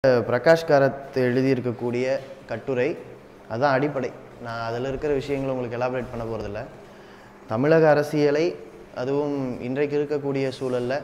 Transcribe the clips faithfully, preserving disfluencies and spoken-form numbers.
பிரகாஷ் காரத் எழுதியிருக்கக்கூடிய கட்டுரை அதுதான் அடிப்படை. நான் அதில் இருக்கிற விஷயங்களை உங்களுக்கு எலாபரேட் பண்ண போகிறதில்ல. தமிழக அரசியலை அதுவும் இன்றைக்கு இருக்கக்கூடிய சூழலில்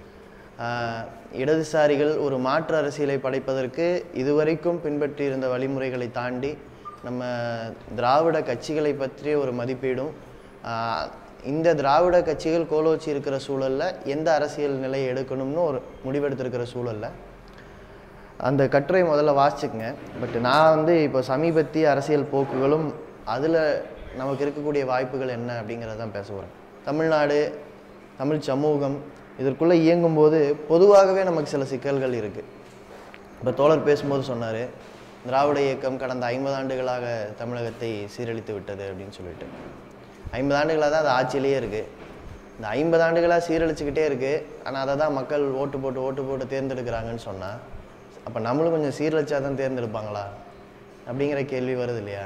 இடதுசாரிகள் ஒரு மாற்று அரசியலை படைப்பதற்கு இதுவரைக்கும் பின்பற்றியிருந்த வழிமுறைகளை தாண்டி நம்ம திராவிட கட்சிகளை பற்றிய ஒரு மதிப்பீடும், இந்த திராவிட கட்சிகள் கோலோச்சி இருக்கிற சூழலில் எந்த அரசியல் நிலையை எடுக்கணும்னு ஒரு முடிவெடுத்திருக்கிற சூழலில் அந்த கட்டுரை முதல்ல வாசிச்சுக்குங்க. பட் நான் வந்து இப்போ சமீபத்திய அரசியல் போக்குகளும் அதில் நமக்கு இருக்கக்கூடிய வாய்ப்புகள் என்ன அப்படிங்கிறத தான் பேச போகிறேன். தமிழ்நாடு, தமிழ் சமூகம் இதற்குள்ளே இயங்கும்போது பொதுவாகவே நமக்கு சில சிக்கல்கள் இருக்குது. இப்போ தோழர் பேசும்போது சொன்னார், திராவிட இயக்கம் கடந்த ஐம்பது ஆண்டுகளாக தமிழகத்தை சீரழித்து விட்டது அப்படின்னு சொல்லிட்டு. ஐம்பது ஆண்டுகளாக தான் அது ஆட்சியிலேயே இருக்குது. இந்த ஐம்பது ஆண்டுகளாக சீரழிச்சுக்கிட்டே இருக்குது. ஆனால் அதை தான் மக்கள் ஓட்டு போட்டு ஓட்டு போட்டு தேர்ந்தெடுக்கிறாங்கன்னு சொன்னால், அப்போ நம்மளும் கொஞ்சம் சீரழிச்சா தான் தேர்ந்தெடுப்பாங்களா அப்படிங்கிற கேள்வி வருது இல்லையா?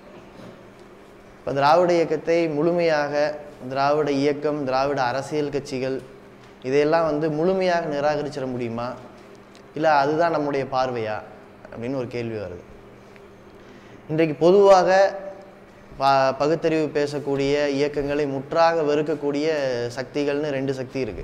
இப்போ திராவிட இயக்கத்தை முழுமையாக திராவிட இயக்கம், திராவிட அரசியல் கட்சிகள் இதையெல்லாம் வந்து முழுமையாக நிராகரிச்சிட முடியுமா, இல்லை அதுதான் நம்முடைய பார்வையா அப்படின்னு ஒரு கேள்வி வருது. இன்றைக்கு பொதுவாக ப பகுத்தறிவு பேசக்கூடிய இயக்கங்களை முற்றாக வெறுக்கக்கூடிய சக்திகள்னு ரெண்டு சக்தி இருக்குது.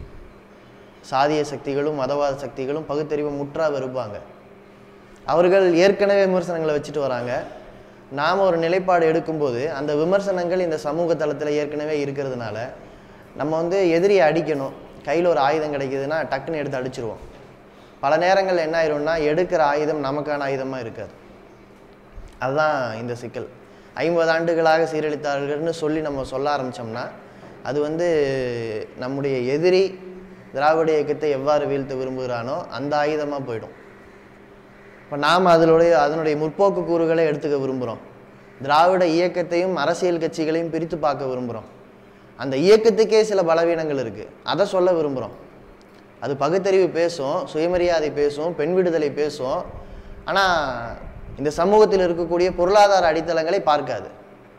சாதிய சக்திகளும் மதவாத சக்திகளும் பகுத்தறிவை முற்றாக வெறுப்பாங்க. அவர்கள் ஏற்கனவே விமர்சனங்களை வச்சுட்டு வராங்க. நாம் ஒரு நிலைப்பாடு எடுக்கும்போது அந்த விமர்சனங்கள் இந்த சமூக தளத்தில் ஏற்கனவே இருக்கிறதுனால நம்ம வந்து எதிரியை அடிக்கணும், கையில் ஒரு ஆயுதம் கிடைக்குதுன்னா டக்குன்னு எடுத்து அடிச்சிருவோம். பல நேரங்கள் என்ன ஆயிரும்னா எடுக்கிற ஆயுதம் நமக்கான ஆயுதமாக இருக்காது. அதுதான் இந்த சிக்கல். ஐம்பது ஆண்டுகளாக சீரழித்தார்கள்னு சொல்லி நம்ம சொல்ல ஆரம்பித்தோம்னா அது வந்து நம்முடைய எதிரி திராவிட இயக்கத்தை எவ்வாறு வீழ்த்த விரும்புகிறானோ அந்த ஆயுதமாக போயிடும். இப்போ நாம் அதனுடைய அதனுடைய முற்போக்கு கூறுகளை எடுத்துக்க விரும்புகிறோம். திராவிட இயக்கத்தையும் அரசியல் கட்சிகளையும் பிரித்து பார்க்க விரும்புகிறோம். அந்த இயக்கத்துக்கே சில பலவீனங்கள் இருக்குது, அதை சொல்ல விரும்புகிறோம். அது பகுத்தறிவு பேசும், சுயமரியாதை பேசும், பெண் விடுதலை பேசும். ஆனால் இந்த சமூகத்தில் இருக்கக்கூடிய பொருளாதார அடித்தளங்களை பார்க்காது.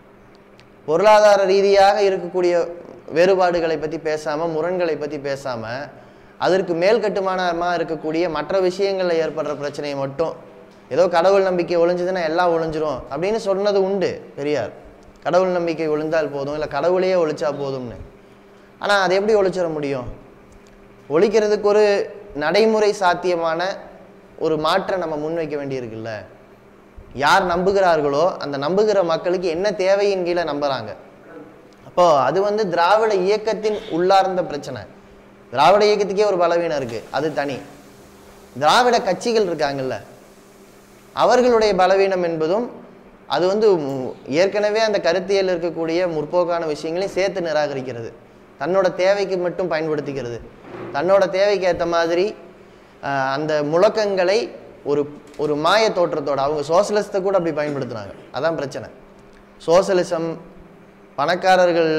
பொருளாதார ரீதியாக இருக்கக்கூடிய வேறுபாடுகளை பற்றி பேசாமல், முரண்களை பற்றி பேசாமல், அதற்கு மேல் கட்டுமானமாக இருக்கக்கூடிய மற்ற விஷயங்களில் ஏற்படுற பிரச்சனையை மட்டும், ஏதோ கடவுள் நம்பிக்கை ஒழிஞ்சதுன்னா எல்லாம் ஒழிஞ்சிரும் அப்படின்னு சொன்னது உண்டு பெரியார். கடவுள் நம்பிக்கை ஒழிந்தால் போதும், இல்லை கடவுளையே ஒழிச்சா போதும்னு. ஆனால் அதை எப்படி ஒழிச்சிட முடியும்? ஒழிக்கிறதுக்கு ஒரு நடைமுறை சாத்தியமான ஒரு மாற்றம் நம்ம முன்வைக்க வேண்டியிருக்குல்ல. யார் நம்புகிறார்களோ அந்த நம்புகிற மக்களுக்கு என்ன தேவையின் கீழே நம்புகிறாங்க. அப்போ அது வந்து திராவிட இயக்கத்தின் உள்ளார்ந்த பிரச்சனை. திராவிட இயக்கத்துக்கே ஒரு பலவீனம் இருக்குது, அது தனி. திராவிட கட்சிகள் இருக்காங்கல்ல, அவர்களுடைய பலவீனம் என்பதும் அது வந்து ஏற்கனவே அந்த கருத்தியல் இருக்கக்கூடிய முற்போக்கான விஷயங்களையும் சேர்த்து நிராகரிக்கிறது. தன்னோட தேவைக்கு மட்டும் பயன்படுத்திக்கிறது. தன்னோட தேவைக்கு ஏற்ற மாதிரி அந்த முழக்கங்களை ஒரு ஒரு மாய தோற்றத்தோடு, அவங்க சோசலிசத்தை கூட அப்படி பயன்படுத்துகிறாங்க. அதான் பிரச்சனை. சோசலிசம், பணக்காரர்கள்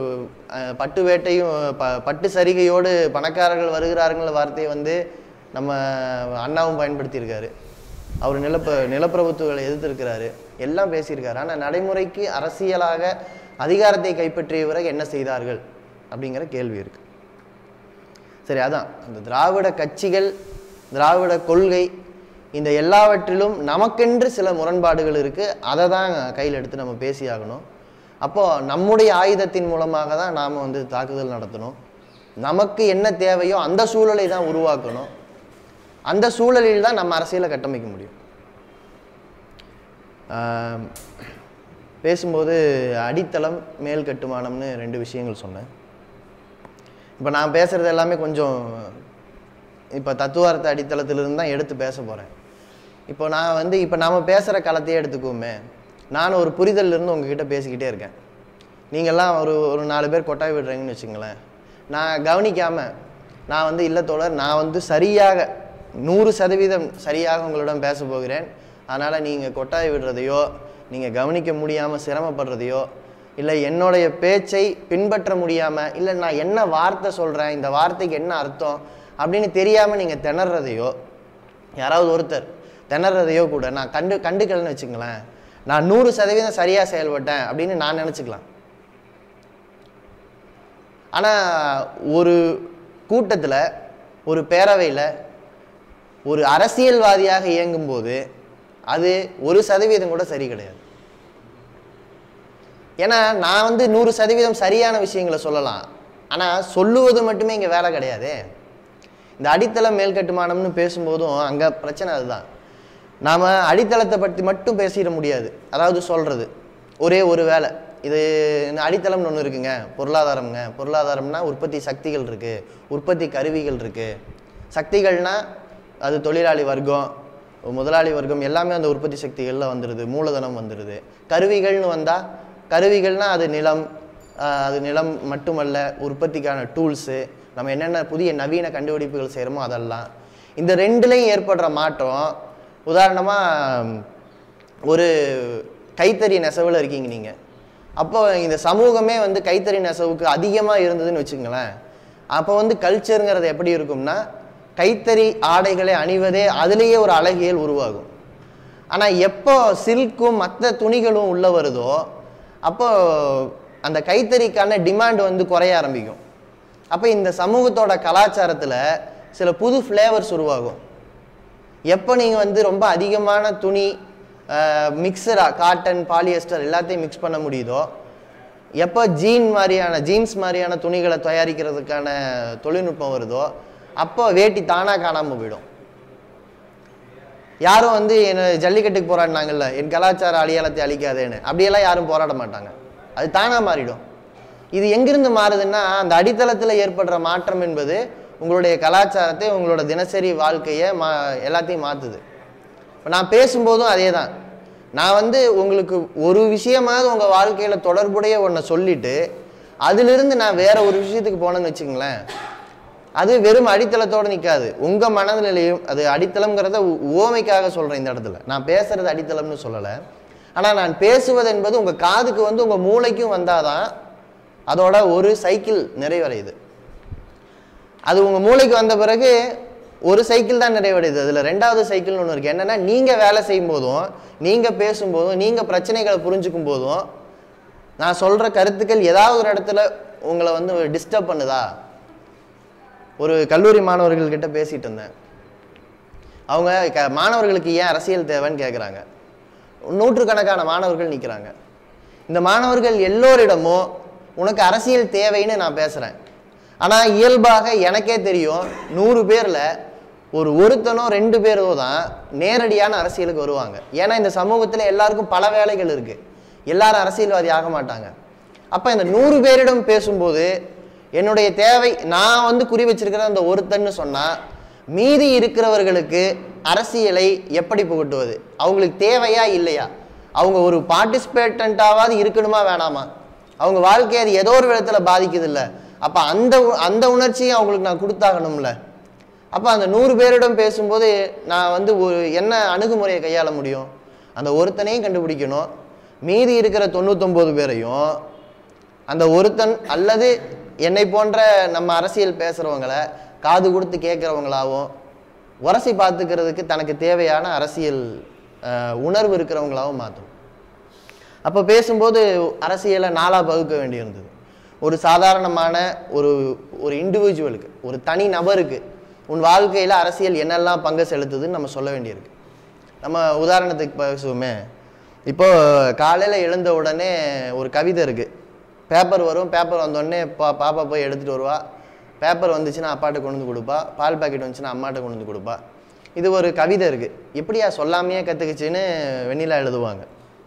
பட்டு வேட்டையும் ப பட்டு சரிகையோடு பணக்காரர்கள் வருகிறார்கள் வார்த்தையை வந்து நம்ம அண்ணாவும் பயன்படுத்தியிருக்காரு. அவர் நிலப்ப நிலப்பிரபுத்துவங்களை எதிர்த்திருக்கிறாரு, எல்லாம் பேசியிருக்காரு. ஆனால் நடைமுறைக்கு அரசியலாக அதிகாரத்தை கைப்பற்றிய பிறகு என்ன செய்தார்கள் அப்படிங்கிற கேள்வி இருக்குது. சரி, அதான் அந்த திராவிட கட்சிகள், திராவிட கொள்கை, இந்த எல்லாவற்றிலும் நமக்கென்று சில முரண்பாடுகள் இருக்குது. அதை தான் கையில் எடுத்து நம்ம பேசியாகணும். அப்போது நம்முடைய ஆயுதத்தின் மூலமாக தான் நாம் வந்து தாக்குதல் நடத்தணும். நமக்கு என்ன தேவையோ அந்த சூழலை தான் உருவாக்கணும். அந்த சூழலில் தான் நம்ம அரசியலை கட்டமைக்க முடியும். பேசும்போது அடித்தளம், மேல் கட்டுமானம்னு ரெண்டு விஷயங்கள் சொன்னேன். இப்போ நான் பேசுகிறது எல்லாமே கொஞ்சம் இப்போ தத்துவார்த்த அடித்தளத்திலிருந்து தான் எடுத்து பேச போகிறேன். இப்போ நான் வந்து இப்போ நாம் பேசுகிற களத்தையே எடுத்துக்குவோமே. நான் ஒரு புரிதலிருந்து உங்ககிட்ட பேசிக்கிட்டே இருக்கேன். நீங்கள்லாம் ஒரு ஒரு நாலு பேர் கொட்டாய் விடுறீங்கன்னு வச்சுங்களேன். நான் கவனிக்காமல் நான் வந்து இல்லை தோழர், நான் வந்து சரியாக நூறு சதவீதம் சரியாக உங்களிடம் பேச போகிறேன், அதனால் நீங்கள் கொட்டாய் விடுறதையோ, நீங்கள் கவனிக்க முடியாமல் சிரமப்படுறதையோ, இல்லை என்னுடைய பேச்சை பின்பற்ற முடியாமல், இல்லை நான் என்ன வார்த்தை சொல்கிறேன், இந்த வார்த்தைக்கு என்ன அர்த்தம் அப்படின்னு தெரியாமல் நீங்கள் திணறதையோ, யாராவது ஒருத்தர் திணறதையோ கூட நான் கண்டு கண்டுக்கலன்னு வச்சுங்களேன், நான் நூறு சதவீதம் சரியாக செயல்பட்டேன் அப்படின்னு நான் நினச்சிக்கலாம். ஆனால் ஒரு கூட்டத்தில், ஒரு பேரவையில் ஒரு அரசியல்வாதியாக இயங்கும்போது அது ஒரு சதவீதம் கூட சரி கிடையாது. ஏன்னா நான் வந்து நூறு சதவீதம் சரியான விஷயங்களை சொல்லலாம், ஆனால் சொல்லுவது மட்டுமே இங்கே வேலை கிடையாது. இந்த அடித்தளம் மேல் கட்டுமானம்னு பேசும்போதும் அங்கே பிரச்சனை அதுதான். நாம் அடித்தளத்தை பற்றி மட்டும் பேசிட முடியாது. அதாவது சொல்கிறது ஒரே ஒரு வேலை, இது அடித்தளம்னு ஒன்று இருக்குங்க, பொருளாதாரம்ங்க. பொருளாதாரம்னா உற்பத்தி சக்திகள் இருக்குது, உற்பத்தி கருவிகள் இருக்குது. சக்திகள்னால் அது தொழிலாளி வர்க்கம், முதலாளி வர்க்கம் எல்லாமே அந்த உற்பத்தி சக்திகளில் வந்துடுது, மூலதனம் வந்துடுது. கருவிகள்னு வந்தால் கருவிகள்னால் அது நிலம், அது நிலம் மட்டுமல்ல, உற்பத்திக்கான டூல்ஸு, நம்ம என்னென்ன புதிய நவீன கண்டுபிடிப்புகள் செய்கிறோமோ அதெல்லாம். இந்த ரெண்டுலேயும் ஏற்படுற மாற்றம், உதாரணமாக ஒரு கைத்தறி நெசவில் இருக்கீங்க நீங்கள், அப்போ இந்த சமூகமே வந்து கைத்தறி நெசவுக்கு அதிகமாக இருந்ததுன்னு வச்சுங்களேன். அப்போ வந்து கல்ச்சருங்கிறது எப்படி இருக்கும்னா, கைத்தறி ஆடைகளை அணிவதே அதுலேயே ஒரு அழகியல் உருவாகும். ஆனால் எப்போ சில்க்கும் மற்ற துணிகளும் உள்ளே வருதோ அப்போ அந்த கைத்தறிக்கான டிமாண்ட் வந்து குறைய ஆரம்பிக்கும். அப்போ இந்த சமூகத்தோட கலாச்சாரத்தில் சில புது ஃப்ளேவர்ஸ் உருவாகும். எப்போ நீங்கள் வந்து ரொம்ப அதிகமான துணி மிக்சராக காட்டன் பாலியஸ்டர் எல்லாத்தையும் மிக்ஸ் பண்ண முடியுதோ, எப்போ ஜீன் மாதிரியான ஜீன்ஸ் மாதிரியான துணிகளை தயாரிக்கிறதுக்கான தொழில்நுட்பம் வருதோ அப்போ வேட்டி தானாக காணாமல் போயிடும். யாரும் வந்து என்ன ஜல்லிக்கட்டுக்கு போராடினாங்கல்ல, என் கலாச்சார அடையாளத்தை அழிக்காதேன்னு, அப்படியெல்லாம் யாரும் போராட மாட்டாங்க, அது தானாக மாறிடும். இது எங்கிருந்து மாறுதுன்னா, அந்த அடித்தளத்தில் ஏற்படுற மாற்றம் என்பது உங்களுடைய கலாச்சாரத்தை, உங்களோட தினசரி வாழ்க்கையை மா எல்லாத்தையும் மாற்றுது. இப்போ நான் பேசும்போதும் அதே தான். நான் வந்து உங்களுக்கு ஒரு விஷயமாவது உங்கள் வாழ்க்கையில் தொடர்புடைய ஒன்றை சொல்லிவிட்டு அதிலிருந்து நான் வேற ஒரு விஷயத்துக்கு போனேன்னு வச்சுங்களேன், அது வெறும் அடித்தளத்தோடு நிற்காது. உங்கள் மனநிலையும் அது அடித்தளம்ங்கிறத ஓமைக்காக சொல்கிறேன். இந்த இடத்துல நான் பேசுகிறது அடித்தளம்னு சொல்லலை, ஆனால் நான் பேசுவது என்பது உங்கள் காதுக்கு வந்து உங்கள் மூளைக்கும் வந்தால் தான் அதோட ஒரு சைக்கிள் நிறைவடையுது. அது உங்கள் மூளைக்கு வந்த பிறகு ஒரு சைக்கிள் தான் நிறைவடையுது. அதில் ரெண்டாவது சைக்கிள்னு ஒன்று இருக்குது. என்னென்னா, நீங்கள் வேலை செய்யும் போதும், நீங்கள் பேசும்போதும், நீங்கள் பிரச்சனைகளை புரிஞ்சுக்கும் போதும் நான் சொல்கிற கருத்துக்கள் ஏதாவது ஒரு இடத்துல உங்களை வந்து டிஸ்டர்ப் பண்ணுதா? ஒரு கல்லூரி மாணவர்கள்கிட்ட பேசிகிட்டு இருந்தேன். அவங்க க மாணவர்களுக்கு ஏன் அரசியல் தேவைன்னு கேட்குறாங்க. நூற்றுக்கணக்கான மாணவர்கள் நிற்கிறாங்க. இந்த மாணவர்கள் எல்லோரிடமும் உனக்கு அரசியல் தேவைன்னு நான் பேசுகிறேன், ஆனால் இயல்பாக எனக்கே தெரியும் நூறு பேரில் ஒரு ஒருத்தனோ ரெண்டு பேரோ தான் நேரடியான அரசியலுக்கு வருவாங்க. ஏன்னா இந்த சமூகத்தில் எல்லாருக்கும் பல வேலைகள் இருக்குது, எல்லாரும் அரசியல்வாதி ஆக மாட்டாங்க. அப்போ இந்த நூறு பேரிடம் பேசும்போது என்னுடைய தேவை, நான் வந்து குறி வச்சிருக்கிற அந்த ஒருத்தன்னு சொன்னால் மீதி இருக்கிறவர்களுக்கு அரசியலை எப்படி புகட்டுவது? அவங்களுக்கு தேவையா இல்லையா? அவங்க ஒரு பார்ட்டிசிபேட்டண்ட்டாவது இருக்கணுமா வேணாமா? அவங்க வாழ்க்கையை அது ஏதோ ஒரு விதத்தில் பாதிக்குது இல்லை? அப்போ அந்த அந்த உணர்ச்சியை அவங்களுக்கு நான் கொடுத்தாகணும்ல. அப்போ அந்த நூறு பேரிடம் பேசும்போது நான் வந்து ஒரு என்ன அணுகுமுறையை கையாள முடியும்? அந்த ஒருத்தனையும் கண்டுபிடிக்கணும், மீதி இருக்கிற தொண்ணூத்தொம்பது பேரையும் அந்த ஒருத்தன் அல்லது என்னை போன்ற நம்ம அரசியல் பேசுகிறவங்களை காது கொடுத்து கேட்குறவங்களாகவும் உரசி பார்த்துக்கிறதுக்கு தனக்கு தேவையான அரசியல் உணர்வு இருக்கிறவங்களாகவும் மாற்றும். அப்போ பேசும்போது அரசியலை நாளாக பகுக்க வேண்டியிருந்தது. ஒரு சாதாரணமான ஒரு ஒரு இண்டிவிஜுவலுக்கு, ஒரு தனி நபருக்கு உன் வாழ்க்கையில் அரசியல் என்னெல்லாம் பங்கு செலுத்துதுன்னு நம்ம சொல்ல வேண்டியிருக்கு. நம்ம உதாரணத்துக்கு பேசுவோமே, இப்போது காலையில் எழுந்த உடனே ஒரு கவிதை இருக்குது, பேப்பர் வரும், பேப்பர் வந்தோடனே பா பாப்பா போய் எடுத்துகிட்டு வருவா, பேப்பர் வந்துச்சுன்னா அப்பாட்ட கொண்டு வந்து கொடுப்பா, பால் பாக்கெட் வந்துச்சுன்னா அம்மாட்ட கொண்டு வந்து கொடுப்பா. இது ஒரு கவிதை இருக்குது. எப்படியா சொல்லாமையே கற்றுக்குச்சின்னு வெண்ணிலா எழுதுவாங்க.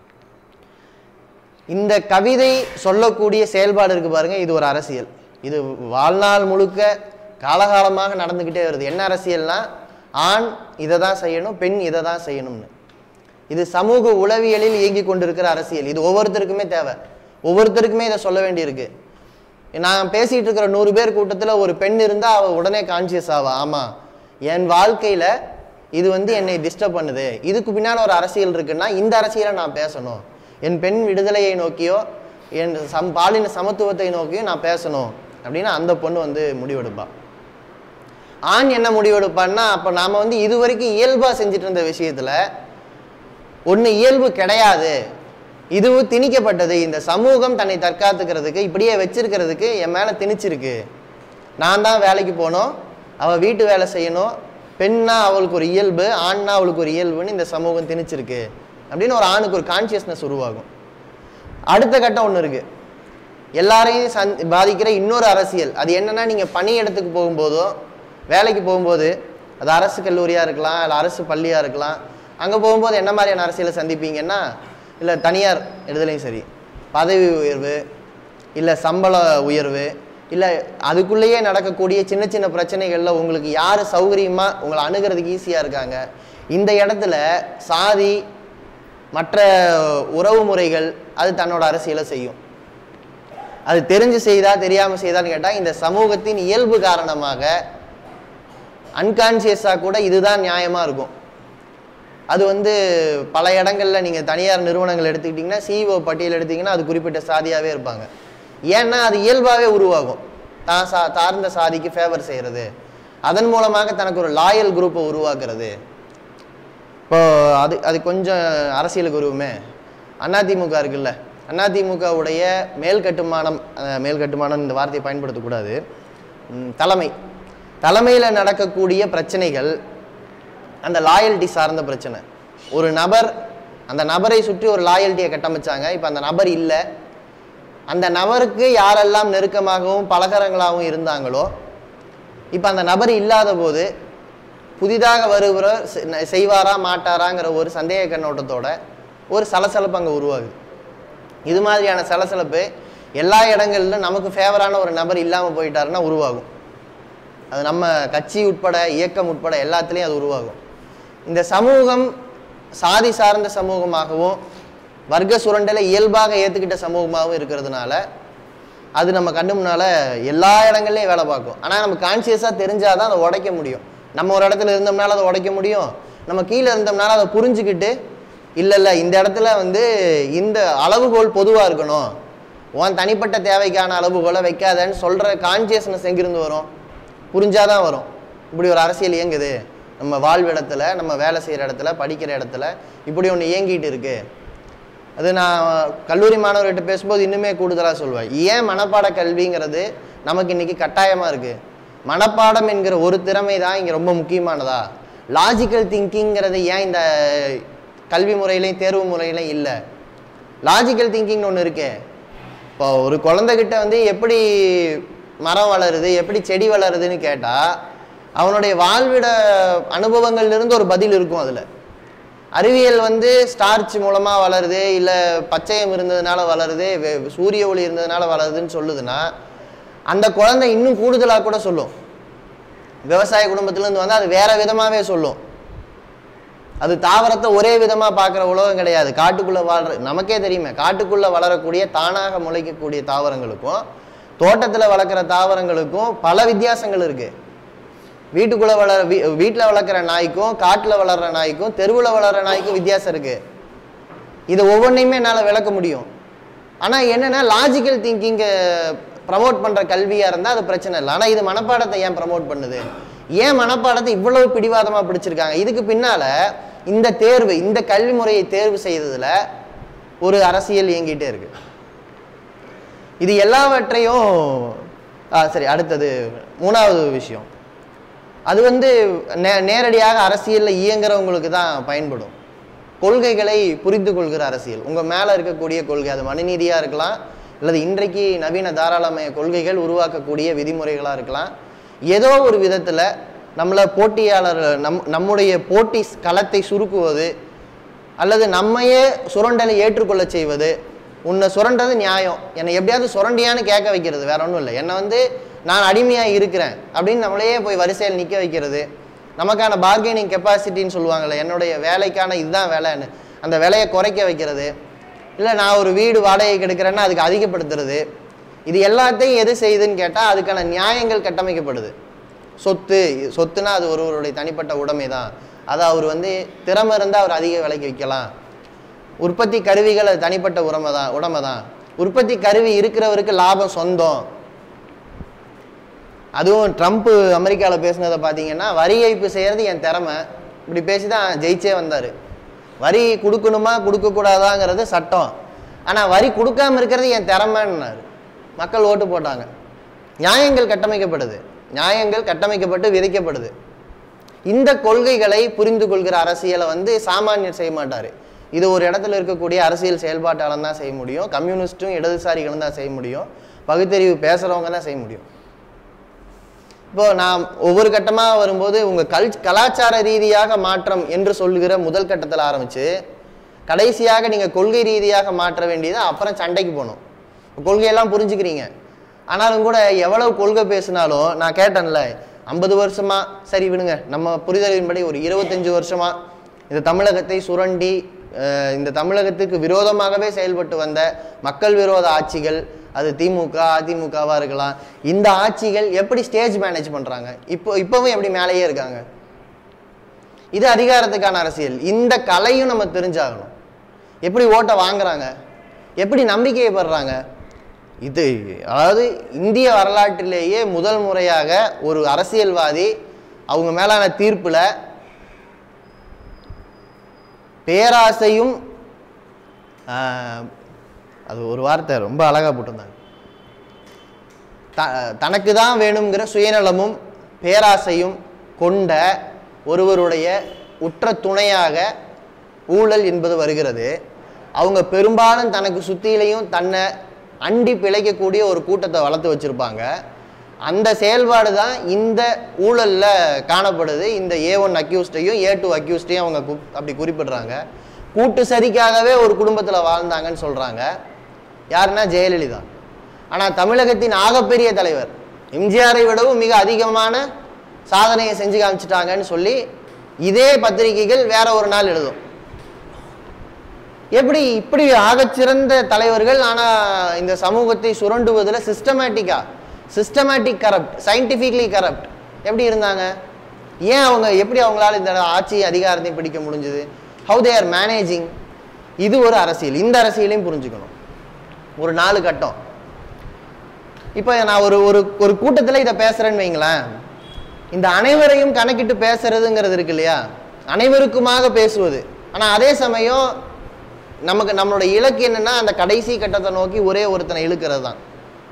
இந்த கவிதை சொல்லக்கூடிய செயல்பாடு இருக்குது பாருங்கள், இது ஒரு அரசியல். இது வாழ்நாள் முழுக்க காலகாலமாக நடந்துக்கிட்டே வருது. என்ன அரசியல்னா, ஆண் இதை தான் செய்யணும், பெண் இதை தான் செய்யணும்னு. இது சமூக உளவியலில் இயங்கி கொண்டிருக்கிற அரசியல். இது ஒவ்வொருத்தருக்குமே தேவை, ஒவ்வொருத்தருக்குமே இதை சொல்ல வேண்டியிருக்கு. நான் பேசிகிட்டு இருக்கிற நூறு பேர் கூட்டத்தில் ஒரு பெண் இருந்தால் அவள் உடனே கான்சியஸ் ஆவா, ஆமாம் என் வாழ்க்கையில் இது வந்து என்னை டிஸ்டர்ப் பண்ணுது, இதுக்கு பின்னால் ஒரு அரசியல் இருக்குன்னா இந்த அரசியலை நான் பேசணும், என் பெண் விடுதலையை நோக்கியோ என் சம் பாலின சமத்துவத்தை நோக்கியோ நான் பேசணும் அப்படின்னு அந்த பொண்ணு வந்து முடிவெடுப்பா. ஆண் என்ன முடிவெடுப்பான்னா, அப்போ நாம் வந்து இது வரைக்கும் இயல்பாக செஞ்சுட்டு இருந்த விஷயத்தில் ஒன்று இயல்பு கிடையாது, இதுவும் திணிக்கப்பட்டது, இந்த சமூகம் தன்னை தற்காத்துக்கிறதுக்கு இப்படியே வச்சிருக்கிறதுக்கு என் மேலே திணிச்சிருக்கு, நான் தான் வேலைக்கு போகணும், அவள் வீட்டு வேலை செய்யணும், பெண்ணா அவளுக்கு ஒரு இயல்பு, ஆண்னா அவளுக்கு ஒரு இயல்புன்னு இந்த சமூகம் திணிச்சிருக்கு அப்படின்னு ஒரு ஆணுக்கு ஒரு கான்சியஸ்னஸ் உருவாகும். அடுத்த கட்டம் ஒன்று இருக்குது, எல்லாரையும் சந் பாதிக்கிற இன்னொரு அரசியல். அது என்னன்னா, நீங்கள் பணி இடத்துக்கு போகும்போதோ வேலைக்கு போகும்போது, அது அரசு கல்லூரியாக இருக்கலாம், இல்லை அரசு பள்ளியாக இருக்கலாம், அங்கே போகும்போது என்ன மாதிரியான அரசியலை சந்திப்பீங்கன்னா, இல்லை தனியார் இடத்துலையும் சரி பதவி உயர்வு, இல்லை சம்பள உயர்வு, இல்லை அதுக்குள்ளேயே நடக்கக்கூடிய சின்ன சின்ன பிரச்சனைகளில் உங்களுக்கு யார் சௌகரியமாக உங்களை அணுகிறதுக்கு ஈஸியாக இருக்காங்க, இந்த இடத்துல சாதி மற்ற உறவு முறைகள் அது தன்னோட அரசியலை செய்யும். அது தெரிஞ்சு செய்தா தெரியாமல் செய்தான்னு கேட்டால், இந்த சமூகத்தின் இயல்பு காரணமாக அன்கான்சியஸாக கூட இதுதான் நியாயமாக இருக்கும். அது வந்து பல இடங்களில் நீங்கள் தனியார் நிறுவனங்கள் எடுத்துக்கிட்டிங்கன்னா, சிஇஓ பட்டியல் எடுத்திங்கன்னா அது குறிப்பிட்ட சாதியாகவே இருப்பாங்க. ஏன்னா அது இயல்பாகவே உருவாகும், தான் சா தார்ந்த சாதிக்கு ஃபேவர் செய்கிறது, அதன் மூலமாக தனக்கு ஒரு லாயல் குரூப்பை உருவாக்குறது. இப்போ அது அது கொஞ்சம் அரசியலுக்கு வருவோமே. அதிமுக இருக்குல்ல, அதிமுகவுடைய மேல் கட்டுமானம், மேல் கட்டுமானம் இந்த வார்த்தையை பயன்படுத்தக்கூடாது, தலைமை தலைமையில் நடக்கக்கூடிய பிரச்சனைகள் அந்த லாயல்ட்டி சார்ந்த பிரச்சனை. ஒரு நபர், அந்த நபரை சுற்றி ஒரு லாயல்ட்டியை கட்டமைச்சாங்க. இப்போ அந்த நபர் இல்லை, அந்த நபருக்கு யாரெல்லாம் நெருக்கமாகவும் பலகரங்களாகவும் இருந்தாங்களோ, இப்போ அந்த நபர் இல்லாத போது புதிதாக வருகிறவர் செய்வாரா மாட்டாராங்கிற ஒரு சந்தேக கண்ணோட்டத்தோட ஒரு சலசலப்பு அங்கே உருவாகுது. இது மாதிரியான சலசலப்பு எல்லா இடங்களிலும் நமக்கு ஃபேவரான ஒரு நபர் இல்லாமல் போயிட்டாருன்னா உருவாகும். அது நம்ம கட்சி உட்பட இயக்கம் உட்பட எல்லாத்துலேயும் அது உருவாகும். இந்த சமூகம் சாதி சார்ந்த சமூகமாகவும் வர்க்க சுரண்டலை இயல்பாக ஏற்றுக்கிட்ட சமூகமாகவும் இருக்கிறதுனால அது நம்ம கண்ணு முன்னால் எல்லா இடங்கள்லையும் வேலை பார்க்கும். ஆனால் நம்ம கான்சியஸாக தெரிஞ்சால் தான் அதை உடைக்க முடியும். நம்ம ஒரு இடத்துல இருந்தோம்னால அதை உடைக்க முடியும், நம்ம கீழே இருந்தோம்னால அதை புரிஞ்சுக்கிட்டு இல்லை இல்லை இந்த இடத்துல வந்து இந்த அளவுகோல் பொதுவாக இருக்கணும், உன் தனிப்பட்ட தேவைக்கான அளவுகோலை வைக்காதன்னு சொல்கிற கான்சியஸ்னஸ் எங்கிருந்து வரும்? புரிஞ்சாதான் வரும். இப்படி ஒரு அரசியல் இயங்குது நம்ம வாழ்விடத்துல, நம்ம வேலை செய்கிற இடத்துல, படிக்கிற இடத்துல இப்படி ஒன்று இயங்கிட்டு இருக்கு. அது நான் கல்லூரி மாணவர்கிட்ட பேசும்போது இன்னுமே கூடுதலாக சொல்வேன். ஏன் மனப்பாட கல்விங்கிறது நமக்கு இன்னைக்கு கட்டாயமாக இருக்குது? மனப்பாடம் என்கிற ஒரு திறமை தான் இங்கே ரொம்ப முக்கியமானதா? லாஜிக்கல் திங்கிங்கிறது ஏன் இந்த கல்வி முறையிலையும் தேர்வு முறையிலையும் இல்லை? லாஜிக்கல் திங்கிங்னு ஒன்று இருக்கே. இப்போ ஒரு குழந்தைகிட்ட வந்து எப்படி மரம் வளருது, எப்படி செடி வளருதுன்னு கேட்டால் அவனுடைய வாழ்விட அனுபவங்கள்லேருந்து ஒரு பதில் இருக்கும். அதில் அறிவியல் வந்து ஸ்டார்ச் மூலமாக வளருது, இல்லை பச்சையம் இருந்ததுனால வளருது, சூரிய ஒளி இருந்ததுனால வளருதுன்னு சொல்லுதுன்னா அந்த குழந்தை இன்னும் கூடுதலாக கூட சொல்லும். விவசாய குடும்பத்திலேருந்து வந்து அது வேற விதமாகவே சொல்லும். அது தாவரத்தை ஒரே விதமாக பார்க்குற உலகம் கிடையாது. காட்டுக்குள்ளே வாழ்ற நமக்கே தெரியுமே, காட்டுக்குள்ளே வளரக்கூடிய தானாக முளைக்கக்கூடிய தாவரங்களுக்கும் தோட்டத்தில் வளர்க்குற தாவரங்களுக்கும் பல வித்தியாசங்கள் இருக்குது. வீட்டுக்குள்ளே வளர வீ வீட்டில் வளர்க்குற நாய்க்கும் காட்டில் வளர்கிற நாய்க்கும் தெருவில் வளர்கிற நாய்க்கும் வித்தியாசம் இருக்குது. இதை ஒவ்வொன்றையுமே என்னால் விளக்க முடியும். ஆனால் என்னென்னா லாஜிக்கல் திங்கிங்கை ப்ரமோட் பண்ணுற கல்வியாக இருந்தால் அது பிரச்சனை இல்லை. ஆனால் இது மனப்பாடத்தை ஏன் ப்ரமோட் பண்ணுது? ஏன் மனப்பாடத்தை இவ்வளவு பிடிவாதமாக பிடிச்சிருக்காங்க? இதுக்கு பின்னால் இந்த தேர்வு, இந்த கல்வி முறையை தேர்வு செய்ததில் ஒரு அரசியல் இயங்கிட்டே இருக்கு. இது எல்லாவற்றையும் சரி, அடுத்தது மூணாவது விஷயம், அது வந்து நே நேரடியாக அரசியலில் இயங்குறவங்களுக்கு தான் பயன்படும். கொள்கைகளை புரிந்து கொள்கிற அரசியல், உங்கள் மேலே இருக்கக்கூடிய கொள்கை, அது மனுநீதியாக இருக்கலாம், அல்லது இன்றைக்கு நவீன தாராளமய கொள்கைகள் உருவாக்கக்கூடிய விதிமுறைகளாக இருக்கலாம். ஏதோ ஒரு விதத்தில் நம்மளை போட்டியாளர் நம் நம்முடைய போட்டி களத்தை சுருக்குவது அல்லது நம்மையே சுரண்டலை ஏற்றுக்கொள்ள செய்வது. உன்னை சுரண்டது நியாயம், என்னை எப்படியாவது சுரண்டியான்னு கேட்க வைக்கிறது, வேற ஒன்றும் இல்லை. என்னை வந்து நான் அடிமையாக இருக்கிறேன் அப்படின்னு நம்மளையே போய் வரிசையில் நிற்க வைக்கிறது. நமக்கான பார்கெனிங் கெப்பாசிட்டின்னு சொல்லுவாங்கள்ல, என்னுடைய வேலைக்கான இதுதான் வேலைன்னு அந்த விலையை குறைக்க வைக்கிறது. இல்லை நான் ஒரு வீடு வாடகைக்கு எடுக்கிறேன்னா அதுக்கு அதிகப்படுத்துறது. இது எல்லாத்தையும் எது செய்யுதுன்னு கேட்டால் அதுக்கான நியாயங்கள் கட்டமைக்கப்படுது. சொத்து சொத்துனா அது ஒருவருடைய தனிப்பட்ட உடைமை தான், அதை அவர் வந்து திறமை இருந்தால் அவர் அதிக விலைக்கு விற்கலாம். உற்பத்தி கருவிகள் அது தனிப்பட்ட உடைமை தான் உடைமை தான் உற்பத்தி கருவி இருக்கிறவருக்கு லாபம் சொந்தம். அதுவும் ட்ரம்ப்பு அமெரிக்காவில் பேசுனதை பார்த்தீங்கன்னா, வரி ஏய்ப்பு செய்கிறது என் திறமை, இப்படி பேசி தான் ஜெயிச்சே வந்தார். வரி கொடுக்கணுமா கொடுக்கக்கூடாதாங்கிறது சட்டம், ஆனால் வரி கொடுக்காமல் இருக்கிறது என் திறமைன்னாரு. மக்கள் ஓட்டு போட்டாங்க. நியாயங்கள் கட்டமைக்கப்படுது, நியாயங்கள் கட்டமைக்கப்பட்டு விதைக்கப்படுது. இந்த கொள்கைகளை புரிந்து கொள்கிற அரசியலை வந்து சாமானியர் செய்ய மாட்டார். இது ஒரு இடத்துல இருக்கக்கூடிய அரசியல் செயல்பாட்டாளன் தான் செய்ய முடியும், கம்யூனிஸ்ட்டும் இடதுசாரிகளும் தான் செய்ய முடியும், பகுத்தறிவு பேசுகிறவங்க தான் செய்ய முடியும். இப்போ நான் ஒவ்வொரு கட்டமாக வரும்போது உங்கள் கல் கலாச்சார ரீதியாக மாற்றம் என்று சொல்லுகிற முதல் கட்டத்தில் ஆரம்பித்து கடைசியாக நீங்கள் கொள்கை ரீதியாக மாற்ற வேண்டியது அப்புறம் சண்டைக்கு போகணும். கொள்கையெல்லாம் புரிஞ்சுக்கிறீங்க, ஆனாலும் கூட எவ்வளவு கொள்கை பேசினாலும் நான் கேட்டேன்ல, ஐம்பது வருஷமா சரி விடுங்க, நம்ம புரிதலின்படி ஒரு இருபத்தஞ்சு வருஷமா இந்த தமிழகத்தை சுரண்டி இந்த தமிழகத்துக்கு விரோதமாகவே செயல்பட்டு வந்த மக்கள் விரோத ஆட்சிகள், அது திமுக அதிமுகவா இருக்கலாம், இந்த ஆட்சிகள் எப்படி ஸ்டேஜ் மேனேஜ் பண்றாங்க, இப்போ இப்பவும் எப்படி மேலேயே இருக்காங்க. இது அதிகாரத்துக்கான அரசியல். இந்த கலையும் நம்ம தெரிஞ்சாகணும். எப்படி ஓட்டை வாங்குறாங்க, எப்படி நம்பிக்கையை பெறுறாங்க. இது அதாவது இந்திய வரலாற்றிலேயே முதல் முறையாக ஒரு அரசியல்வாதி அவங்க மேலான தீர்ப்புல பேராசையும், அது ஒரு வார்த்தை ரொம்ப அழகா போட்டிருந்தாங்க, த தனக்கு தான் வேணுங்கிற சுயநலமும் பேராசையும் கொண்ட ஒருவருடைய உற்ற துணையாக ஊழல் என்பது வருகிறது. அவங்க பெரும்பாலும் தனக்கு சுத்தியிலையும் தன்னை அண்டி பிழைக்கக்கூடிய ஒரு கூட்டத்தை வளர்த்து வச்சிருப்பாங்க. அந்த செயல்பாடு தான் இந்த ஊழல்ல காணப்படுது. இந்த ஏ ஒன் அக்யூஸ்டையும் ஏ டூ அக்யூஸ்டையும் அவங்க அப்படி குறிப்பிடுறாங்க. கூட்டு சரிக்காகவே ஒரு குடும்பத்தில் வாழ்ந்தாங்கன்னு சொல்றாங்க. யாருன்னா ஜெயலலிதா. ஆனால் தமிழகத்தின் ஆகப்பெரிய தலைவர் எம்ஜிஆரை விடவும் மிக அதிகமான சாதனையை செஞ்சு காமிச்சிட்டாங்கன்னு சொல்லி இதே பத்திரிகைகள் வேற ஒரு நாள் எழுதும். எப்படி இப்படி ஆகச்சிறந்த தலைவர்கள் ஆனால் இந்த சமூகத்தை சுரண்டுவதில் சிஸ்டமேட்டிக்கா சிஸ்டமேட்டிக் கரப்ட், சயின்டிஃபிக்லி கரப்ட் எப்படி இருந்தாங்க? ஏன் அவங்க எப்படி அவங்களால இந்த ஆட்சி அதிகாரத்தை பிடிக்க முடிஞ்சது? How they are managing. இது ஒரு அரசியல். இந்த அரசியலையும் புரிஞ்சுக்கணும். ஒரு நாலு கட்டம். இப்போ நான் ஒரு ஒரு கூட்டத்தில் இதை பேசுறேன்னு வைங்களேன், இந்த அனைவரையும் கணக்கிட்டு பேசுறதுங்கிறது இருக்கு இல்லையா, அனைவருக்குமாக பேசுவது. ஆனால் அதே சமயம் நமக்கு நம்மளோட இலக்கு என்னன்னா அந்த கடைசி கட்டத்தை நோக்கி ஒரே ஒருத்தனை இழுக்கிறது தான்.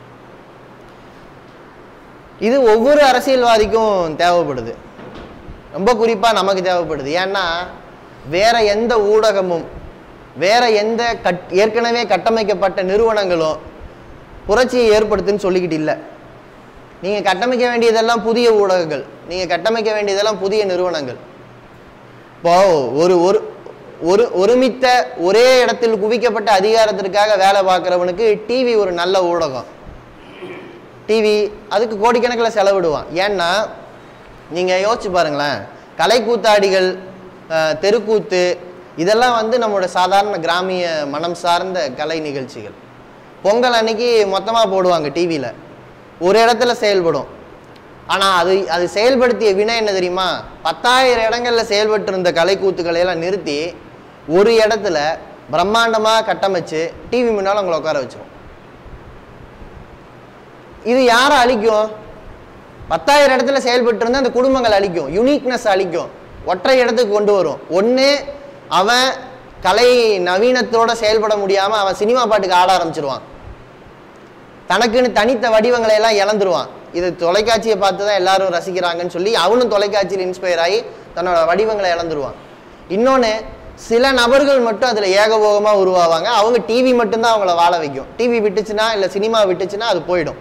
இது ஒவ்வொரு அரசியல்வாதிக்கும் தேவைப்படுது, ரொம்ப குறிப்பாக நமக்கு தேவைப்படுது. ஏன்னா வேற எந்த ஊடகமும் வேற எந்த கட் ஏற்கனவே கட்டமைக்கப்பட்ட நிறுவனங்களும் புரட்சியை ஏற்படுத்துன்னு சொல்லிக்கிட்டு இல்லை. நீங்கள் கட்டமைக்க வேண்டியதெல்லாம் புதிய ஊடகங்கள், நீங்கள் கட்டமைக்க வேண்டியதெல்லாம் புதிய நிறுவனங்கள். இப்போ ஒரு ஒரு ஒரு ஒருமித்த ஒரே இடத்தில் குவிக்கப்பட்ட அதிகாரத்திற்காக வேலை பார்க்குறவனுக்கு டிவி ஒரு நல்ல ஊடகம். டிவி அதுக்கு கோடிக்கணக்கில் செலவிடுவான். ஏன்னா நீங்கள் யோசிச்சு பாருங்களேன், கலைக்கூத்தாடிகள், தெருக்கூத்து, இதெல்லாம் வந்து நம்மளோட சாதாரண கிராமிய மனம் சார்ந்த கலை நிகழ்ச்சிகள். பொங்கல் அன்னைக்கு மொத்தமாக போடுவாங்க டிவியில், ஒரு இடத்துல செயல்படும். ஆனால் அது அது செயல்படுத்திய வினை என்ன தெரியுமா? பத்தாயிரம் இடங்களில் செயல்பட்டு இருந்த கலைக்கூத்துக்களை எல்லாம் நிறுத்தி ஒரு இடத்துல பிரம்மாண்டமாக கட்டமைச்சு டிவி முன்னால் அவங்களை உட்கார வச்சிரும். இது யாரை அழிக்கும்? பத்தாயிரம் இடத்துல செயல்பட்டு இருந்தால் அந்த குடும்பங்கள் அழிக்கும், யூனிக்னஸ் அழிக்கும், ஒற்றை இடத்துக்கு கொண்டு வரும். ஒன்று அவன் கலை நவீனத்தோட செயல்பட முடியாமல் அவன் சினிமா பாட்டுக்கு ஆட ஆரம்பிச்சிருவான், தனக்குன்னு தனித்த வடிவங்களை எல்லாம் இழந்துருவான். இது தொலைக்காட்சியை பார்த்து தான் எல்லாரும் ரசிக்கிறாங்கன்னு சொல்லி அவனும் தொலைக்காட்சியில் இன்ஸ்பயர் ஆகி தன்னோட வடிவங்களை இழந்துருவான். இன்னொன்று, சில நபர்கள் மட்டும் அதில் ஏகபோகமாக உருவாவாங்க. அவங்க டிவி மட்டும்தான் அவங்கள வாழ வைக்கும். டிவி விட்டுச்சுன்னா இல்லை சினிமா விட்டுச்சுன்னா அது போயிடும்.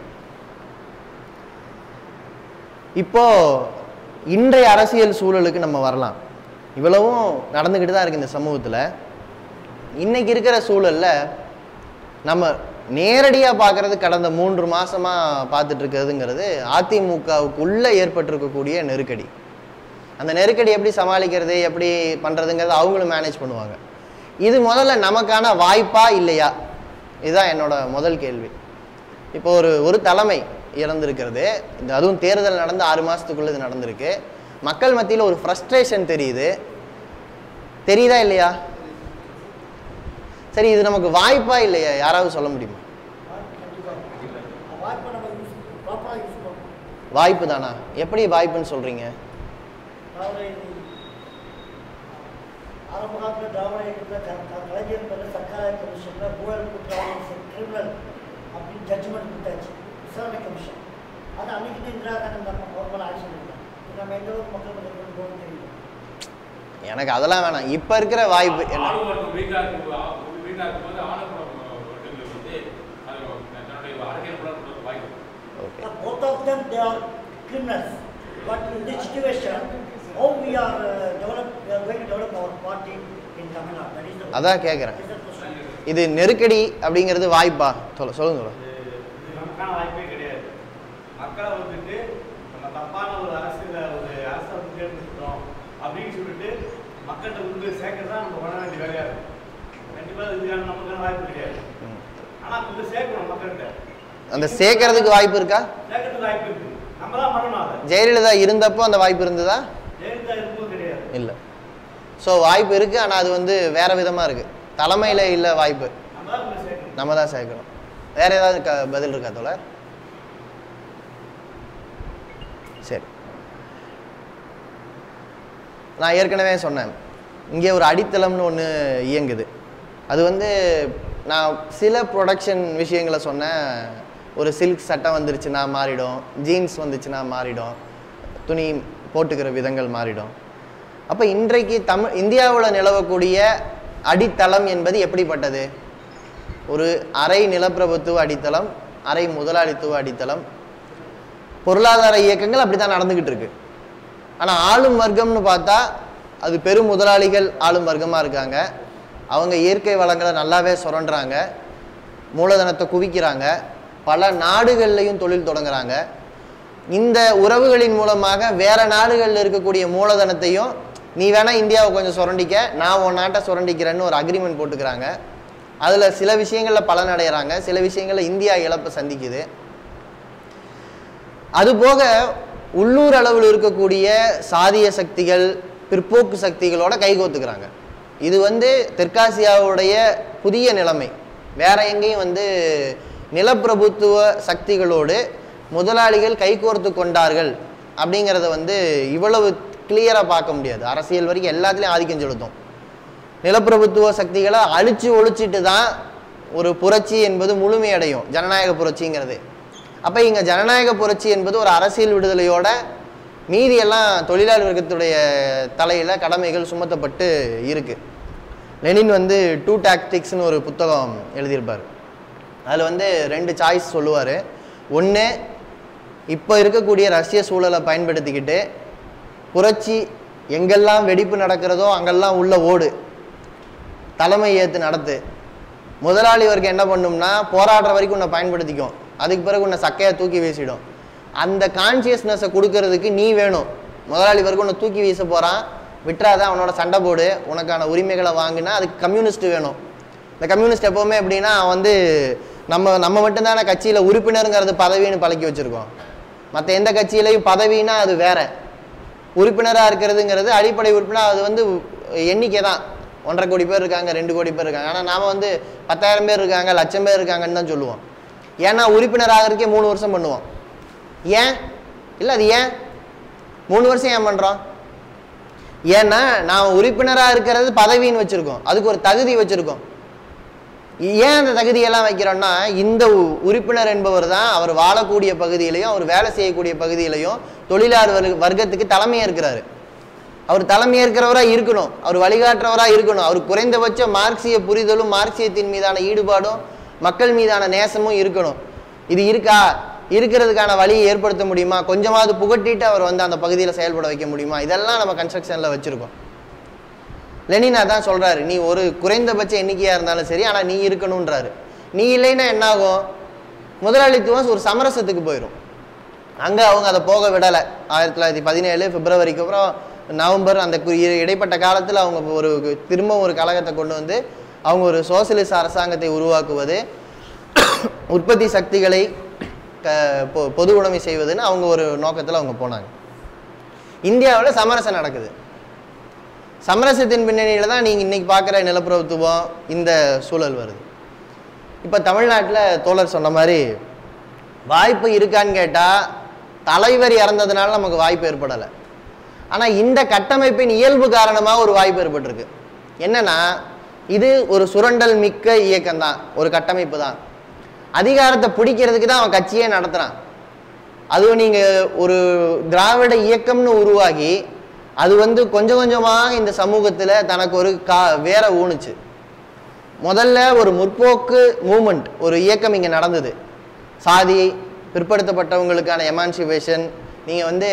இப்போ இன்றைய அரசியல் சூழலுக்கு நம்ம வரலாம். இவ்வளவும் நடந்துக்கிட்டு தான் இருக்கு இந்த சமூகத்தில். இன்னைக்கு இருக்கிற சூழலில் நம்ம நேரடியாக பார்க்கறது கடந்த மூன்று மாசமாக பார்த்துட்டு இருக்கிறதுங்கிறது அதிமுகவுக்குள்ளே ஏற்பட்டிருக்கக்கூடிய நெருக்கடி. அந்த நெருக்கடி எப்படி சமாளிக்கிறது, எப்படி பண்ணுறதுங்கிறது அவங்களும் மேனேஜ் பண்ணுவாங்க. இது முதல்ல நமக்கான வாய்ப்பா இல்லையா? இதுதான் என்னோட முதல் கேள்வி. இப்போ ஒரு ஒரு தலைமை இறந்திருக்கிறது, இந்த அதுவும் தேர்தல் நடந்து ஆறு மாதத்துக்குள்ளே இது நடந்திருக்கு. மக்கள் மத்தியில் ஒரு ஃப்ரஸ்ட்ரேஷன் தெரியுது, தெரியுதா இல்லையா? சரி, இது நமக்கு வாய்ப்பா இல்லையா? யாராவது சொல்ல முடியுமா? வாய்ப்பு தானா? எப்படி வாய்ப்புன்னு சொல்றீங்க? அது அன்னைக்கு இந்திரா காந்தி நம்ம எந்த ஒரு மக்கள் எனக்கு அதெல்லாம் வேணாம். இப்போ இருக்கிற வாய்ப்பு என்ன? Both of them, they are criminals. But in this situation, how we are uh, develop, we are going to develop our party in Tamil Nadu. That is the. அதான் கேட்குறேன். இது நெருக்கடி அப்படிங்கிறது வாய்ப்பா? சொல்ல சொல்லுங்க. இது நமக்கான வாய்ப்பே கிடையாது. மக்களை வந்துட்டு நம்ம தப்பான ஒரு அரசியல ஒரு அரசை வந்து தேர்ந்தெடுக்கிறோம் அப்படின்னு சொல்லிட்டு மக்கள்கிட்ட வந்து சேர்க்கறது தான் நம்ம பண்ண வேண்டிய வேலையா இருக்கும். கண்டிப்பாக இதுக்கான நமக்கான வாய்ப்பு கிடையாது. ஆனால் கொஞ்சம் சேர்க்கணும் மக்கள்கிட்ட. அந்த சேர்க்கறதுக்கு வாய்ப்பு இருக்கா? சேர்க்கறதுக்கு வாய்ப்பு இருக்கு. நம்ம தான் பண்ணணும் அதை. ஜெயலலிதா இருந்தப்போ அந்த வாய்ப்பு இருந்ததா? ஜெயலலிதா இருக்கும்போது கிடையாது. இல்லை. ஸோ வாய்ப்பு இருக்கு, ஆனால் அது வந்து வேற விதமா இருக்கு. தலைமையில இல்லை வாய்ப்பு. நம்ம தான் கொஞ்சம் சேர்க்கணும். நம்ம தான் சேர்க்கணும். வேற ஏதாவது க பதில் இருக்கா தோழர்? சரி, நான் ஏற்கனவே சொன்னேன், இங்கே ஒரு அடித்தளம்னு ஒன்று இயங்குது. அது வந்து நான் சில ப்ரொடக்ஷன் விஷயங்களை சொன்னேன். ஒரு சில்க் சட்டை வந்துருச்சுன்னா மாறிடும், ஜீன்ஸ் வந்துச்சுன்னா மாறிடும், துணி போட்டுக்கிற விதங்கள் மாறிடும். அப்போ இன்றைக்கு தமிழ் இந்தியாவில் நிலவக்கூடிய அடித்தளம் என்பது எப்படிப்பட்டது? ஒரு அரை நிலப்பிரபுத்துவ அடித்தளம், அரை முதலாளித்துவ அடித்தளம். பொருளாதார இயக்கங்கள் அப்படி தான் நடந்துக்கிட்டு இருக்கு. ஆனால் ஆளும் வர்க்கம்னு பார்த்தா அது பெரும் முதலாளிகள் ஆளும் வர்க்கமாக இருக்காங்க. அவங்க இயற்கை வளங்களை நல்லாவே சுரண்டுறாங்க, மூலதனத்தை குவிக்கிறாங்க, பல நாடுகள்லையும் தொழில் தொடங்குறாங்க. இந்த உறவுகளின் மூலமாக வேற நாடுகளில் இருக்கக்கூடிய மூலதனத்தையும் நீ வேணா இந்தியாவை கொஞ்சம் சுரண்டிக்க, நான் உன் நாட்டை சுரண்டிக்கிறேன்னு ஒரு அக்ரிமெண்ட் போட்டுக்கிறாங்க. அதில் சில விஷயங்களில் பலனடைகிறாங்க, சில விஷயங்களில் இந்தியா இழப்பை சந்திக்குது. அதுபோக உள்ளூர் அளவில் இருக்கக்கூடிய சாதிய சக்திகள், பிற்போக்கு சக்திகளோட கைகோத்துக்கிறாங்க. இது வந்து தெற்காசியாவுடைய புதிய நிலைமை. வேற எங்கேயும் வந்து நிலப்பிரபுத்துவ சக்திகளோடு முதலாளிகள் கைகோர்த்து கொண்டார்கள் அப்படிங்கிறத வந்து இவ்வளவு கிளியராக பார்க்க முடியாது. அரசியல் வரைக்கும் எல்லாத்துலேயும் ஆதிக்கம் செலுத்தும். நிலப்பிரபுத்துவ சக்திகளை அழிச்சு ஒழிச்சிட்டு தான் ஒரு புரட்சி என்பது முழுமையடையும், ஜனநாயக புரட்சிங்கிறது. அப்போ இங்கே ஜனநாயக புரட்சி என்பது ஒரு அரசியல் விடுதலையோட மீதியெல்லாம் தொழிலாளர் வர்க்கத்துடைய தலையில் கடமைகள் சுமத்தப்பட்டு இருக்கு. லெனின் வந்து டூ டாக்டிக்ஸ்னு ஒரு புத்தகம் எழுதியிருப்பார். அதில் வந்து ரெண்டு சாய்ஸ் சொல்லுவார். ஒன்று, இப்போ இருக்கக்கூடிய ரஷ்ய சூழலை பயன்படுத்திக்கிட்டு புரட்சி எங்கெல்லாம் வெடிப்பு நடக்கிறதோ அங்கெல்லாம் உள்ள ஓடு, தலைமை ஏற்று நடத்து. முதலாளி வர்க்கம் என்ன பண்ணும்னா போராடுற வரைக்கும் உன்னை பயன்படுத்திக்கும், அதுக்கு பிறகு உன்னை சக்கையாக தூக்கி வீசிடும். அந்த கான்சியஸ்னஸை கொடுக்கறதுக்கு நீ வேணும். முதலாளி வரைக்கும் உன்னை தூக்கி வீச போகிறான், விட்டுறாத, அவனோட சண்டை போடு, உனக்கான உரிமைகளை வாங்கினா அதுக்கு கம்யூனிஸ்ட் வேணும். இந்த கம்யூனிஸ்ட் எப்போவுமே எப்படின்னா வந்து நம்ம நம்ம மட்டும்தான கட்சியில் உறுப்பினருங்கிறது பதவின்னு பழக்கி வச்சுருக்கோம். மற்ற எந்த கட்சியிலையும் பதவின்னா அது வேற, உறுப்பினராக இருக்கிறதுங்கிறது அடிப்படை உறுப்பினர் அது வந்து எண்ணிக்கை தான். ஒன்றரை கோடி பேர் இருக்காங்க, ரெண்டு கோடி பேர் இருக்காங்க. ஆனால் நாம் வந்து பத்தாயிரம் பேர் இருக்காங்க, லட்சம் பேர் இருக்காங்கன்னு தான் சொல்லுவோம். ஏன்னா உறுப்பினர் ஆகிறதுக்கே மூணு வருஷம் பண்ணுவோம். ஏன் இல்லை, அது ஏன் மூணு வருஷம் ஏன் பண்ணுறோம்? ஏன்னா நான் உறுப்பினராக இருக்கிறது பதவின்னு வச்சுருக்கோம், அதுக்கு ஒரு தகுதி வச்சுருக்கோம். ஏன் அந்த தகுதியெல்லாம் வைக்கிறோம்னா இந்த உறுப்பினர் என்பவர் தான் அவர் வாழக்கூடிய பகுதியிலையும் அவர் வேலை செய்யக்கூடிய பகுதியிலையும் தொழிலாளர் வர்க்கத்துக்கு தலைமையாக இருக்கிறாரு. அவர் தலைமையேற்கிறவராக இருக்கணும், அவர் வழிகாட்டுறவராக இருக்கணும். அவர் குறைந்தபட்ச மார்க்சிய புரிதலும் மார்க்சியத்தின் மீதான ஈடுபாடும் மக்கள் மீதான நேசமும் இருக்கணும். இது இருக்கா? இருக்கிறதுக்கான வழியை ஏற்படுத்த முடியுமா? கொஞ்சமாவது புகட்டிட்டு அவர் வந்து அந்த பகுதியில் செயல்பட வைக்க முடியுமா? இதெல்லாம் நம்ம கன்ஸ்ட்ரக்ஷனில் வச்சுருக்கோம். லெனின் அதான் சொல்கிறாரு, நீ ஒரு குறைந்தபட்ச எண்ணிக்கையாக இருந்தாலும் சரி, ஆனால் நீ இருக்கணுன்றாரு. நீ இல்லைன்னா என்னாகும்? முதலாளித்துவம் ஒரு சமரசத்துக்கு போயிடும். அங்கே அவங்க அதை போக விடலை. ஆயிரத்தி தொள்ளாயிரத்தி பதினேழு பிப்ரவரிக்கு அப்புறம் நவம்பர் அந்த இடைப்பட்ட காலத்தில் அவங்க ஒரு திரும்ப ஒரு கழகத்தை கொண்டு வந்து அவங்க ஒரு சோசியலிச அரசாங்கத்தை உருவாக்குவது, உற்பத்தி சக்திகளை க பொது உடைமை செய்வதுன்னு அவங்க ஒரு நோக்கத்தில் அவங்க போனாங்க. இந்தியாவில் சமரசம் நடக்குது. சமரசத்தின் பின்னணியில் தான் நீங்கள் இன்றைக்கி பார்க்குற நிலப்பிரபுத்துவம் இந்த சூழல் வருது. இப்போ தமிழ்நாட்டில் தோழர் சொன்ன மாதிரி வாய்ப்பு இருக்கான்னு கேட்டால் தலைவர் இறந்ததுனால நமக்கு வாய்ப்பு ஏற்படலை. ஆனால் இந்த கட்டமைப்பின் இயல்பு காரணமாக ஒரு வாய்ப்பு ஏற்பட்டிருக்கு. என்னன்னா இது ஒரு சுரண்டல் மிக்க இயக்கம்தான், ஒரு கட்டமைப்பு தான். அதிகாரத்தை பிடிக்கிறதுக்கு தான் அவன் கட்சியே நடத்துகிறான். அதுவும் நீங்கள் ஒரு திராவிட இயக்கம்னு உருவாகி அது வந்து கொஞ்சம் கொஞ்சமாக இந்த சமூகத்தில் தனக்கு ஒரு கா வேற ஊனுச்சு. முதல்ல ஒரு முற்போக்கு மூமெண்ட், ஒரு இயக்கம் இங்கே நடந்தது. சாதி பிற்படுத்தப்பட்டவங்களுக்கான எமான்சிபேஷன். நீங்கள் வந்து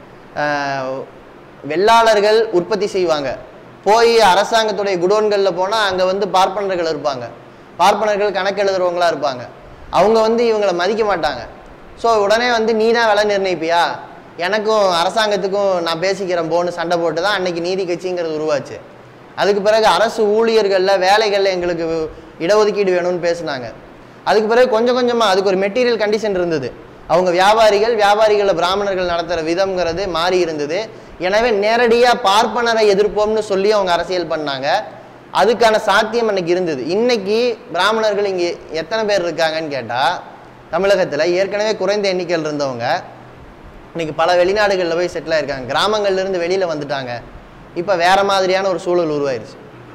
வெள்ளாளர்கள் உற்பத்தி செய்வாங்க, போய் அரசாங்கத்துடைய குடோன்களில் போனால் அங்கே வந்து பார்ப்பனர்கள் இருப்பாங்க, பார்ப்பனர்கள் கணக்கு எழுதுறவங்களா இருப்பாங்க. அவங்க வந்து இவங்களை மதிக்க மாட்டாங்க. ஸோ உடனே வந்து நீ தான் விலை நிர்ணயிப்பியா, எனக்கும் அரசாங்கத்துக்கும் நான் பேசிக்கிறேன் போன்னு சண்டை போட்டு தான் அன்னைக்கு நீதி கட்சிங்கிறது உருவாச்சு. அதுக்கு பிறகு அரசு ஊழியர்களில் வேலைகளில் எங்களுக்கு இடஒதுக்கீடு வேணும்னு பேசினாங்க. அதுக்கு பிறகு கொஞ்சம் கொஞ்சமாக அதுக்கு ஒரு மெட்டீரியல் கண்டிஷன் இருந்தது. அவங்க வியாபாரிகள் வியாபாரிகளை பிராமணர்கள் நடத்துகிற விதம்ங்கிறது மாறி இருந்தது. எனவே நேரடியாக பார்ப்பனரை எதிர்ப்போம்னு சொல்லி அவங்க அரசியல் பண்ணாங்க. அதுக்கான சாத்தியம் அன்னைக்கு இருந்தது. இன்னைக்கு பிராமணர்கள் இங்கே எத்தனை பேர் இருக்காங்கன்னு கேட்டால், தமிழகத்தில் ஏற்கனவே குறைந்த எண்ணிக்கையில் இருந்தவங்க இன்னைக்கு பல வெளிநாடுகளில் போய் செட்டில் ஆயிருக்காங்க, கிராமங்கள்லேருந்து வெளியில் வந்துட்டாங்க. இப்போ வேற மாதிரியான ஒரு சூழல் உருவாயிருச்சு.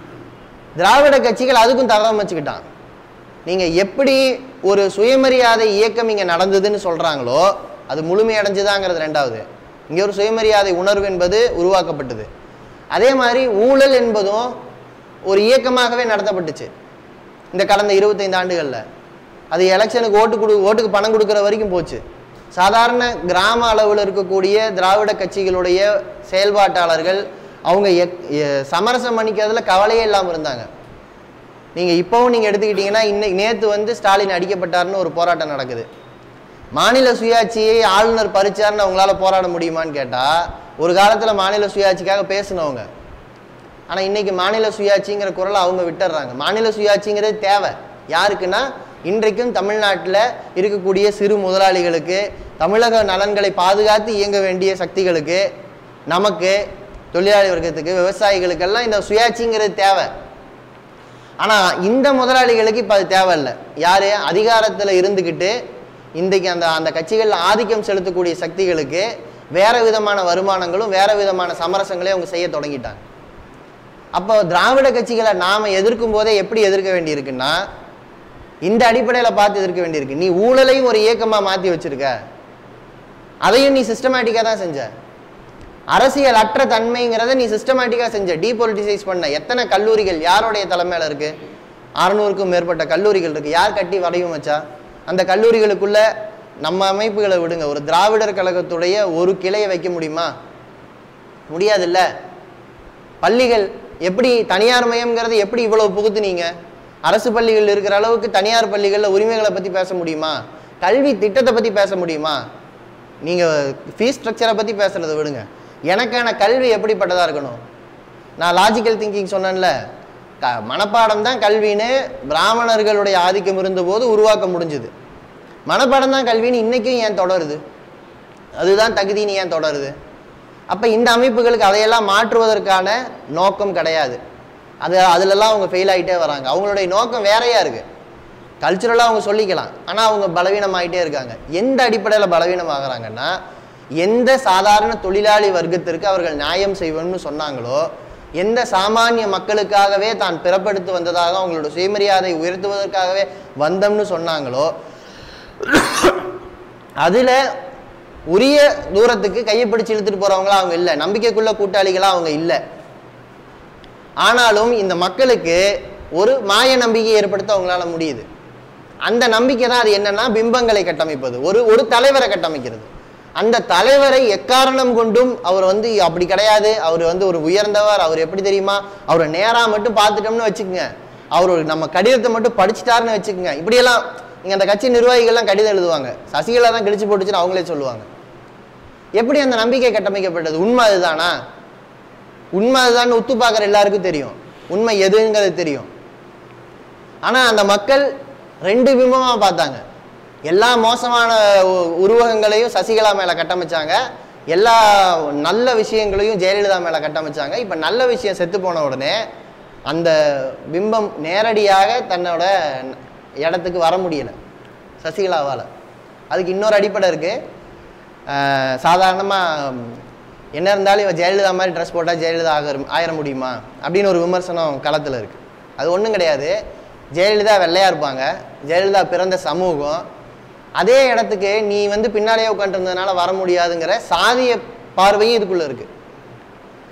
திராவிட கட்சிகள் அதுக்கும் தரம் வச்சுக்கிட்டான். நீங்கள் எப்படி ஒரு சுயமரியாதை இயக்கம் இங்கே நடந்ததுன்னு சொல்கிறாங்களோ அது முழுமையடைஞ்சுதாங்கிறது ரெண்டாவது. இங்கே ஒரு சுயமரியாதை உணர்வு என்பது உருவாக்கப்பட்டது. அதே மாதிரி ஊழல் என்பதும் ஒரு இயக்கமாகவே நடத்தப்பட்டுச்சு இந்த கடந்த இருபத்தைந்து ஆண்டுகளில். அது எலெக்ஷனுக்கு ஓட்டு கொடு ஓட்டுக்கு பணம் கொடுக்குற வரைக்கும் போச்சு. சாதாரண கிராம அளவில் இருக்கக்கூடிய திராவிட கட்சிகளுடைய செயல்பாட்டாளர்கள் அவங்க சமரசம் பண்ணிக்கிறதுல கவலையே இல்லாமல் இருந்தாங்க. நீங்கள் இப்போவும் நீங்கள் எடுத்துக்கிட்டிங்கன்னா இன்னைக்கு நேற்று வந்து ஸ்டாலின் அடிக்கப்பட்டார்னு ஒரு போராட்டம் நடக்குது. மாநில சுயாட்சியை ஆளுநர் பறிச்சார்னு அவங்களால போராட முடியுமான்னு கேட்டால், ஒரு காலத்தில் மாநில சுயாட்சிக்காக பேசினவங்க. ஆனால் இன்னைக்கு மாநில சுயாட்சிங்கிற குரலை அவங்க விட்டுடுறாங்க. மாநில சுயாட்சிங்கிறது தேவை யாருக்குன்னா, இன்றைக்கும் தமிழ்நாட்டில் இருக்கக்கூடிய சிறு முதலாளிகளுக்கு, தமிழக நலன்களை பாதுகாத்து இயங்க வேண்டிய சக்திகளுக்கு, நமக்கு தொழிலாளி வர்க்கத்துக்கு, விவசாயிகளுக்கெல்லாம் இந்த சுயாட்சிங்கிறது தேவை. ஆனால் இந்த முதலாளிகளுக்கு இப்போ அது தேவையில்லை. யார் அதிகாரத்தில் இருந்துக்கிட்டு இன்றைக்கு அந்த அந்த கட்சிகளில் ஆதிக்கம் செலுத்தக்கூடிய சக்திகளுக்கு வேற விதமான வருமானங்களும் வேற விதமான சமரசங்களையும் அவங்க செய்ய தொடங்கிட்டாங்க. அப்போ திராவிட கட்சிகளை நாம் எதிர்க்கும் போதே எப்படி எதிர்க்க வேண்டியிருக்குன்னா, இந்த அடிப்படையில் பார்த்து எதிர்க்க வேண்டியிருக்கு. நீ ஊழலையும் ஒரு இயக்கமாக மாற்றி வச்சிருக்க, அதையும் நீ சிஸ்டமேட்டிக்காக தான் செஞ்ச. அரசியல் அற்ற தன்மைங்கிறத நீ சிஸ்டமேட்டிக்காக செஞ்ச, டீபொலிட்டிசைஸ் பண்ண. எத்தனை கல்லூரிகள் யாருடைய தலைமையில் இருக்கு? அறுநூறுக்கும் மேற்பட்ட கல்லூரிகள் இருக்கு. யார் கட்டி வரையும் வச்சா? அந்த கல்லூரிகளுக்குள்ள நம்ம அமைப்புகளை விடுங்க, ஒரு திராவிடர் கழகத்துடைய ஒரு கிளையை வைக்க முடியுமா? முடியாதுல்ல. பள்ளிகள் எப்படி தனியார் மயம்ங்கிறது எப்படி இவ்வளவு புகுத்துனீங்க? அரசு பள்ளிகள் இருக்கிற அளவுக்கு தனியார் பள்ளிகளில் உரிமைகளை பற்றி பேச முடியுமா? கல்வி திட்டத்தை பற்றி பேச முடியுமா? நீங்கள் ஃபீஸ் ஸ்ட்ரக்சரை பற்றி பேசுகிறத விடுங்க. எனக்கான கல்வி எப்படிப்பட்டதாக இருக்கணும்? நான் லாஜிக்கல் திங்கிங் சொன்னேன்ல, க மனப்பாடம் தான் கல்வின்னு பிராமணர்களுடைய ஆதிக்கம் இருந்தபோது உருவாக்க முடிஞ்சுது. மனப்பாடம் தான் கல்வின்னு இன்றைக்கும் ஏன் தொடருது? அதுதான் தகுதின்னு ஏன் தொடருது? அப்போ இந்த அமைப்புகளுக்கு அதையெல்லாம் மாற்றுவதற்கான நோக்கம் கிடையாது. அது அதிலெல்லாம் அவங்க ஃபெயில் ஆகிட்டே வராங்க. அவங்களுடைய நோக்கம் வேறையாக இருக்குது. கல்ச்சுரலாக அவங்க சொல்லிக்கலாம், ஆனால் அவங்க பலவீனமாகிட்டே இருக்காங்க. எந்த அடிப்படையில் பலவீனமாகறாங்கன்னா, எந்த சாதாரண தொழிலாளி வர்க்கத்திற்கு அவர்கள் நியாயம் செய்வோம்னு சொன்னாங்களோ, எந்த சாமானிய மக்களுக்காகவே தான் பிறப்படுத்து வந்ததாக அவங்களோட சுயமரியாதை உயர்த்துவதற்காகவே வந்தோம்னு சொன்னாங்களோ, அதில் உரிய தூரத்துக்கு கையை பிடிச்சு இழுத்துட்டு போகிறவங்களா அவங்க இல்லை. நம்பிக்கைக்குள்ள கூட்டாளிகளாக அவங்க இல்லை. ஆனாலும் இந்த மக்களுக்கு ஒரு மாய நம்பிக்கை ஏற்படுத்த அவங்களால முடியுது. அந்த நம்பிக்கை தான் அது என்னன்னா, பிம்பங்களை கட்டமைப்பது, ஒரு ஒரு தலைவரை கட்டமைக்கிறது. அந்த தலைவரை எக்காரணம் கொண்டும் அவர் வந்து அப்படி கிடையாது, அவர் வந்து ஒரு உயர்ந்தவர், அவர் எப்படி தெரியுமா, அவரை நேராக மட்டும் பார்த்துட்டோம்னு வச்சுக்கோங்க, அவர் நம்ம கடிதத்தை மட்டும் படிச்சுட்டாருன்னு வச்சுக்கோங்க. இப்படியெல்லாம் இங்கே அந்த கட்சி நிர்வாகிகள்லாம் கடிதம் எழுதுவாங்க, சசிகலா தான் கிழிச்சு போட்டுச்சுன்னு அவங்களே சொல்லுவாங்க. எப்படி அந்த நம்பிக்கை கட்டமைக்கப்பட்டது? உண்மை அதுதானா? உண்மை அதுதான் உத்து பார்க்குற எல்லாருக்கும் தெரியும், உண்மை எதுங்கிறது தெரியும். ஆனால் அந்த மக்கள் ரெண்டு பிம்பமாக பார்த்தாங்க. எல்லா மோசமான உருவகங்களையும் சசிகலா மேலே கட்டமைச்சாங்க, எல்லா நல்ல விஷயங்களையும் ஜெயலலிதா மேலே கட்டமைச்சாங்க. இப்போ நல்ல விஷயம் செத்து போன உடனே அந்த பிம்பம் நேரடியாக தன்னோட இடத்துக்கு வர முடியலை சசிகலாவால். அதுக்கு இன்னொரு அடிப்படை இருக்குது. சாதாரணமாக என்ன இருந்தாலும் இவன் ஜெயலலிதா மாதிரி ட்ரெஸ் போட்டால் ஜெயலலிதா ஆக ஆயிர முடியுமா அப்படின்னு ஒரு விமர்சனம் களத்தில் இருக்குது. அது ஒன்றும் கிடையாது. ஜெயலலிதா வெள்ளையாக இருப்பாங்க, ஜெயலலிதா பிறந்த சமூகம், அதே இடத்துக்கு நீ வந்து பின்னாலேயே உட்காந்துருந்ததுனால வர முடியாதுங்கிற சாதிய பார்வையும் இதுக்குள்ளே இருக்குது.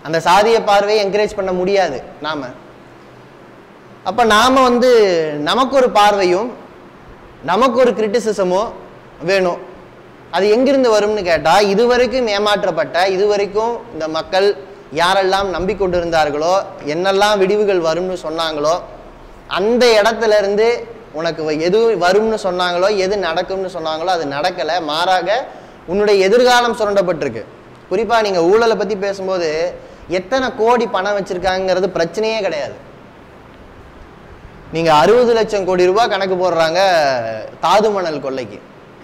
அந்த சாதிய பார்வையை என்கரேஜ் பண்ண முடியாது நாம. அப்ப நாம வந்து நமக்கு ஒரு பார்வையும் நமக்கு ஒரு கிரிட்டிசிசமும் வேணும். அது எங்கிருந்து வரும்னு கேட்டா, இதுவரைக்கும் ஏமாற்றப்பட்ட இதுவரைக்கும் இந்த மக்கள் யாரெல்லாம் நம்பிக்கொண்டிருந்தார்களோ, என்னெல்லாம் விடிவுகள் வரும்னு சொன்னாங்களோ, அந்த இடத்துல இருந்து உனக்கு எது வரும்னு சொன்னாங்களோ, எது நடக்கும்னு சொன்னாங்களோ அது நடக்கலை. மாறாக உன்னுடைய எதிர்காலம் சுரண்டப்பட்டிருக்கு. குறிப்பா நீங்க ஊழலை பத்தி பேசும்போது எத்தனை கோடி பணம் வச்சிருக்காங்கிறது பிரச்சனையே கிடையாது. நீங்க அறுபது லட்சம் கோடி ரூபாய் கணக்கு போடுறாங்க தாது மணல் கொள்ளைக்கு,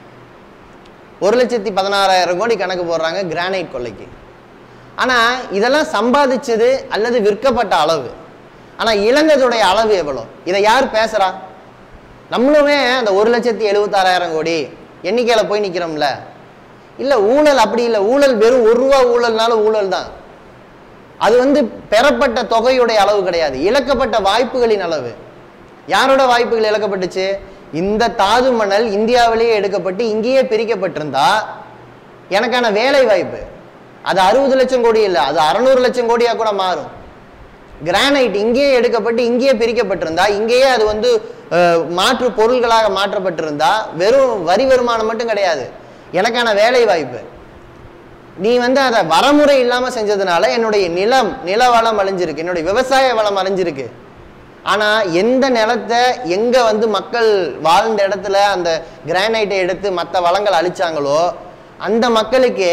ஒரு லட்சத்தி பதினாறாயிரம் கோடி கணக்கு போடுறாங்க கிரானைட் கொள்ளைக்கு. ஆனா இதெல்லாம் சம்பாதிச்சது அல்லது விற்கப்பட்ட அளவு. ஆனா இழந்ததுடைய அளவு எவ்வளோ? இதை யார் பேசுறா? நம்மளுமே அந்த ஒரு லட்சத்தி எழுபத்தாறாயிரம் கோடி எண்ணிக்கையில போய் நிக்கிறோம்ல. இல்ல, ஊழல் அப்படி இல்லை. ஊழல் வெறும் ஒரு ரூபா ஊழல்னால ஊழல் தான். அது வந்து பெறப்பட்ட தொகையுடைய அளவு கிடையாது, இழக்கப்பட்ட வாய்ப்புகளின் அளவு. யாரோட வாய்ப்புகள் இழக்கப்பட்டுச்சு? இந்த தாது மணல் இந்தியாவிலேயே எடுக்கப்பட்டு இங்கேயே பிரிக்கப்பட்டிருந்தா எனக்கான வேலை வாய்ப்பு அது அறுபது லட்சம் கோடி இல்லை, அது அறுநூறு லட்சம் கோடியா கூட மாறும். கிரானைட் இங்கேயே எடுக்கப்பட்டு இங்கேயே பிரிக்கப்பட்டிருந்தா, இங்கேயே அது வந்து மாற்று பொருள்களாக மாற்றப்பட்டிருந்தா வெறும் வரி வருமானம் மட்டும் கிடையாது, எனக்கான வேலை வாய்ப்பு. நீ வந்து அதை வரமுறை இல்லாம செஞ்சதுனால என்னுடைய நிலம் நில வளம் அழிஞ்சிருக்கு, என்னுடைய விவசாய வளம் அழிஞ்சிருக்கு. ஆனா எந்த நிலத்தை எங்க வந்து மக்கள் வாழ்ந்த இடத்துல அந்த கிரானைட்டை எடுத்து மற்ற வளங்கள் அழிச்சாங்களோ அந்த மக்களுக்கு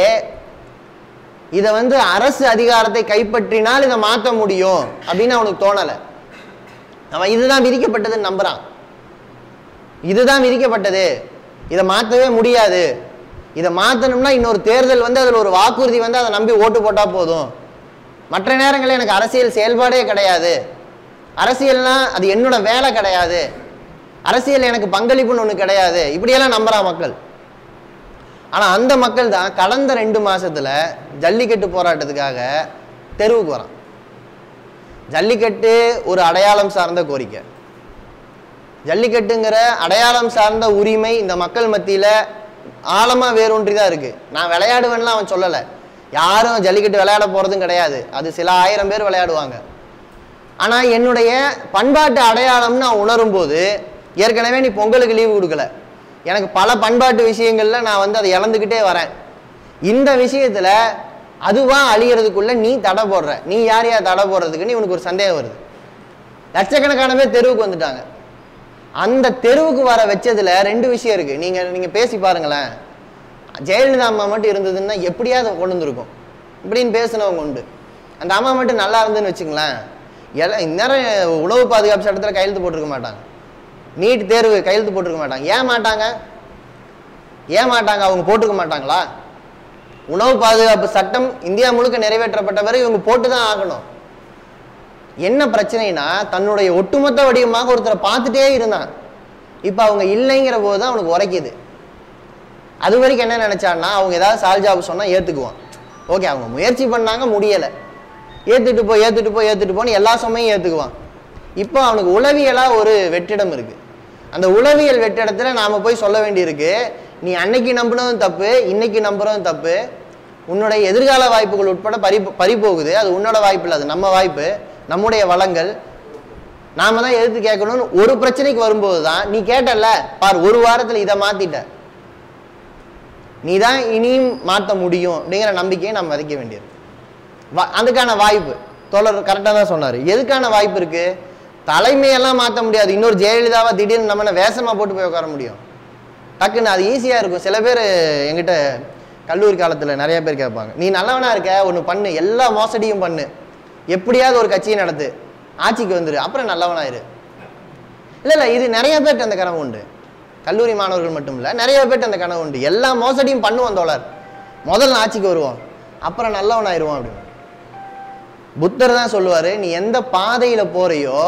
இதை வந்து அரசு அதிகாரத்தை கைப்பற்றினால் இதை மாற்ற முடியும் அப்படின்னு அவனுக்கு தோணலை. அவன் இதுதான் விதிக்கப்பட்டதுன்னு நம்புறான். இதுதான் விதிக்கப்பட்டது, இதை மாற்றவே முடியாது, இதை மாற்றணும்னா இன்னொரு தேர்தல் வந்து அதில் ஒரு வாக்குறுதி வந்து அதை நம்பி ஓட்டு போட்டா போதும், மற்ற நேரங்களில் எனக்கு அரசியல் செயல்பாடே கிடையாது, அரசியல்னா அது என்னோட வேலை கிடையாது, அரசியல் எனக்கு பங்களிப்புன்னு ஒன்று கிடையாது, இப்படியெல்லாம் நம்புறான் மக்கள். ஆனா அந்த மக்கள் தான் கடந்த ரெண்டு மாசத்துல ஜல்லிக்கட்டு போராட்டத்துக்காக தெருவுக்கு வரான். ஜல்லிக்கட்டு ஒரு அடையாளம் சார்ந்த கோரிக்கை. ஜல்லிக்கட்டுங்கிற அடையாளம் சார்ந்த உரிமை இந்த மக்கள் மத்தியில ஆழமா வேரூன்றிதான் இருக்கு. நான் விளையாடுவேன்லாம் அவன் சொல்லலை, யாரும் ஜல்லிக்கட்டு விளையாட போறதும் கிடையாது, அது சில ஆயிரம் பேர் விளையாடுவாங்க. ஆனா என்னுடைய பண்பாட்டு அடையாளம்னு நான் உணரும் போது, ஏற்கனவே நீ பொங்கலுக்கு லீவு கொடுக்கல, எனக்கு பல பண்பாட்டு விஷயங்கள்ல நான் வந்து அதை இழந்துக்கிட்டே வரேன், இந்த விஷயத்துல அதுவா அழியறதுக்குள்ள நீ தடை போடுற, நீ யார் யார் தடை போடுறதுக்குன்னு இவனுக்கு ஒரு சந்தேகம் வருது. லட்சக்கணக்கான பேர் தெருவுக்கு வந்துட்டாங்க. அந்த தெருவுக்கு வர வச்சதுல ரெண்டு விஷயம் இருக்கு. நீங்க நீங்க பேசி பாருங்களேன். ஜெயலலிதா அம்மா மட்டும் இருந்ததுன்னா எப்படியாவது கொண்டு வந்துருக்கும் இப்படின்னு பேசினவங்க உண்டு. அந்த அம்மா மட்டும் நல்லா இருந்துன்னு வச்சுங்களேன், எல்லாம் இந்நேரம் உணவு பாதுகாப்பு சட்டத்தில் கையெழுத்து போட்டிருக்க மாட்டாங்க, நீட் தேர்வு கையெழுத்து போட்டிருக்க மாட்டாங்க. ஏன் மாட்டாங்க? ஏன் மாட்டாங்க? அவங்க போட்டுக்க மாட்டாங்களா? உணவு பாதுகாப்பு சட்டம் இந்தியா முழுக்க நிறைவேற்றப்பட்ட பிறகு இவங்க போட்டு தான் ஆகணும். என்ன பிரச்சனைனா, தன்னுடைய ஒட்டுமொத்த வடிவமாக ஒருத்தரை பார்த்துட்டே இருந்தான், இப்போ அவங்க இல்லைங்கிற போது தான் அவனுக்கு உரைக்குது. அது வரைக்கும் என்ன நினைச்சான்னா, அவங்க ஏதாவது சால் ஜாப் சொன்னால் ஏற்றுக்குவான். ஓகே, அவங்க முயற்சி பண்ணாங்க, முடியலை, ஏற்றுட்டு போ ஏற்றுட்டு போ ஏற்றுட்டு போன்னு எல்லா சமயம் ஏற்றுக்குவான். இப்போ அவனுக்கு உளவியலாக ஒரு வெற்றிடம் இருக்குது. அந்த உளவியல் வெற்றிடத்தில் நாம் போய் சொல்ல வேண்டியிருக்கு, நீ அன்னைக்கு நம்பினதும் தப்பு, இன்னைக்கு நம்புறதும் தப்பு, உன்னுடைய எதிர்கால வாய்ப்புகள் உட்பட பறி பறி போகுது. அது உன்னோட வாய்ப்பு இல்லை, அது நம்ம வாய்ப்பு, நம்முடைய வளங்கள், நாம தான் எதிர்த்து கேட்கணும்னு ஒரு பிரச்சனைக்கு வரும்போது தான் நீ கேட்டல பார், ஒரு வாரத்தில் இதை மாத்திட்ட, நீ தான் இனியும் மாற்ற முடியும் அப்படிங்கிற நம்பிக்கையை நாம் விதைக்க வேண்டியது. அதுக்கான வாய்ப்பு தோழர் கரெக்டாக தான் சொன்னார். எதுக்கான வாய்ப்பு இருக்கு? தலைமையெல்லாம் மாற்ற முடியாது. இன்னொரு ஜெயலலிதாவா திடீர்னு நம்ம வேஷமா போட்டு போய் உட்கார முடியும்? டக்குன்னு அது ஈஸியாக இருக்கும். சில பேர் எங்கிட்ட கல்லூரி காலத்தில் நிறைய பேர் கேட்பாங்க, நீ நல்லவனா இருக்க, ஒன்று பண்ணு, எல்லா மோசடியும் பண்ணு, எப்படியாவது ஒரு கட்சியை நடத்து, ஆட்சிக்கு வந்துரு, அப்புறம் நல்லவனாயிரு. இல்லை இல்லை, இது நிறைய பேர்ட்டு அந்த கனவு உண்டு. கல்லூரி மாணவர்கள் மட்டும் இல்லை, நிறைய பேர்ட்டு அந்த கனவு உண்டு. எல்லா மோசடியும் பண்ணுவோம் தோழர், முதல்ல ஆட்சிக்கு வருவோம், அப்புறம் நல்லவனாயிருவோம் அப்படின்னு. புத்தர் தான் சொல்லுவாரு, நீ எந்த பாதையில போறியோ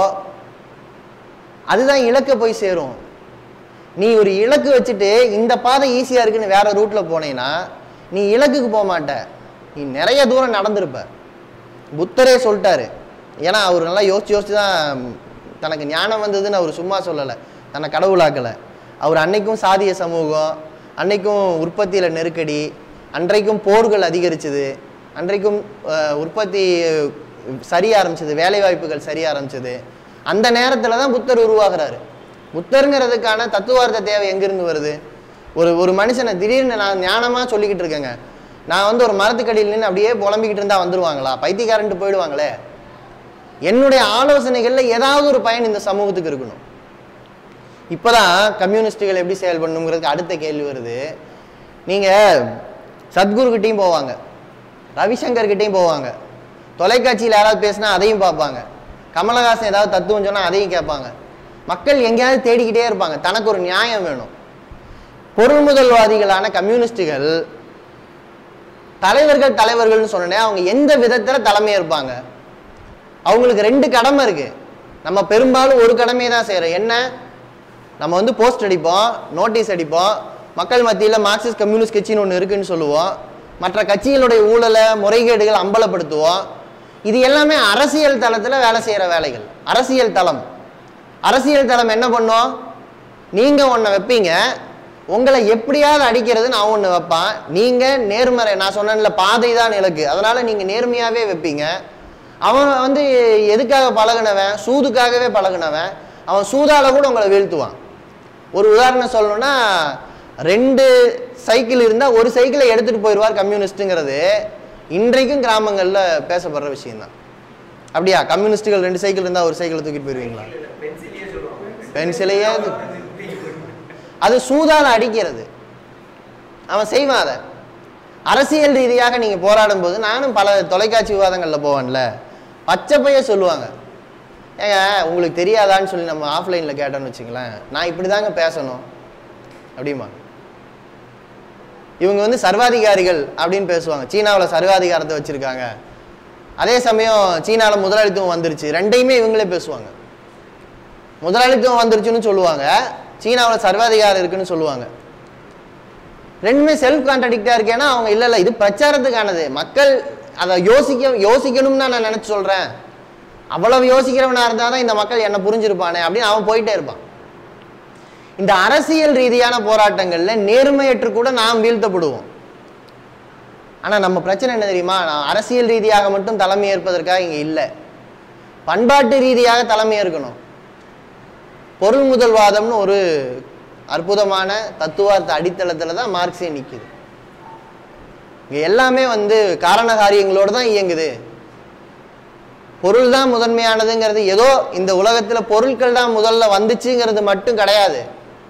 அதுதான் இலக்க போய் சேரும். நீ ஒரு இலக்கு வச்சுட்டு இந்த பாதை ஈஸியா இருக்குன்னு வேற ரூட்ல போனேன்னா நீ இலக்குக்கு போக மாட்ட, நீ நிறைய தூரம் நடந்திருப்ப. புத்தரே சொல்லிட்டாரு. ஏன்னா அவர் நல்லா யோசிச்சு யோசிச்சு தான் தனக்கு ஞானம் வந்ததுன்னு அவர் சும்மா சொல்லலை, தன்னை கடவுளாக்கலை. அவர் அன்னைக்கும் சாதிய சமூகம், அன்னைக்கும் உற்பத்தியில் நெருக்கடி, அன்றைக்கும் போர்கள் அதிகரிச்சுது, அன்றைக்கும் உற்பத்தி சரிய ஆரம்பிச்சது, வேலை வாய்ப்புகள் சரிய ஆரம்பிச்சது. அந்த நேரத்தில் தான் புத்தர் உருவாகிறாரு. புத்தருங்கிறதுக்கான தத்துவார்த்த தேவை எங்கிருந்து வருது? ஒரு ஒரு மனுஷனை திடீர்னு நான் ஞானமாக சொல்லிக்கிட்டு இருக்கேங்க, நான் வந்து ஒரு மரத்துக்கடியில் நின்று அப்படியே புலம்பிக்கிட்டு இருந்தால் வந்துடுவாங்களா? பைத்தியக்காரன்ட்டு போயிடுவாங்களே. என்னுடைய ஆலோசனைகளில் ஏதாவது ஒரு பயன் இந்த சமூகத்துக்கு இருக்கணும். இப்போ தான் கம்யூனிஸ்டுகள் எப்படி செயல்படணுங்கிறதுக்கு அடுத்த கேள்வி வருது. நீங்கள் சத்குருக்கிட்டையும் போவாங்க, ரவிசங்கர்கிட்டையும் போவாங்க, தொலைக்காட்சியில் யாராவது பேசினா அதையும் பார்ப்பாங்க, கமலஹாசன் ஏதாவது தத்துவம் சொன்னால் அதையும் கேட்பாங்க. மக்கள் எங்கேயாவது தேடிக்கிட்டே இருப்பாங்க, தனக்கு ஒரு நியாயம் வேணும். பொருள் முதல்வாதிகளான கம்யூனிஸ்டுகள் தலைவர்கள் தலைவர்கள்னு சொன்னேன், அவங்க எந்த விதத்தில் தலைமையாக இருப்பாங்க? அவங்களுக்கு ரெண்டு கடமை இருக்குது. நம்ம பெரும்பாலும் ஒரு கடமையை தான் செய்கிறோம். என்ன? நம்ம வந்து போஸ்ட் அடிப்போம், நோட்டீஸ் அடிப்போம், மக்கள் மத்தியில் மார்க்சிஸ்ட் கம்யூனிஸ்ட் கட்சின்னு ஒன்று இருக்குன்னு சொல்லுவோம், மற்ற கட்சிகளுடைய ஊழலை முறைகேடுகள் அம்பலப்படுத்துவோம். இது எல்லாமே அரசியல் தளத்தில் வேலை செய்கிற வேலைகள். அரசியல் தளம் அரசியல் தளம் என்ன பண்ணும்? நீங்கள் ஒன்றை வைப்பீங்க, உங்களை எப்படியாவது அடிக்கிறது நான் ஒன்று வைப்பான். நீங்கள் நேர்மறை, நான் சொன்னேன்ல பாதை தான் இலக்கு, அதனால் நீங்கள் நேர்மையாகவே வைப்பீங்க. அவன் வந்து எதுக்காக பழகுனவன்? சூதுக்காகவே பழகுனவன். அவன் சூதால் கூட உங்களை வீழ்த்துவான். ஒரு உதாரணம் சொல்லணும்னா, ரெண்டு சைக்கிள் இருந்தால் ஒரு சைக்கிளை எடுத்துகிட்டு போயிடுவார் கம்யூனிஸ்ட்டுங்கிறது இன்றைக்கும் கிராமங்களில் பேசப்படுற விஷயம்தான். அப்படியா? கம்யூனிஸ்ட்டுகள் ரெண்டு சைக்கிள் இருந்தால் ஒரு சைக்கிளை தூக்கிட்டு போயிடுவீங்களா? பென்சிலையே அது சூதால அடிக்கிறது. அவன் செய்வான் அதை. அரசியல் ரீதியாக நீங்கள் போராடும் போது, நானும் பல தொலைக்காட்சி விவாதங்களில் போவேன்ல, பச்சைப்பைய சொல்லுவாங்க, ஏங்க உங்களுக்கு தெரியாதான்னு சொல்லி நம்ம ஆஃப்லைனில் கேட்டோன்னு வச்சுங்களேன், நான் இப்படி தாங்க பேசணும் அப்படிமா. இவங்க வந்து சர்வாதிகாரிகள் அப்படின்னு பேசுவாங்க. சீனாவில் சர்வாதிகாரத்தை வச்சுருக்காங்க, அதே சமயம் சீனாவில் முதலாளித்துவம் வந்துருச்சு, ரெண்டையுமே இவங்களே பேசுவாங்க. முதலாளித்துவம் வந்துருச்சுன்னு சொல்லுவாங்க, சீனாவில் சர்வாதிகாரம் இருக்குன்னு சொல்லுவாங்க. ரெண்டுமே செல்ஃப் கான்ட்ராடிக்டாக இருக்கேன்னா அவங்க இல்லை இல்லை இது பிரச்சாரத்துக்கானது, மக்கள் அதை யோசிக்க யோசிக்கணும்னு நான் நினச்சி சொல்கிறேன், அவ்வளவு யோசிக்கிறவனாக இருந்தால் தான் இந்த மக்கள் என்னை புரிஞ்சிருப்பானே அப்படின்னு அவன் போயிட்டே இருப்பான். இந்த அரசியல் ரீதியான போராட்டங்களில் நேர்மையற்று கூட நாம் வீழ்த்தப்படுவோம். ஆனால் நம்ம பிரச்சனை என்ன தெரியுமா? நான் அரசியல் ரீதியாக மட்டும் தலைமை ஏற்பதற்காக இங்கே இல்லை, பண்பாட்டு ரீதியாக தலைமை ஏற்கணும். பொருள் முதல்வாதம்னு ஒரு அற்புதமான தத்துவார்த்த அடித்தளத்தில் தான் மார்க்ஸே நிற்குது. இங்கே எல்லாமே வந்து காரண காரியங்களோடு தான் இயங்குது. பொருள் தான் முதன்மையானதுங்கிறது ஏதோ இந்த உலகத்தில் பொருட்கள் தான் முதல்ல வந்துச்சுங்கிறது மட்டும் கிடையாது.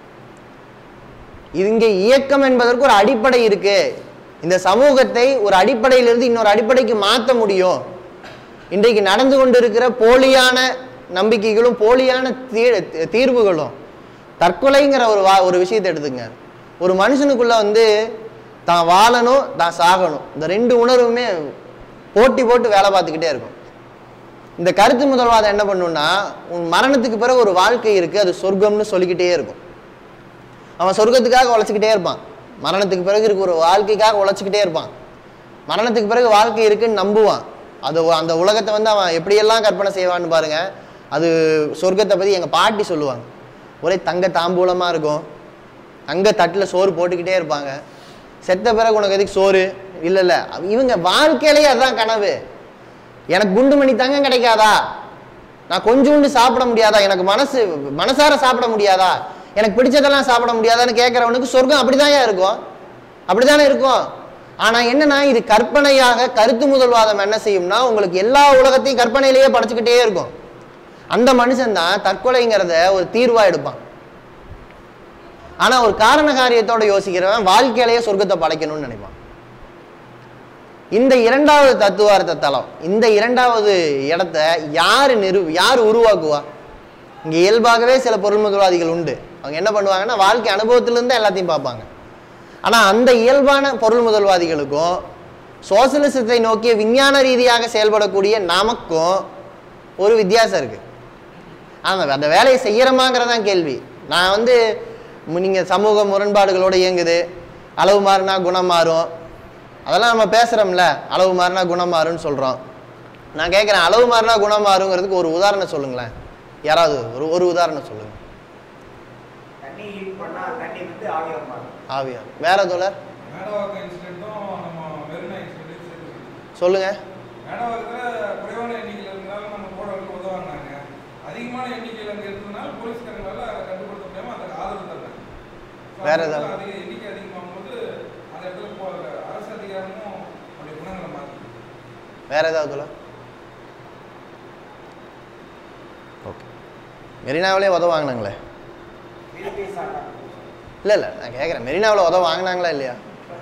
இங்கே இயக்கம் என்பதற்கு ஒரு அடிப்படை இருக்கு. இந்த சமூகத்தை ஒரு அடிப்படையிலிருந்து இன்னொரு அடிப்படைக்கு மாற்ற முடியும். இன்றைக்கு நடந்து கொண்டிருக்கிற போலியான நம்பிக்கைகளும் போலியான தீ தீர்வுகளும் தற்கொலைங்கிற ஒரு வா ஒரு விஷயத்தை எடுத்துங்க. ஒரு மனுஷனுக்குள்ள வந்து தான் வாழணும் தான் சாகணும், இந்த ரெண்டு உணர்வுமே போட்டி போட்டு வேலை பார்த்துக்கிட்டே இருக்கும். இந்த கருத்து முதல்வாதம் என்ன பண்ணுன்னா, உன் மரணத்துக்கு பிறகு ஒரு வாழ்க்கை இருக்குது, அது சொர்க்கம்னு சொல்லிக்கிட்டே இருக்கும். அவன் சொர்க்கத்துக்காக உழைச்சிக்கிட்டே இருப்பான், மரணத்துக்கு பிறகு இருக்க ஒரு வாழ்க்கைக்காக உழைச்சிக்கிட்டே இருப்பான். மரணத்துக்கு பிறகு வாழ்க்கை இருக்குன்னு நம்புவான். அது அந்த உலகத்தை வந்து அவன் எப்படியெல்லாம் கற்பனை செய்வான்னு பாருங்க. அது சொர்க்கத்தை பற்றி எங்கள் பாட்டி சொல்லுவாங்க, ஒரே தங்க தாம்பூலமாக இருக்கும், தங்க தட்டில் சோறு போட்டுக்கிட்டே இருப்பாங்க. செத்த பிறகு உனக்கு எதுக்கு சோறு? இல்லை இல்லை இவங்க வாழ்க்கையிலேயே அதுதான் கனவு. எனக்கு குண்டு மணி தங்கம் கிடைக்காதா? நான் கொஞ்சோண்டு சாப்பிட முடியாதா? எனக்கு மனசு மனசார சாப்பிட முடியாதா? எனக்கு பிடிச்சதெல்லாம் சாப்பிட முடியாதான்னு கேட்குறவனுக்கு சொர்க்கம் அப்படிதான் இருக்கும், அப்படித்தானே இருக்கும். ஆனால் என்னன்னா, இது கற்பனையாக கருத்து முதல்வாதம் என்ன செய்யும்னா, உங்களுக்கு எல்லா உலகத்தையும் கற்பனையிலேயே படைச்சிக்கிட்டே இருக்கும். அந்த மனுஷன் தான் தற்கொலைங்கிறத ஒரு தீர்வா எடுப்பான். ஆனா ஒரு காரண காரியத்தோட யோசிக்கிறவன் வாழ்க்கையிலேயே சொர்க்கத்தை படைக்கணும்னு நினைப்பான். இந்த இரண்டாவது தத்துவார்த்த தளம், இந்த இரண்டாவது இடத்த யாரு நிறு யார் உருவாக்குவா? இங்க இயல்பாகவே சில பொருள் முதல்வாதிகள் உண்டு. அவங்க என்ன பண்ணுவாங்கன்னா, வாழ்க்கை அனுபவத்திலிருந்து எல்லாத்தையும் பார்ப்பாங்க. ஆனா அந்த இயல்பான பொருள் முதல்வாதிகளுக்கும் சோசியலிசத்தை நோக்கிய விஞ்ஞான ரீதியாக செயல்படக்கூடிய நமக்கும் ஒரு வித்தியாசம் இருக்கு. ஆமாம், அந்த வேலையை செய்யறோமாங்கிறதான் கேள்வி. நான் வந்து நீங்கள் சமூக முரண்பாடுகளோடு இயங்குது, அளவு மாறினா குணம் மாறும், அதெல்லாம் நம்ம பேசுகிறோம்ல, அளவு மாறினா குணம் மாறும்னு சொல்கிறோம். நான் கேட்குறேன், அளவு மாறினா குணம் மாறுங்கிறதுக்கு ஒரு உதாரணம் சொல்லுங்களேன். யாராவது ஒரு ஒரு உதாரணம் சொல்லுங்க. ஆவியா வேற தோழர்? சொல்லுங்கள். மேடவாக்கத்தில் குறைவான எண்ணிக்கையில் இருந்தாலும் நம்ம போடுறதுக்கு உதவாங்க. அதிகமான எண்ணிக்கையில் அங்கே இருந்ததுனால போலீஸ்காரங்களால் அதை கட்டுப்படுத்த முடியாமல் அந்த ஆதரவு தரல. வேற ஏதாவது அதிக எண்ணிக்கை அதிகமாகும் போது அந்த இடத்துல போ அரசு அதிகாரமும் அப்படி குணங்களை மாற்றி. வேற ஏதாவது சொல்ல? ஓகே. மெரினாவிலே உதவ வாங்கினாங்களே? இல்லை இல்லை நான் கேட்குறேன், மெரினாவில் உதவ வாங்கினாங்களா இல்லையா?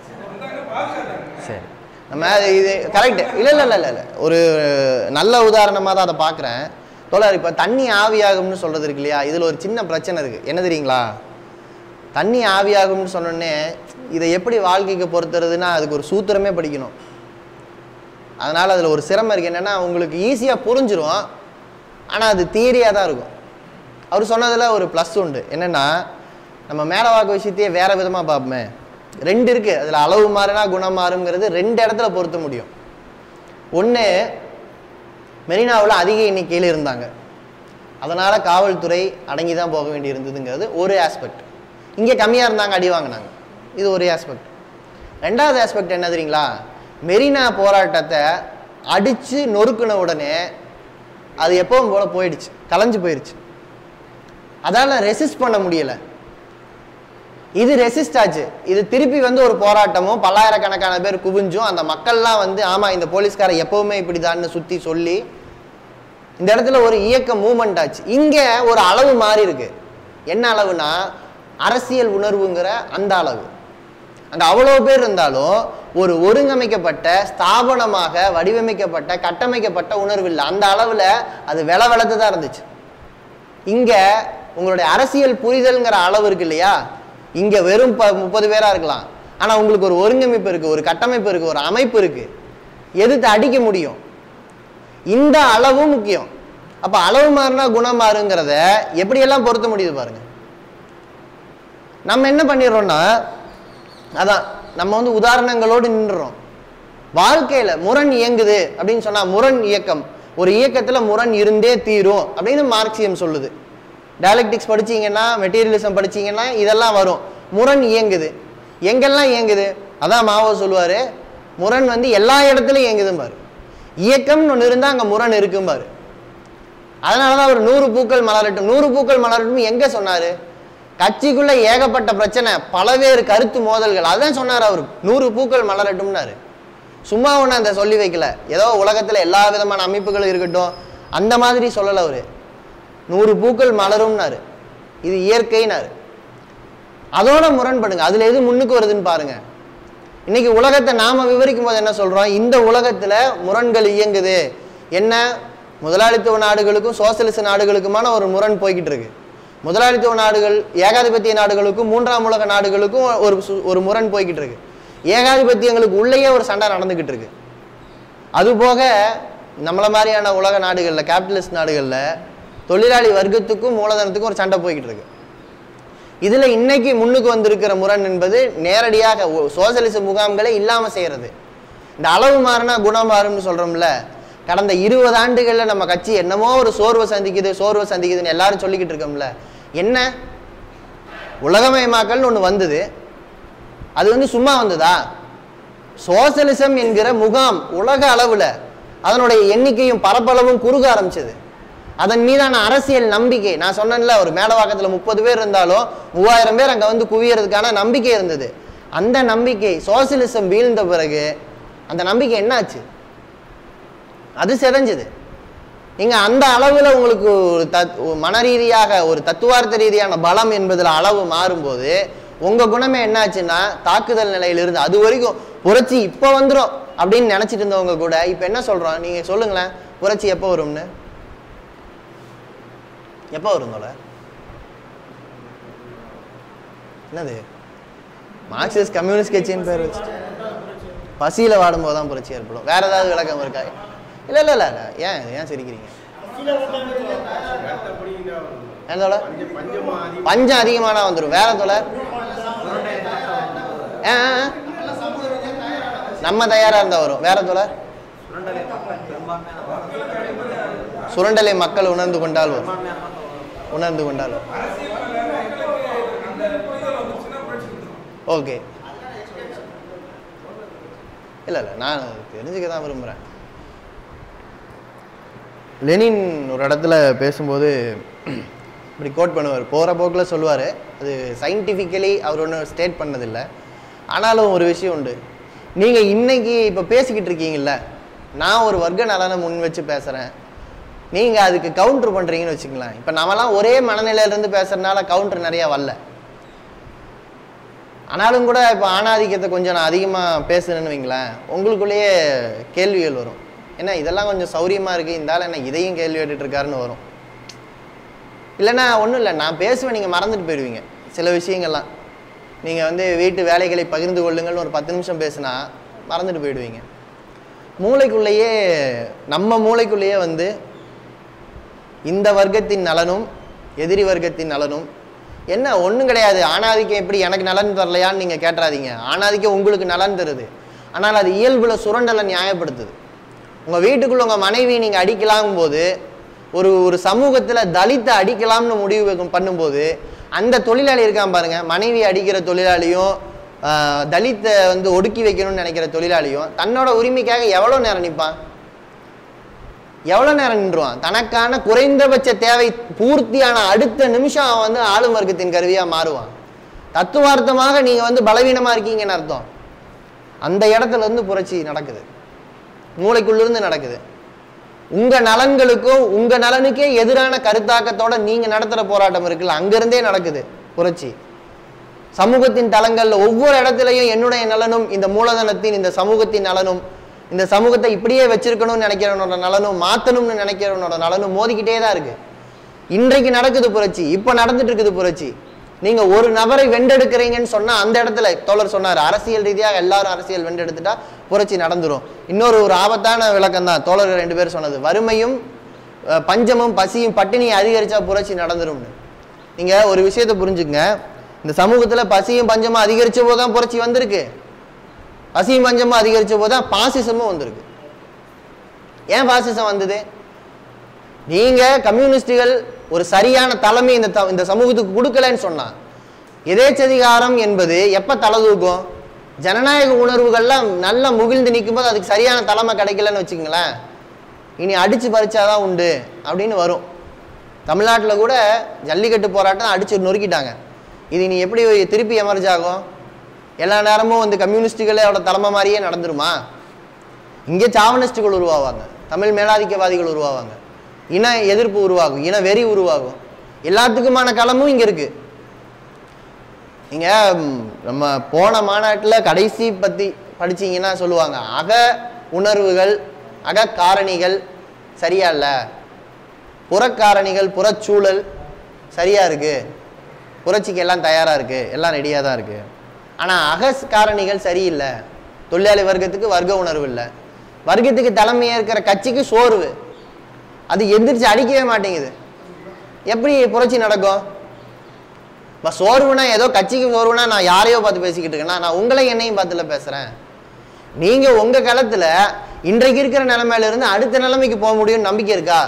சரி, நம்ம இது கரெக்டு. இல்லை இல்லை இல்லை இல்லை ஒரு நல்ல உதாரணமாக தான் அதை பார்க்குறேன். தோழர், இப்போ தண்ணி ஆவியாகும்னு சொல்கிறது இருக்கு இல்லையா, இதில் ஒரு சின்ன பிரச்சனை இருக்குது. என்ன தெரியுங்களா? தண்ணி ஆவியாகும்னு சொன்னோடனே இதை எப்படி வாழ்க்கைக்கு பொறுத்துறதுன்னா அதுக்கு ஒரு சூத்திரமே படிக்கணும். அதனால் அதில் ஒரு சிரமம் இருக்குது. என்னென்னா உங்களுக்கு ஈஸியாக புரிஞ்சிடும், ஆனால் அது தியரியாக தான் இருக்கும். அவர் சொன்னதில் ஒரு ப்ளஸ் உண்டு. என்னென்னா நம்ம மேடவாக்கு விஷயத்தையே வேறு விதமாக பார்ப்போமே. ரெண்டு இருக்குது அதில், அளவு மாறுனா குணம் மாறுங்கிறது ரெண்டு இடத்துல பொருத்த முடியும். ஒன்று, மெரினாவில் அதிக எண்ணிக்கையில் இருந்தாங்க, அதனால் காவல்துறை அடங்கி தான் போக வேண்டி இருந்ததுங்கிறது ஒரு ஆஸ்பெக்ட். இங்கே கம்மியாக இருந்தாங்க, அடி வாங்கினாங்க, இது ஒரு ஆஸ்பெக்ட். ரெண்டாவது ஆஸ்பெக்ட் என்ன தெரியுங்களா? மெரினா போராட்டத்தை அடித்து நொறுக்குன உடனே அது எப்பவும் போல் போயிடுச்சு, கலைஞ்சு போயிடுச்சு. அதால் ரெசிஸ்ட் பண்ண முடியலை. இது ரெசிஸ்ட் ஆச்சு. இது திருப்பி வந்து ஒரு போராட்டமும் பல்லாயிரக்கணக்கான பேர் குவிஞ்சும் அந்த மக்கள்லாம் வந்து ஆமாம் இந்த போலீஸ்காரை எப்பவுமே இப்படி தான்னு சுற்றி சொல்லி இந்த இடத்துல ஒரு இயக்க மூமெண்ட் ஆச்சு. இங்கே ஒரு அளவு மாறி இருக்கு. என்ன அளவுனா அரசியல் உணர்வுங்கிற அந்த அளவு. அங்கே அவ்வளோ பேர் இருந்தாலும் ஒரு ஒருங்கமைக்கப்பட்ட ஸ்தாபனமாக வடிவமைக்கப்பட்ட கட்டமைக்கப்பட்ட உணர்வு இல்லை. அந்த அளவில் அது வில வளர்த்து தான் இருந்துச்சு. இங்கே உங்களுடைய அரசியல் புரிதல்ங்கிற அளவு இருக்கு இல்லையா, இங்கே வெறும் ப முப்பது பேராக இருக்கலாம், ஆனால் உங்களுக்கு ஒரு ஒருங்கமைப்பு இருக்குது, ஒரு கட்டமைப்பு இருக்குது, ஒரு அமைப்பு இருக்குது, எதிர்த்து அடிக்க முடியும். இந்த அளவும் முக்கியம். அப்போ அளவு மாறினா குணம் மாறுங்கிறத எப்படியெல்லாம் பொருத்த முடியுது பாருங்க. நம்ம என்ன பண்ணிடுறோம்னா அதான் நம்ம வந்து உதாரணங்களோடு நின்றுறோம். வாழ்க்கையில் முரண் இயங்குது அப்படின்னு சொன்னால் முரண் இயக்கம், ஒரு இயக்கத்தில் முரண் இருந்தே தீரும் அப்படின்னு மார்க்சியம் சொல்லுது. டயலெக்டிக்ஸ் படிச்சீங்கன்னா, மெட்டீரியலிசம் படிச்சீங்கன்னா இதெல்லாம் வரும். முரண் இயங்குது, எங்கெல்லாம் இயங்குது? அதான் மாவோ சொல்லுவார், முரண் வந்து எல்லா இடத்துலையும் இயங்குதும் பாரு. இயக்கம்னு ஒன்று இருந்தால் அங்கே முரண் இருக்கும் பாரு. அதனால தான் அவர் நூறு பூக்கள் மலரட்டும் நூறு பூக்கள் மலரட்டும் எங்கே சொன்னார்? கட்சிக்குள்ளே ஏகப்பட்ட பிரச்சனை, பலவேறு கருத்து மோதல்கள், அதான் சொன்னார் அவர். நூறு பூக்கள் மலரட்டும்னாரு. சும்மா ஒன்று அந்த சொல்லி வைக்கல, ஏதோ உலகத்தில் எல்லா விதமான அமைப்புகளும் இருக்கட்டும் அந்த மாதிரி சொல்லலை அவர். நூறு பூக்கள் மலரும்னாரு, இது இயற்கைனாரு. அதோட முரண்படுங்க, அதில் எது முன்னுக்கு வருதுன்னு பாருங்க. இன்னைக்கு உலகத்தை நாம விவரிக்கும் போது என்ன சொல்றோம்? இந்த உலகத்துல முரண்கள் இயங்குது. என்ன? முதலாளித்துவ நாடுகளுக்கும் சோசியலிச நாடுகளுக்குமான ஒரு முரண் போய்கிட்டு இருக்கு. முதலாளித்துவ நாடுகள் ஏகாதிபத்திய நாடுகளுக்கும் மூன்றாம் உலக நாடுகளுக்கும் ஒரு ஒரு முரண் போய்கிட்டு இருக்கு. ஏகாதிபத்தியங்களுக்கு உள்ளேயே ஒரு சண்டை நடந்துகிட்டு இருக்கு. அதுபோக நம்மள மாதிரியான உலக நாடுகளில், கேபிட்டலிஸ்ட் நாடுகளில் தொழிலாளி வர்க்கத்துக்கும் மூலதனத்துக்கும் ஒரு சண்டை போய்கிட்டு இருக்கு. இதுல இன்னைக்கு முன்னுக்கு வந்திருக்கிற முரண் என்பது நேரடியாக சோசியலிச முகாம்களை இல்லாம செய்யறது. இந்த அளவு மாறினா குணம் மாறும்னு சொல்றோம்ல, கடந்த இருபது ஆண்டுகள்ல நம்ம கட்சி என்னமோ ஒரு சோர்வை சந்திக்குது சோர்வை சந்திக்குதுன்னு எல்லாரும் சொல்லிக்கிட்டு இருக்கோம்ல. என்ன? உலகமயமாக்கல்னு ஒண்ணு வந்தது, அது வந்து சும்மா வந்ததா? சோசியலிசம் என்கிற முகாம் உலக அளவுல அதனுடைய எண்ணிக்கையும் பரப்பளவும் குறுக ஆரம்பிச்சது. அதன் மீதான அரசியல் நம்பிக்கை, நான் சொன்னேன்ல, ஒரு மேடவாக்கத்தில் முப்பது பேர் இருந்தாலும் மூவாயிரம் பேர் அங்கே வந்து குவியறதுக்கான நம்பிக்கை இருந்தது. அந்த நம்பிக்கை சோசியலிசம் வீழ்ந்த பிறகு அந்த நம்பிக்கை என்னாச்சு? அது செதஞ்சது. நீங்க அந்த அளவில் உங்களுக்கு ஒரு தத் மன ரீதியாக ஒரு தத்துவார்த்த ரீதியான பலம் என்பதில் அளவு மாறும்போது உங்க குணமே என்னாச்சுன்னா தாக்குதல் நிலையிலிருந்து அது வரைக்கும் புரட்சி இப்போ வந்துடும் அப்படின்னு நினைச்சிட்டு இருந்தவங்க கூட இப்போ என்ன சொல்றோம்? நீங்க சொல்லுங்களேன், புரட்சி எப்போ வரும்னு? எப்போ வரும் தோழ? என்னது மார்க்சிஸ்ட் கம்யூனிஸ்ட் கட்சின்னு பேர் வச்சுட்டு பசியில வாடும் போதுதான் புரட்சி ஏற்படும். வேற ஏதாவது விளக்கம் இருக்கா? இல்ல இல்ல இல்ல ஏன் ஏன் சிரிக்கிறீங்க? ஏன் தோழ? பஞ்சம் அதிகமானா வந்துடும். வேற தோழ? நம்ம தயாரா இருந்தா வரும். வேற தோழ? சுரண்டலை மக்கள் உணர்ந்து கொண்டால் வரும். உணர்ந்து கொண்டால் ஓகே. இல்லை இல்லை நான் தெரிஞ்சுக்க தான் விரும்புகிறேன். லெனின் ஒரு இடத்துல பேசும்போது இப்படி கோட் பண்ணுவார், போகிற போக்கில் சொல்லுவார். அது சயின்டிஃபிக்கலி அவர் ஒன்றும் ஸ்டேட் பண்ணதில்லை. ஆனாலும் ஒரு விஷயம் உண்டு. நீங்கள் இன்னைக்கு இப்போ பேசிக்கிட்டு இருக்கீங்கல்ல, நான் ஒரு வர்க்க நலனை முன் வச்சு பேசுகிறேன், நீங்கள் அதுக்கு கவுண்ட்ரு பண்ணுறீங்கன்னு வச்சுக்கலாம். இப்போ நம்மலாம் ஒரே மனநிலையிலேருந்து பேசுகிறதுனால கவுண்ட்ரு நிறையா வரல. ஆனாலும் கூட இப்போ ஆணாதிக்கத்தை கொஞ்சம் நான் அதிகமாக பேசுகிறேன்னு வைங்களேன், உங்களுக்குள்ளேயே கேள்விகள் வரும். ஏன்னா இதெல்லாம் கொஞ்சம் சௌரியமாக இருக்குது, இந்த ஆள் என்ன இதையும் கேள்வி கேட்டுட்ருக்காருன்னு வரும். இல்லைன்னா ஒன்றும் இல்லை, நான் பேசுவேன், நீங்கள் மறந்துட்டு போயிடுவீங்க சில விஷயங்கள்லாம். நீங்கள் வந்து வீட்டு வேலைகளை பகிர்ந்து கொள்ளுங்கள்னு ஒரு பத்து நிமிஷம் பேசுனா மறந்துட்டு போயிடுவீங்க. மூளைக்குள்ளேயே நம்ம மூளைக்குள்ளேயே வந்து இந்த வர்க்கத்தின் நலனும் எதிரி வர்க்கத்தின் நலனும் என்ன ஒன்றும் கிடையாது. ஆணாதிக்கம் எப்படி எனக்கு நலன் தரலையான்னு நீங்கள் கேட்டுறாதீங்க. ஆணாதிக்கம் உங்களுக்கு நலன் தருது, ஆனால் அது இயல்பில் சுரண்டலை நியாயப்படுத்துது. உங்கள் வீட்டுக்குள்ள உங்கள் மனைவி நீங்கள் அடிக்கலாம் போது, ஒரு ஒரு சமூகத்தில் தலித்தை அடிக்கலாம்னு முடிவு பண்ணும்போது, அந்த தொழிலாளி இருக்கான் பாருங்க, மனைவி அடிக்கிற தொழிலாளியும் தலித்தை வந்து ஒடுக்கி வைக்கணும்னு நினைக்கிற தொழிலாளியும் தன்னோட உரிமைக்காக எவ்வளோ நேரம் நிற்பான், எவ்வளோ நேரம் நின்றுவான். தனக்கான குறைந்தபட்ச தேவை பூர்த்தியான அடுத்த நிமிஷம் அவன் வந்து ஆளும் வர்க்கத்தின் கருவியாக மாறுவான். தத்துவார்த்தமாக நீங்கள் வந்து பலவீனமாக இருக்கீங்கன்னு அர்த்தம். அந்த இடத்துல இருந்து புரட்சி நடக்குது, மூளைக்குள்ளிருந்து நடக்குது. உங்கள் நலன்களுக்கும் உங்கள் நலனுக்கே எதிரான கருத்தாக்கத்தோட நீங்கள் நடத்துகிற போராட்டம் இருக்குல்ல, அங்கேருந்தே நடக்குது புரட்சி. சமூகத்தின் தளங்களில் ஒவ்வொரு இடத்துலையும் என்னுடைய நலனும் இந்த மூலதனத்தின் இந்த சமூகத்தின் நலனும் இந்த சமூகத்தை இப்படியே வச்சிருக்கணும்னு நினைக்கிறவனோட நலனும் மாற்றணும்னு நினைக்கிறவனோட நலனும் மோதிக்கிட்டே தான் இருக்கு. இன்றைக்கு நடக்குது புரட்சி, இப்போ நடந்துட்டு இருக்குது புரட்சி. நீங்க ஒரு நபரை வென்றெடுக்கிறீங்கன்னு சொன்னா அந்த இடத்துல தோழர் சொன்னார், அரசியல் ரீதியாக எல்லாரும் அரசியல் வென்றெடுத்துட்டா புரட்சி நடந்துரும். இன்னொரு ஒரு ஆபத்தான விளக்கம் தான் தோழர்கள் ரெண்டு பேரும் சொன்னது, வறுமையும் பஞ்சமும் பசியும் பட்டினியை அதிகரிச்சா புரட்சி நடந்துரும்னு. நீங்க ஒரு விஷயத்தை புரிஞ்சுங்க, இந்த சமூகத்துல பசியும் பஞ்சமும் அதிகரிச்ச போதுதான் புரட்சி வந்திருக்கு. பசியும் பஞ்சமும் அதிகரிச்ச போதுதான் பாசிசமும் வந்திருக்கு. ஏன் பாசிசம் வந்தது? நீங்க கம்யூனிஸ்டுகள் ஒரு சரியான தலைமை இந்த இந்த சமூகத்துக்கு கொடுக்கலன்னு சொன்னா, எதேச்சதிகாரம் என்பது எப்ப தலை தூக்கும்? ஜனநாயக உணர்வுகள்லாம் நல்லா முகிழ்ந்து நிற்கும் போது அதுக்கு சரியான தலைமை கிடைக்கலன்னு வச்சுக்கங்களேன், இனி அடிச்சு பறிச்சாதான் உண்டு அப்படின்னு வரும். தமிழ்நாட்டில் கூட ஜல்லிக்கட்டு போராட்டம் அடிச்சு நொறுக்கிட்டாங்க. இது நீ எப்படி திருப்பி எமர்ஜ் ஆகும்? எல்லா நேரமும் வந்து கம்யூனிஸ்டுகளோட தலைமை மாதிரியே நடந்துருமா? இங்கே சாவனிஸ்டுகள் உருவாவாங்க, தமிழ் மேலாதிக்கவாதிகள் உருவாவாங்க, இன எதிர்ப்பு உருவாகும், இன வெறி உருவாகும். எல்லாத்துக்குமான களமும் இங்கே இருக்கு. நீங்கள் நம்ம போன மாநாட்டில் கடைசி பற்றி படிச்சீங்கன்னா சொல்லுவாங்க, அக உணர்வுகள் அக காரணிகள் சரியா இல்லை, புறக்காரணிகள் புறச்சூழல் சரியா இருக்கு, புரட்சிக்கு எல்லாம் தயாரா இருக்கு, எல்லாம் ரெடியாக தான் இருக்கு. ஆனால் அக காரணிகள் சரியில்லை. தொழிலாளி வர்க்கத்துக்கு வர்க்க உணர்வு இல்லை, வர்க்கத்துக்கு தலைமை ஏற்கிற கட்சிக்கு சோர்வு, அது எந்திரிச்சு அடிக்கவே மாட்டேங்குது. எப்படி புரட்சி நடக்கும்? இப்போ சோர்வுனா ஏதோ கட்சிக்கு சோர்வுனா நான் யாரையோ பார்த்து பேசிக்கிட்டு இருக்கேன்னா, நான் உங்களை என்னையும் பார்த்துல பேசுகிறேன். நீங்கள் உங்கள் களத்தில் இன்றைக்கு இருக்கிற நிலைமையில இருந்து அடுத்த நிலைமைக்கு போக முடியும்னு நம்பிக்கை இருக்கா?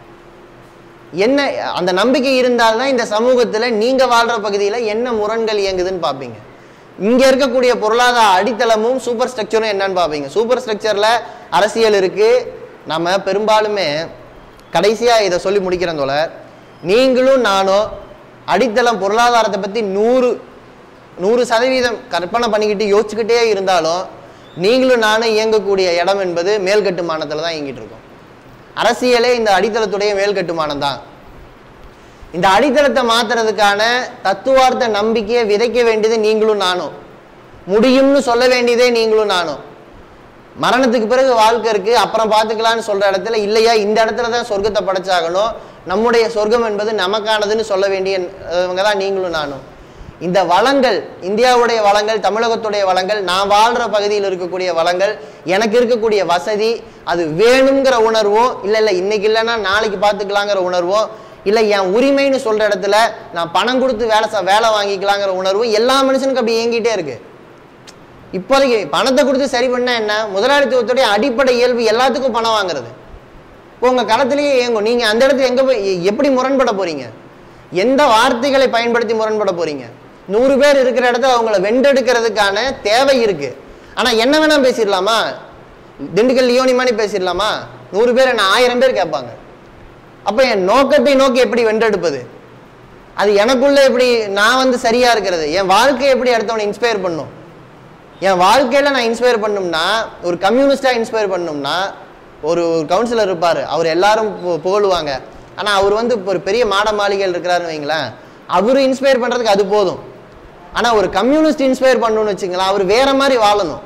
என்ன அந்த நம்பிக்கை இருந்தால்தான் இந்த சமூகத்தில் நீங்கள் வாழ்கிற பகுதியில் என்ன முரண்கள் இயங்குதுன்னு பார்ப்பீங்க. இங்கே இருக்கக்கூடிய பொருளாதார அடித்தளமும் சூப்பர் ஸ்ட்ரக்சரும் என்னன்னு பார்ப்பீங்க. சூப்பர் ஸ்ட்ரக்சரில் அரசியல் இருக்குது. நம்ம பெரும்பாலுமே கடைசியாக இதை சொல்லி முடிக்கிறேன் தோழர், நீங்களும் நானும் அடித்தளம் பொருளாதாரத்தை பற்றி நூறு நூறு சதவீதம் கற்பனை பண்ணிக்கிட்டு யோசிச்சுக்கிட்டே இருந்தாலும் நீங்களும் நானும் இயங்கக்கூடிய இடம் என்பது மேல்கட்டுமானத்தில் தான் இயங்கிட்டு இருக்கோம். அரசியலே இந்த அடித்தளத்துடைய மேல்கட்டுமானம் தான். இந்த அடித்தளத்தை மாத்துறதுக்கான தத்துவார்த்த நம்பிக்கையை விதைக்க வேண்டியது நீங்களும் நானும், முடியும்னு சொல்ல வேண்டியதே நீங்களும் நானும். மரணத்துக்கு பிறகு வாழ்க்கை இருக்கு, அப்புறம் பார்த்துக்கலான்னு சொல்ற இடத்துல இல்லையா இந்த இடத்துல தான் சொர்க்கத்தை படைச்சாகணும், நம்முடைய சொர்க்கம் என்பது நமக்கானதுன்னு சொல்ல வேண்டியவங்க தான் நீங்களும் நானும். இந்த வளங்கள், இந்தியாவுடைய வளங்கள், தமிழகத்துடைய வளங்கள், நான் வாழ்கிற பகுதியில் இருக்கக்கூடிய வளங்கள், எனக்கு இருக்கக்கூடிய வசதி, அது வேணுங்கிற உணர்வும் இல்லை இல்லை இன்னைக்கு இல்லைன்னா நாளைக்கு பார்த்துக்கலாங்கிற உணர்வும் இல்லை என் உரிமைன்னு சொல்கிற இடத்துல நான் பணம் கொடுத்து வேலை வேலை வாங்கிக்கலாங்கிற உணர்வும் எல்லா மனுஷனுக்கும் அப்படி இயங்கிட்டே இருக்கு. இப்போதைக்கு பணத்தை கொடுத்து சரி பண்ணால் என்ன? முதலாளித்துவத்துடைய அடிப்படை இயல்பு எல்லாத்துக்கும் பணம் வாங்குறது. இப்போ உங்கள் களத்திலேயே இயங்கும். நீங்கள் அந்த இடத்துல எங்கே போய் எப்படி முரண்பட போகிறீங்க? எந்த வார்த்தைகளை பயன்படுத்தி முரண்பட போகிறீங்க? நூறு பேர் இருக்கிற இடத்துல அவங்கள வென்றெடுக்கிறதுக்கான தேவை இருக்குது. ஆனால் என்ன வேணால் பேசிடலாமா? திண்டுக்கல் லியோனி மாதிரி பேசிடலாமா? நூறு பேர் என்ன ஆயிரம் பேர் கேட்பாங்க. அப்போ என் நோக்கத்தை நோக்கி எப்படி வென்றெடுப்பது? அது எனக்குள்ள எப்படி நான் வந்து சரியா இருக்கிறது? என் வாழ்க்கையை எப்படி அடுத்தவனை இன்ஸ்பயர் பண்ணும்? என் வாழ்க்கையில நான் இன்ஸ்பயர் பண்ணணும்னா, ஒரு கம்யூனிஸ்டா இன்ஸ்பயர் பண்ணணும்னா, ஒரு கவுன்சிலர் இருப்பார், அவர் எல்லாரும் புகழுவாங்க. ஆனால் அவர் வந்து ஒரு பெரிய மாட மாளிகையில் இருக்கிறாருன்னு வைங்களேன், அவரு இன்ஸ்பயர் பண்ணுறதுக்கு அது போதும். ஆனால் ஒரு கம்யூனிஸ்ட் இன்ஸ்பயர் பண்ணணும்னு வச்சுங்களேன், அவர் வேற மாதிரி வாழணும்.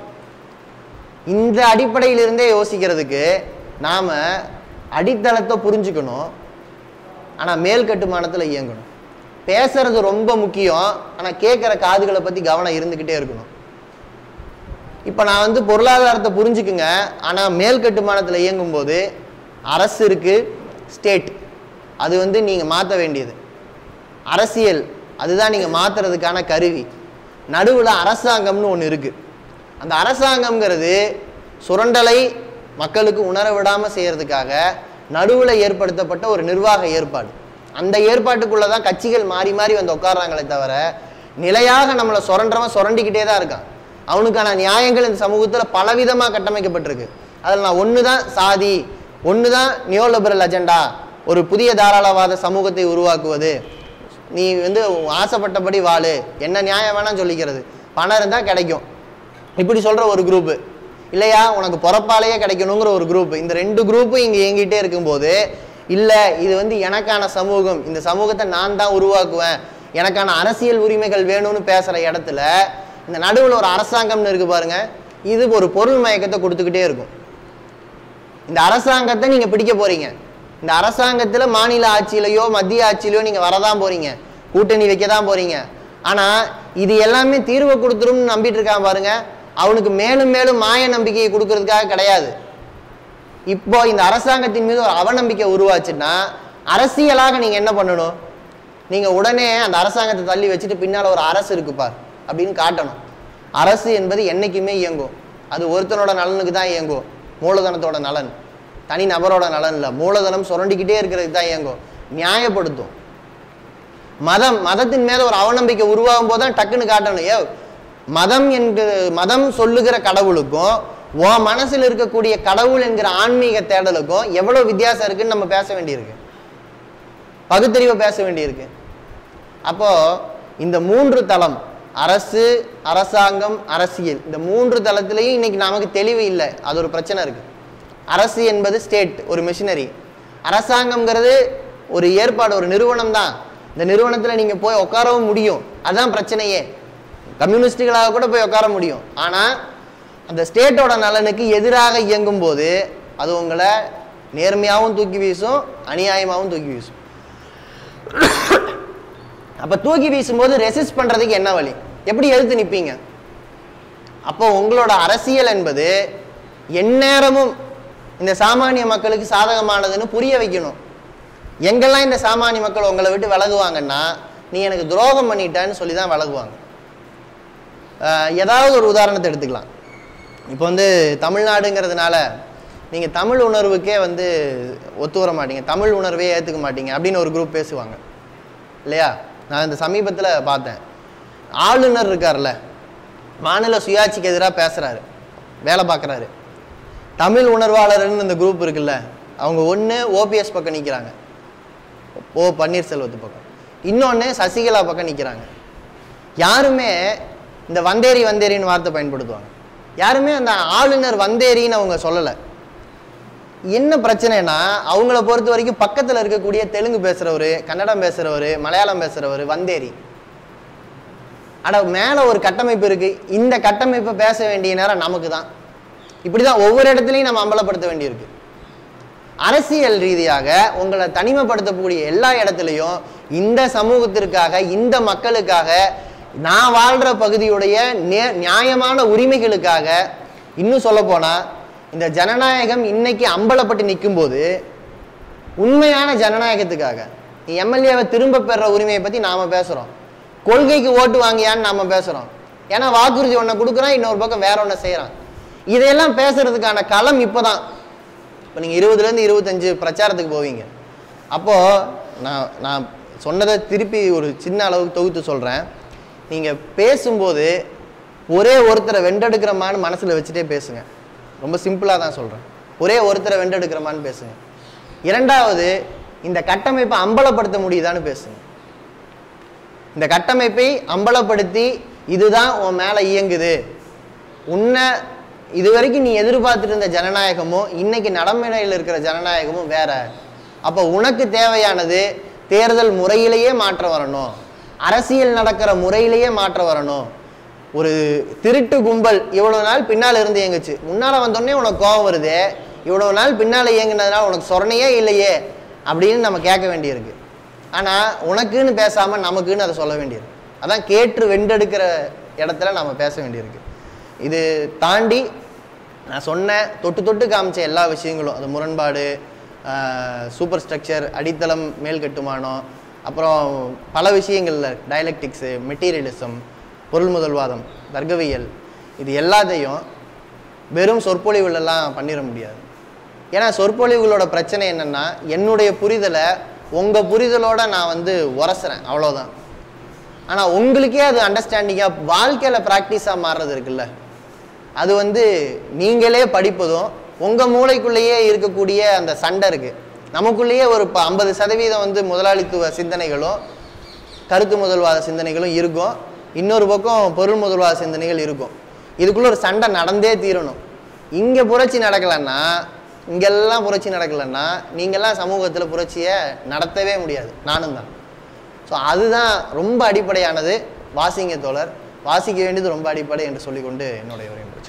இந்த அடிப்படையிலிருந்தே யோசிக்கிறதுக்கு நாம் அடித்தளத்தை புரிஞ்சுக்கணும். ஆனால் மேல் கட்டுமானத்தில் இயங்கணும். பேசுறது ரொம்ப முக்கியம், ஆனால் கேட்குற காதுகளை பற்றி கவனம் இருந்துக்கிட்டே இருக்கணும். இப்போ நான் வந்து பொருளாதாரத்தை புரிஞ்சுக்குங்க, ஆனால் மேல் கட்டுமானத்தில் இயங்கும்போது அரசு இருக்குது, ஸ்டேட் அது வந்து நீங்கள் மாற்ற வேண்டியது. அரசியல் அதுதான் நீங்கள் மாற்றுறதுக்கான கருவி. நடுவில் அரசாங்கம்னு ஒன்று இருக்குது. அந்த அரசாங்கம்ங்கிறது சுரண்டலை மக்களுக்கு உணர விடாமல் செய்கிறதுக்காக நடுவில் ஏற்படுத்தப்பட்ட ஒரு நிர்வாக ஏற்பாடு. அந்த ஏற்பாட்டுக்குள்ளே தான் கட்சிகள் மாறி மாறி வந்து உட்கார்றாங்களே தவிர, நிலையாக நம்மளை சுரண்டவன் சுரண்டிக்கிட்டே தான் இருக்கான். அவனுக்கான நியாயங்கள் இந்த சமூகத்தில் பலவிதமாக கட்டமைக்கப்பட்டிருக்கு. அதில் நான் ஒன்று தான் சாதி, ஒன்று தான் நியோலிபரல் அஜெண்டா, ஒரு புதிய தாராளவாத சமூகத்தை உருவாக்குவது, நீ வந்து ஆசைப்பட்டபடி வாழு, என்ன நியாயம் வேணாம் சொல்லிக்கிறது, பணம் இருந்தால் கிடைக்கும் இப்படி சொல்கிற ஒரு குரூப்பு, இல்லையா உனக்கு பிறப்பாலேயே கிடைக்கணுங்கிற ஒரு குரூப்பு. இந்த ரெண்டு குரூப்பும் இங்கே இயங்கிட்டே இருக்கும்போது, இல்லை இது வந்து எனக்கான சமூகம், இந்த சமூகத்தை நான் தான் உருவாக்குவேன், எனக்கான அரசியல் உரிமைகள் வேணும்னு பேசுகிற இடத்துல இந்த நடுவில் ஒரு அரசாங்கம்னு இருக்கு பாருங்க, இது ஒரு பொருள் மயக்கத்தை கொடுத்துக்கிட்டே இருக்கும். இந்த அரசாங்கத்தை நீங்கள் பிடிக்க போறீங்க. இந்த அரசாங்கத்தில் மாநில ஆட்சியிலையோ மத்திய ஆட்சியிலையோ நீங்கள் வரதான் போறீங்க, கூட்டணி வைக்க தான் போறீங்க. ஆனால் இது எல்லாமே தீர்வை கொடுத்துரும்னு நம்பிட்டு இருக்கான் பாருங்க, அவனுக்கு மேலும் மேலும் மாய நம்பிக்கையை கொடுக்கறதுக்காக கிடையாது. இப்போ இந்த அரசாங்கத்தின் மீது ஒரு அவநம்பிக்கை உருவாச்சுன்னா அரசியலாக நீங்கள் என்ன பண்ணணும்? நீங்கள் உடனே அந்த அரசாங்கத்தை தள்ளி வச்சுட்டு பின்னால் ஒரு அரசு இருக்குப்பார் அப்படின்னு காட்டணும். அரசு என்பது என்றைக்குமே இயங்கும், அது ஒருத்தனோட நலனுக்கு தான் இயங்கும், மூலதனத்தோட நலன், தனி நபரோட நலன் இல்லை. மூலதனம் சுரண்டிக்கிட்டே இருக்கிறதுக்கு தான் இயங்கும், நியாயப்படுத்தும். மதம் மதத்தின் மேலே ஒரு அவநம்பிக்கை உருவாகும் போது தான் டக்குன்னு காட்டணும். ஏ மதம் என்கிற மதம் சொல்லுகிற கடவுளுக்கும் உன் மனசில் இருக்கக்கூடிய கடவுள் என்கிற ஆன்மீக தேடலுக்கும் எவ்வளோ வித்தியாசம் இருக்குன்னு நம்ம பேச வேண்டியிருக்கு, பகுத்தறிவை பேச வேண்டியிருக்கு. அப்போ இந்த மூன்று தளம், அரசு, அரசாங்கம், அரசியல், இந்த மூன்று தளத்திலையும் இன்னைக்கு நமக்கு தெளிவு இல்லை, அது ஒரு பிரச்சனை இருக்கு. அரசு என்பது ஸ்டேட், ஒரு மிஷினரி. அரசாங்கம்ங்கிறது ஒரு ஏற்பாடு, ஒரு நிறுவனம் தான். இந்த நிறுவனத்தில் நீங்கள் போய் உட்காரவும் முடியும், அதுதான் பிரச்சனையே. கம்யூனிஸ்டுகளாக கூட போய் உட்கார முடியும். ஆனால் அந்த ஸ்டேட்டோட நலனுக்கு எதிராக இயங்கும் போது அது உங்களை நேர்மையாகவும் தூக்கி வீசும், அநியாயமாகவும் தூக்கி வீசும். அப்போ தூக்கி வீசும்போது ரெசிஸ்ட் பண்ணுறதுக்கு என்ன வழி? எப்படி எதிர்த்து நிற்பீங்க? அப்போ உங்களோட அரசியல் என்பது எந்நேரமும் இந்த சாமானிய மக்களுக்கு சாதகமானதுன்னு புரிய வைக்கணும். எங்கெல்லாம் இந்த சாமானிய மக்கள் உங்களை விட்டு விலகுவாங்கன்னா, நீ எனக்கு துரோகம் பண்ணிட்டான்னு சொல்லி தான் விலகுவாங்க. ஏதாவது ஒரு உதாரணத்தை எடுத்துக்கலாம். இப்போ வந்து தமிழ்நாடுங்கிறதுனால நீங்கள் தமிழ் உணர்வுக்கே வந்து ஒத்து வர மாட்டீங்க, தமிழ் உணர்வே ஏற்றுக்க மாட்டீங்க அப்படின்னு ஒரு குரூப் பேசுவாங்க இல்லையா? நான் இந்த சமீபத்தில் பார்த்தேன், ஆளுநர் இருக்கார்ல, மாநில சுயாட்சிக்கு எதிராக பேசுகிறாரு, வேலை பார்க்குறாரு. தமிழ் உணர்வாளர்னு இந்த குரூப் இருக்குல்ல, அவங்க ஒன்று ஓபிஎஸ் பக்கம் நிற்கிறாங்க, ஓ பன்னீர்செல்வத்து பக்கம், இன்னொன்று சசிகலா பக்கம் நிற்கிறாங்க. யாருமே இந்த வந்தேரி வந்தேரின்னு வார்த்தை பயன்படுத்துவாங்க, யாருமே அந்த ஆளுநர் வந்தேரின்னு அவங்க சொல்லலை. என்ன பிரச்சனைனா, அவங்கள பொறுத்த வரைக்கும் பக்கத்தில் இருக்கக்கூடிய தெலுங்கு பேசுகிறவர், கன்னடம் பேசுகிறவர், மலையாளம் பேசுகிறவர் வந்தேரி. ஆனால் மேலே ஒரு கட்டமைப்பு இருக்குது, இந்த கட்டமைப்பை பேச வேண்டிய நேரம் நமக்கு தான். இப்படி தான் ஒவ்வொரு இடத்துலையும் நம்ம அம்பலப்படுத்த வேண்டியிருக்கு. அரசியல் ரீதியாக உங்களை தனிமைப்படுத்தக்கூடிய எல்லா இடத்துலையும் இந்த சமூகத்திற்காக, இந்த மக்களுக்காக, நான் வாழ்கிற பகுதியுடைய நே நியாயமான உரிமைகளுக்காக, இன்னும் சொல்ல போனால் இந்த ஜனநாயகம் இன்னைக்கு அம்பலப்பட்டு நிற்கும் போது உண்மையான ஜனநாயகத்துக்காக, எம்எல்ஏவை திரும்ப பெற உரிமையை பற்றி நாம் பேசுகிறோம், கொள்கைக்கு ஓட்டு வாங்கியான்னு நாம் பேசுகிறோம். ஏன்னா வாக்குறுதி ஒன்றை கொடுக்குறான், இன்னொரு பக்கம் வேற ஒன்றை செய்கிறான். இதையெல்லாம் பேசுறதுக்கான களம் இப்போ தான். இப்போ நீங்கள் இருபதுலேருந்து இருபத்தஞ்சு பிரச்சாரத்துக்கு போவீங்க. அப்போது நான் நான் சொன்னதை திருப்பி ஒரு சின்ன அளவுக்கு தொகுத்து சொல்கிறேன். நீங்கள் பேசும்போது ஒரே ஒருத்தரை வென்றெடுக்கிறமான்னு மனசில் வச்சுட்டே பேசுங்க. ரொம்ப சிம்பிளாக தான் சொல்கிறேன். ஒரே ஒருத்தரை வென்றெடுக்கிறமான்னு பேசுங்க. இரண்டாவது, இந்த கட்டமைப்பை அம்பலப்படுத்த முடியுதான்னு பேசுங்க. இந்த கட்டமைப்பை அம்பலப்படுத்தி இதுதான் உன் மேலே இயங்குது, உன்னை இது வரைக்கும் நீ எதிர்பார்த்துட்டு இருந்த ஜனநாயகமும் இன்னைக்கு நடைமுறையில் இருக்கிற ஜனநாயகமும் வேற. அப்போ உனக்கு தேவையானது தேர்தல் முறையிலேயே மாற்றம் வரணும், அரசியல் நடக்கிற முறையிலேயே மாற்றம் வரணும். ஒரு திருட்டு கும்பல் இவ்வளோ நாள் பின்னால் இருந்து இயங்குச்சு, முன்னால் வந்தோடனே உனக்கு கோபம் வருது, இவ்வளோ நாள் பின்னால் இயங்குனதுனால உனக்கு சொரணையே இல்லையே அப்படின்னு நம்ம கேட்க வேண்டியிருக்கு. ஆனால் உனக்குன்னு பேசாமல் நமக்குன்னு அதை சொல்ல வேண்டியிருக்கு. அதான் கேட்டு வென்றெடுக்கிற இடத்துல நம்ம பேச வேண்டியிருக்கு. இது தாண்டி நான் சொன்ன தொட்டு தொட்டு காமிச்ச எல்லா விஷயங்களும், அது முரண்பாடு, சூப்பர் ஸ்ட்ரக்சர், அடித்தளம், மேல் கட்டுமானம், அப்புறம் பல விஷயங்களில் டயலெக்டிக்ஸு, மெட்டீரியலிசம், பொருள் முதல்வாதம், தர்க்கவியல், இது எல்லாத்தையும் வெறும் சொற்பொழிவுகளெல்லாம் பண்ணிட முடியாது. ஏன்னா சொற்பொழிவுகளோட பிரச்சனை என்னென்னா, என்னுடைய புரிதலை உங்கள் புரிதலோடு நான் வந்து உரசுறேன், அவ்வளோதான். ஆனால் உங்களுக்கே அது அண்டர்ஸ்டாண்டிங்காக வாழ்க்கையில் ப்ராக்டிஸாக மாறுறது இருக்குல்ல, அது வந்து நீங்களே படிப்பதும் உங்கள் மூளைக்குள்ளேயே இருக்கக்கூடிய அந்த சண்டை இருக்குது. நமக்குள்ளேயே ஒரு இப்போ ஐம்பது சதவீதம் வந்து முதலாளித்துவ சிந்தனைகளும் கருத்து முதல்வாத சிந்தனைகளும் இருக்கும், இன்னொரு பக்கம் பொருள் முதல்வாத சிந்தனைகள் இருக்கும். இதுக்குள்ளே ஒரு சண்டை நடந்தே தீரணும். இங்கே புரட்சி நடக்கலைன்னா, இங்கெல்லாம் புரட்சி நடக்கலைன்னா நீங்கள்லாம் சமூகத்தில் புரட்சியை நடத்தவே முடியாது, நானும் தான். ஸோ அதுதான் ரொம்ப அடிப்படையானது. வாசிங்க தோழர், வாசிக்க வேண்டியது ரொம்ப அடிப்படை என்று சொல்லிக்கொண்டு என்னுடைய உரையை முடிச்சேன்.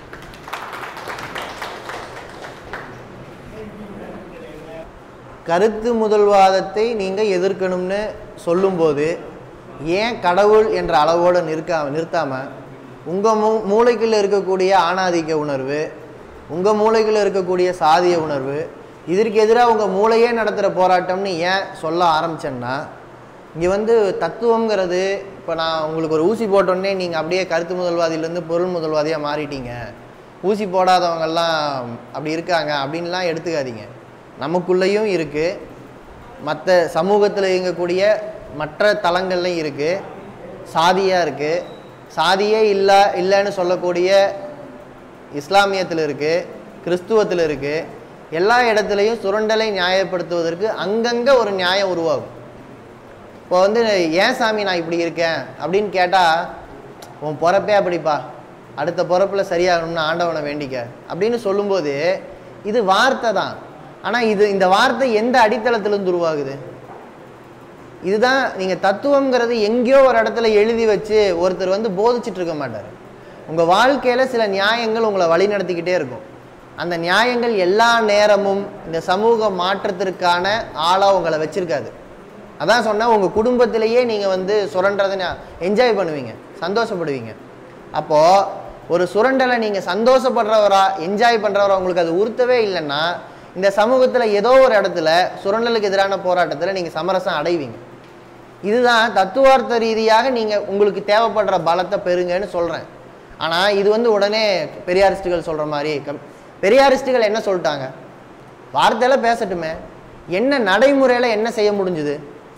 கருத்து முதல்வாதத்தை நீங்கள் எதிர்க்கணும்னு சொல்லும்போது ஏன் கடவுள் என்ற அளவோடு நிற்கா நிறுத்தாமல் உங்கள் மூ மூளைக்குள்ளே இருக்கக்கூடிய ஆணாதிக்க உணர்வு, உங்கள் மூளைக்குள்ளே இருக்கக்கூடிய சாதிய உணர்வு, இதற்கு எதிராக உங்கள் மூளையே நடத்துகிற போராட்டம்னு ஏன் சொல்ல ஆரம்பித்தேன்னா, இங்கே வந்து தத்துவங்கிறது, இப்போ நான் உங்களுக்கு ஒரு ஊசி போட்டோன்னே நீங்கள் அப்படியே கருத்து முதல்வாதியிலேருந்து பொருள் முதல்வாதியாக மாறிட்டீங்க, ஊசி போடாதவங்கெல்லாம் அப்படி இருக்காங்க அப்படின்லாம் எடுத்துக்காதீங்க. நமக்குள்ளேயும் இருக்குது, மற்ற சமூகத்தில் இயங்கக்கூடிய மற்ற தளங்கள்லையும் இருக்குது. சாதியாக இருக்குது, சாதியே இல்லை இல்லைன்னு சொல்லக்கூடிய இஸ்லாமியத்தில் இருக்குது, கிறிஸ்துவத்தில் இருக்குது. எல்லா இடத்துலையும் சுரண்டலை நியாயப்படுத்துவதற்கு அங்கங்கே ஒரு நியாயம் உருவாகும். இப்போ வந்து ஏன் சாமி நான் இப்படி இருக்கேன் அப்படின்னு கேட்டால், உன் பிறப்பே அப்படிப்பா, அடுத்த பிறப்பில் சரியாகணும்னு ஆண்டவனை வேண்டிக்க அப்படின்னு சொல்லும்போது இது வார்த்தை தான். ஆனால் இது இந்த வார்த்தை எந்த அடித்தளத்திலிருந்து உருவாகுது? இதுதான் நீங்கள் தத்துவங்கிறது எங்கேயோ ஒரு இடத்துல எழுதி வச்சு ஒருத்தர் வந்து போதிச்சுட்டு இருக்க மாட்டார். உங்கள் வாழ்க்கையில் சில நியாயங்கள் உங்களை வழி நடத்திக்கிட்டே இருக்கும். அந்த நியாயங்கள் எல்லா நேரமும் இந்த சமூக மாற்றத்திற்கான ஆளாக உங்களை வச்சிருக்காது. அதான் சொன்னால், உங்கள் குடும்பத்திலேயே நீங்கள் வந்து சுரண்டதை என்ஜாய் பண்ணுவீங்க, சந்தோஷப்படுவீங்க. அப்போது ஒரு சுரண்டலை நீங்கள் சந்தோஷப்படுறவரா என்ஜாய் பண்ணுறவரா உங்களுக்கு அது உறுத்தவே இல்லைன்னா, இந்த சமூகத்தில் ஏதோ ஒரு இடத்துல சுரண்டலுக்கு எதிரான போராட்டத்தில் நீங்கள் சமரசம் அடைவீங்க. இதுதான் தத்துவார்த்த ரீதியாக நீங்கள் உங்களுக்கு தேவைப்படுற பலத்தை பெறுங்கன்னு சொல்கிறேன். ஆனால் இது வந்து உடனே பெரியாரிஸ்டுகள் சொல்கிற மாதிரி, கம் பெரியாரிஸ்டுகள் என்ன சொல்லிட்டாங்க, வார்த்தையில் பேசட்டுமே, என்ன நடைமுறையில் என்ன செய்ய முடிஞ்சுது?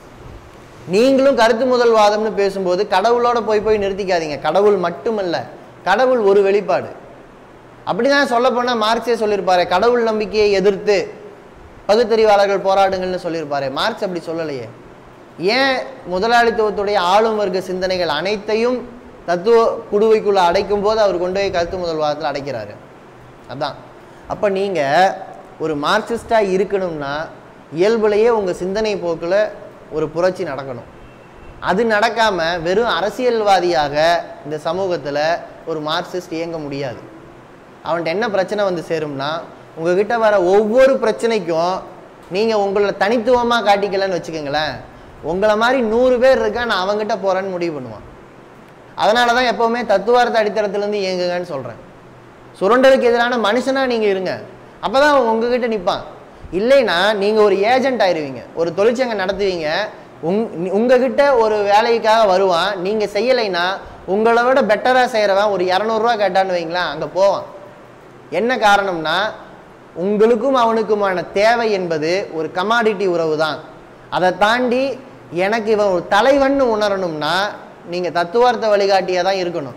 நீங்களும் கருத்து முதல்வாதம்னு பேசும்போது கடவுளோட போய் போய் நிறுத்திக்காதீங்க. கடவுள் மட்டுமல்ல, கடவுள் ஒரு வெளிப்பாடு. அப்படிதான் சொல்ல போனால் மார்க்ஸே சொல்லியிருப்பாரு, கடவுள் நம்பிக்கையை எதிர்த்து பகுத்தறிவாளர்கள் போராடுங்கள்னு சொல்லியிருப்பாரு. மார்க்ஸ் அப்படி சொல்லலையே. ஏன் முதலாளித்துவத்துடைய ஆளும் வர்க்க சிந்தனைகள் அனைத்தையும் தத்துவ குடுவைக்குள்ளே அடைக்கும் போது அவர் கொண்டு போய் கருத்து முதல்வாதத்தில் அடைக்கிறாரு? அதான். அப்போ நீங்கள் ஒரு மார்க்சிஸ்டாக இருக்கணும்னா இயல்புலையே உங்கள் சிந்தனை போக்கில் ஒரு புரட்சி நடக்கணும். அது நடக்காமல் வெறும் அரசியல்வாதியாக இந்த சமூகத்தில் ஒரு மார்க்சிஸ்ட் இயங்க முடியாது. அவன்கிட்ட என்ன பிரச்சனை வந்து சேரும்னா, உங்ககிட்ட வர ஒவ்வொரு பிரச்சனைக்கும் நீங்கள் உங்களை தனித்துவமாக காட்டிக்கலன்னு வச்சுக்கோங்களேன், உங்களை மாதிரி நூறு பேர் இருக்கா, நான் அவங்ககிட்ட போகிறேன்னு முடிவு பண்ணுவான். அதனால தான் எப்போவுமே தத்துவார்த்த அடித்தளத்துலேருந்து இயங்குங்கன்னு சொல்கிறேன். சுரண்டலுக்கு எதிரான மனுஷனாக நீங்கள் இருங்க, அப்போ தான் உங்ககிட்ட நிற்பான். இல்லைன்னா நீங்கள் ஒரு ஏஜென்ட் ஆயிடுவீங்க, ஒரு தொழிற்சங்கம் நடத்துவீங்க, உங் உங்ககிட்ட ஒரு வேலைக்காக வருவான், நீங்கள் செய்யலைன்னா உங்களை விட பெட்டராக செய்கிறவன் ஒரு இரநூறுவா கேட்டான்னு வைங்களேன், அங்கே போவான். என்ன காரணம்னா, உங்களுக்கும் அவனுக்குமான தேவை என்பது ஒரு கமாடிட்டி உறவு தான். அதை தாண்டி எனக்கு இவன் ஒரு தலைவன் உணரணும்னா நீங்கள் தத்துவார்த்த வழிகாட்டியாக தான் இருக்கணும்.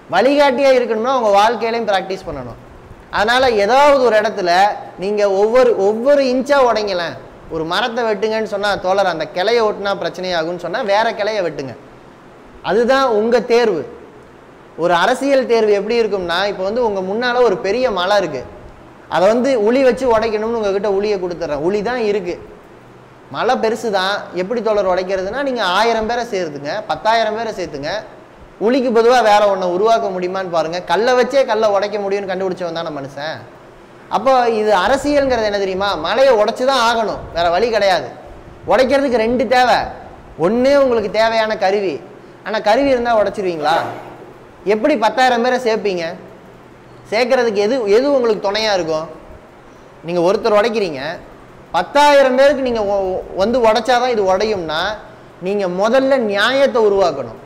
வழிகாட்டியாக இருக்கணும்னா உங்கள் வாழ்க்கையிலையும் ப்ராக்டிஸ் பண்ணணும். அதனால் ஏதாவது ஒரு இடத்துல நீங்கள் ஒவ்வொரு ஒவ்வொரு இன்ச்சாக உடைங்கலேன். ஒரு மரத்தை வெட்டுங்கன்னு சொன்னால் தோழர் அந்த கிளையை ஒட்டினா பிரச்சனையாகும்னு சொன்னால் வேறு கிளையை வெட்டுங்க. அதுதான் உங்கள் தேர்வு. ஒரு அரசியல் தேர்வு எப்படி இருக்கும்னா, இப்போ வந்து உங்கள் முன்னால் ஒரு பெரிய மலை இருக்குது, அதை வந்து உளி வச்சு உடைக்கணும்னு உங்ககிட்ட உளியை கொடுத்துட்றேன். உளி தான் இருக்குது, மலை பெருசு தான். எப்படி தோழர் உடைக்கிறதுனா, நீங்கள் ஆயிரம் பேரை சேர்த்துங்க, பத்தாயிரம் பேரை சேர்த்துங்க, உளிக்கு பொதுவாக வேற ஒன்றை உருவாக்க முடியுமான்னு பாருங்கள். கல்லை வச்சே கல்லை உடைக்க முடியும்னு கண்டுபிடிச்சவன் தானே மனுஷன். அப்போ இது அரசியல்ங்கிறது என்ன தெரியுமா, மலையை உடைச்சி தான் ஆகணும், வேற வழி கிடையாது. உடைக்கிறதுக்கு ரெண்டு தேவை. ஒன்று உங்களுக்கு தேவையான கருவி, ஆனால் கருவி இருந்தால் உடைச்சிருவீங்களா? எப்படி பத்தாயிரம் பேரை சேர்ப்பீங்க? சேர்க்கறதுக்கு எது எது உங்களுக்கு துணையாக இருக்கும்? நீங்கள் ஒருத்தர் உடைக்கிறீங்க, பத்தாயிரம் பேருக்கு நீங்கள் வந்து உடைச்சாதான் இது உடையும்னா நீங்கள் முதல்ல நியாயத்தை உருவாக்கணும்.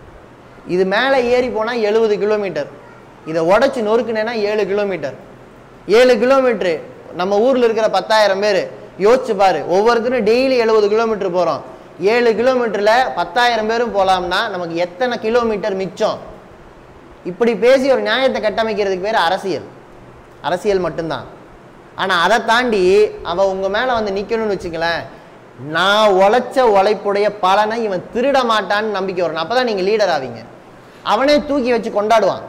இது மேலே ஏறி போனால் எழுபது கிலோமீட்டர், இதை உடைச்சி நொறுக்குனேன்னா ஏழு கிலோமீட்டர். ஏழு கிலோமீட்டரு நம்ம ஊரில் இருக்கிற பத்தாயிரம் பேர் யோசிச்சு பாரு. ஒவ்வொருத்தரும் டெய்லி எழுபது கிலோமீட்டர் போகிறோம். ஏழு கிலோமீட்டரில் பத்தாயிரம் பேரும் போகலாம்னா நமக்கு எத்தனை கிலோமீட்டர் மிச்சம்? இப்படி பேசி ஒரு நியாயத்தை கட்டமைக்கிறதுக்கு பேர் அரசியல். அரசியல் மட்டும்தான். ஆனால் அதை தாண்டி அவன் உங்கள் மேலே வந்து நிற்கணும்னு வச்சுக்கலேன், நான் உழைச்ச உழைப்புடைய பலனை இவன் திருட மாட்டான்னு நம்பிக்கை வரணும். அப்போ தான் நீங்கள் லீடர் ஆவீங்க. அவனே தூக்கி வச்சு கொண்டாடுவான்.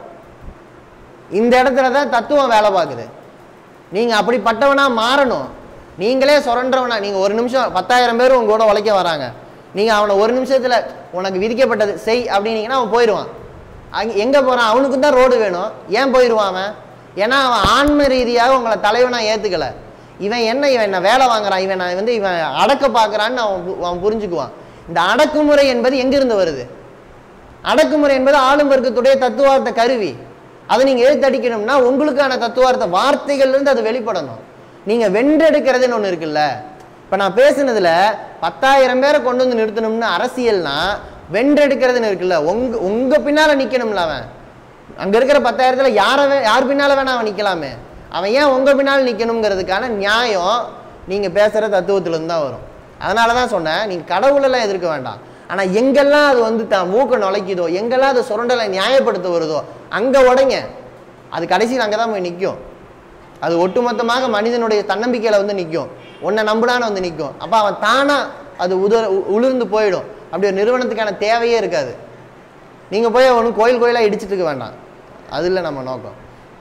இந்த இடத்துல தான் தத்துவம் வேலை பார்க்குது. நீங்கள் அப்படிப்பட்டவனா மாறணும். நீங்களே சுரண்டவனா, நீங்கள் ஒரு நிமிஷம் பத்தாயிரம் பேர் உங்க கூட உழைக்க வராங்க, நீங்கள் அவனை ஒரு நிமிஷத்தில் உனக்கு விதிக்கப்பட்டது செய் அப்படின்னீங்கன்னா அவன் போயிடுவான். அங்கே எங்கே போகிறான்? அவனுக்கு தான் ரோடு வேணும். ஏன் போயிடுவான் அவன்? ஏன்னா அவன் ஆன்ம ரீதியாக உங்களை தலைவனாக ஏற்றுக்கலை. இவன் என்ன, இவன் என்ன வேலை வாங்குறான், இவன் நான் வந்து இவன் அடக்க பார்க்குறான்னு அவன் அவன் புரிஞ்சுக்குவான். இந்த அடக்குமுறை என்பது எங்கிருந்து வருது? அடக்குமுறை என்பது ஆளும் வர்க்கத்துடைய தத்துவார்த்த கருவி. அதை நீங்கள் எழுத்தடிக்கணும்னா உங்களுக்கான தத்துவார்த்த வார்த்தைகள்லேருந்து அது வெளிப்படணும். நீங்கள் வென்றெடுக்கிறதுன்னு ஒன்று இருக்குல்ல. இப்போ நான் பேசுனதுல பத்தாயிரம் பேரை கொண்டு வந்து நிறுத்தணும்னு அரசியல்னா வென்றெடுக்கிறதுன்னு இருக்குல்ல. உங்க உங்க பின்னால நிற்கணும்ல. அவன் அங்கே இருக்கிற பத்தாயிரத்துல யாரை யார் பின்னால வேணா அவன் நிற்கலாமே. அவன் ஏன் உங்க பின்னால் நிற்கணுங்கிறதுக்கான நியாயம் நீங்கள் பேசுகிற தத்துவத்திலேருந்து தான் வரும். அதனால தான் சொன்னேன், நீங்கள் கடவுளெல்லாம் எதிர்க்க வேண்டாம். ஆனால் எங்கெல்லாம் அது வந்து தான் மூக்க நுழைக்குதோ, எங்கெல்லாம் அது சுரண்டலை நியாயப்படுத்த வருதோ அங்கே உடைங்க. அது கடைசியில் அங்கே தான் போய் நிற்கும். அது ஒட்டுமொத்தமாக மனிதனுடைய தன்னம்பிக்கையில் வந்து நிற்கும். உன்னை நம்புடான்னு வந்து நிற்கும். அப்போ அவன் தானாக அது உத உளிர்ந்து போயிடும். அப்படி ஒரு நிறுவனத்துக்கான தேவையே இருக்காது. நீங்கள் போய் ஒன்றும் கோயில் கோயிலாக இடிச்சிட்டு இருக்க வேண்டாம். அது இல்லை நம்ம நோக்கம்.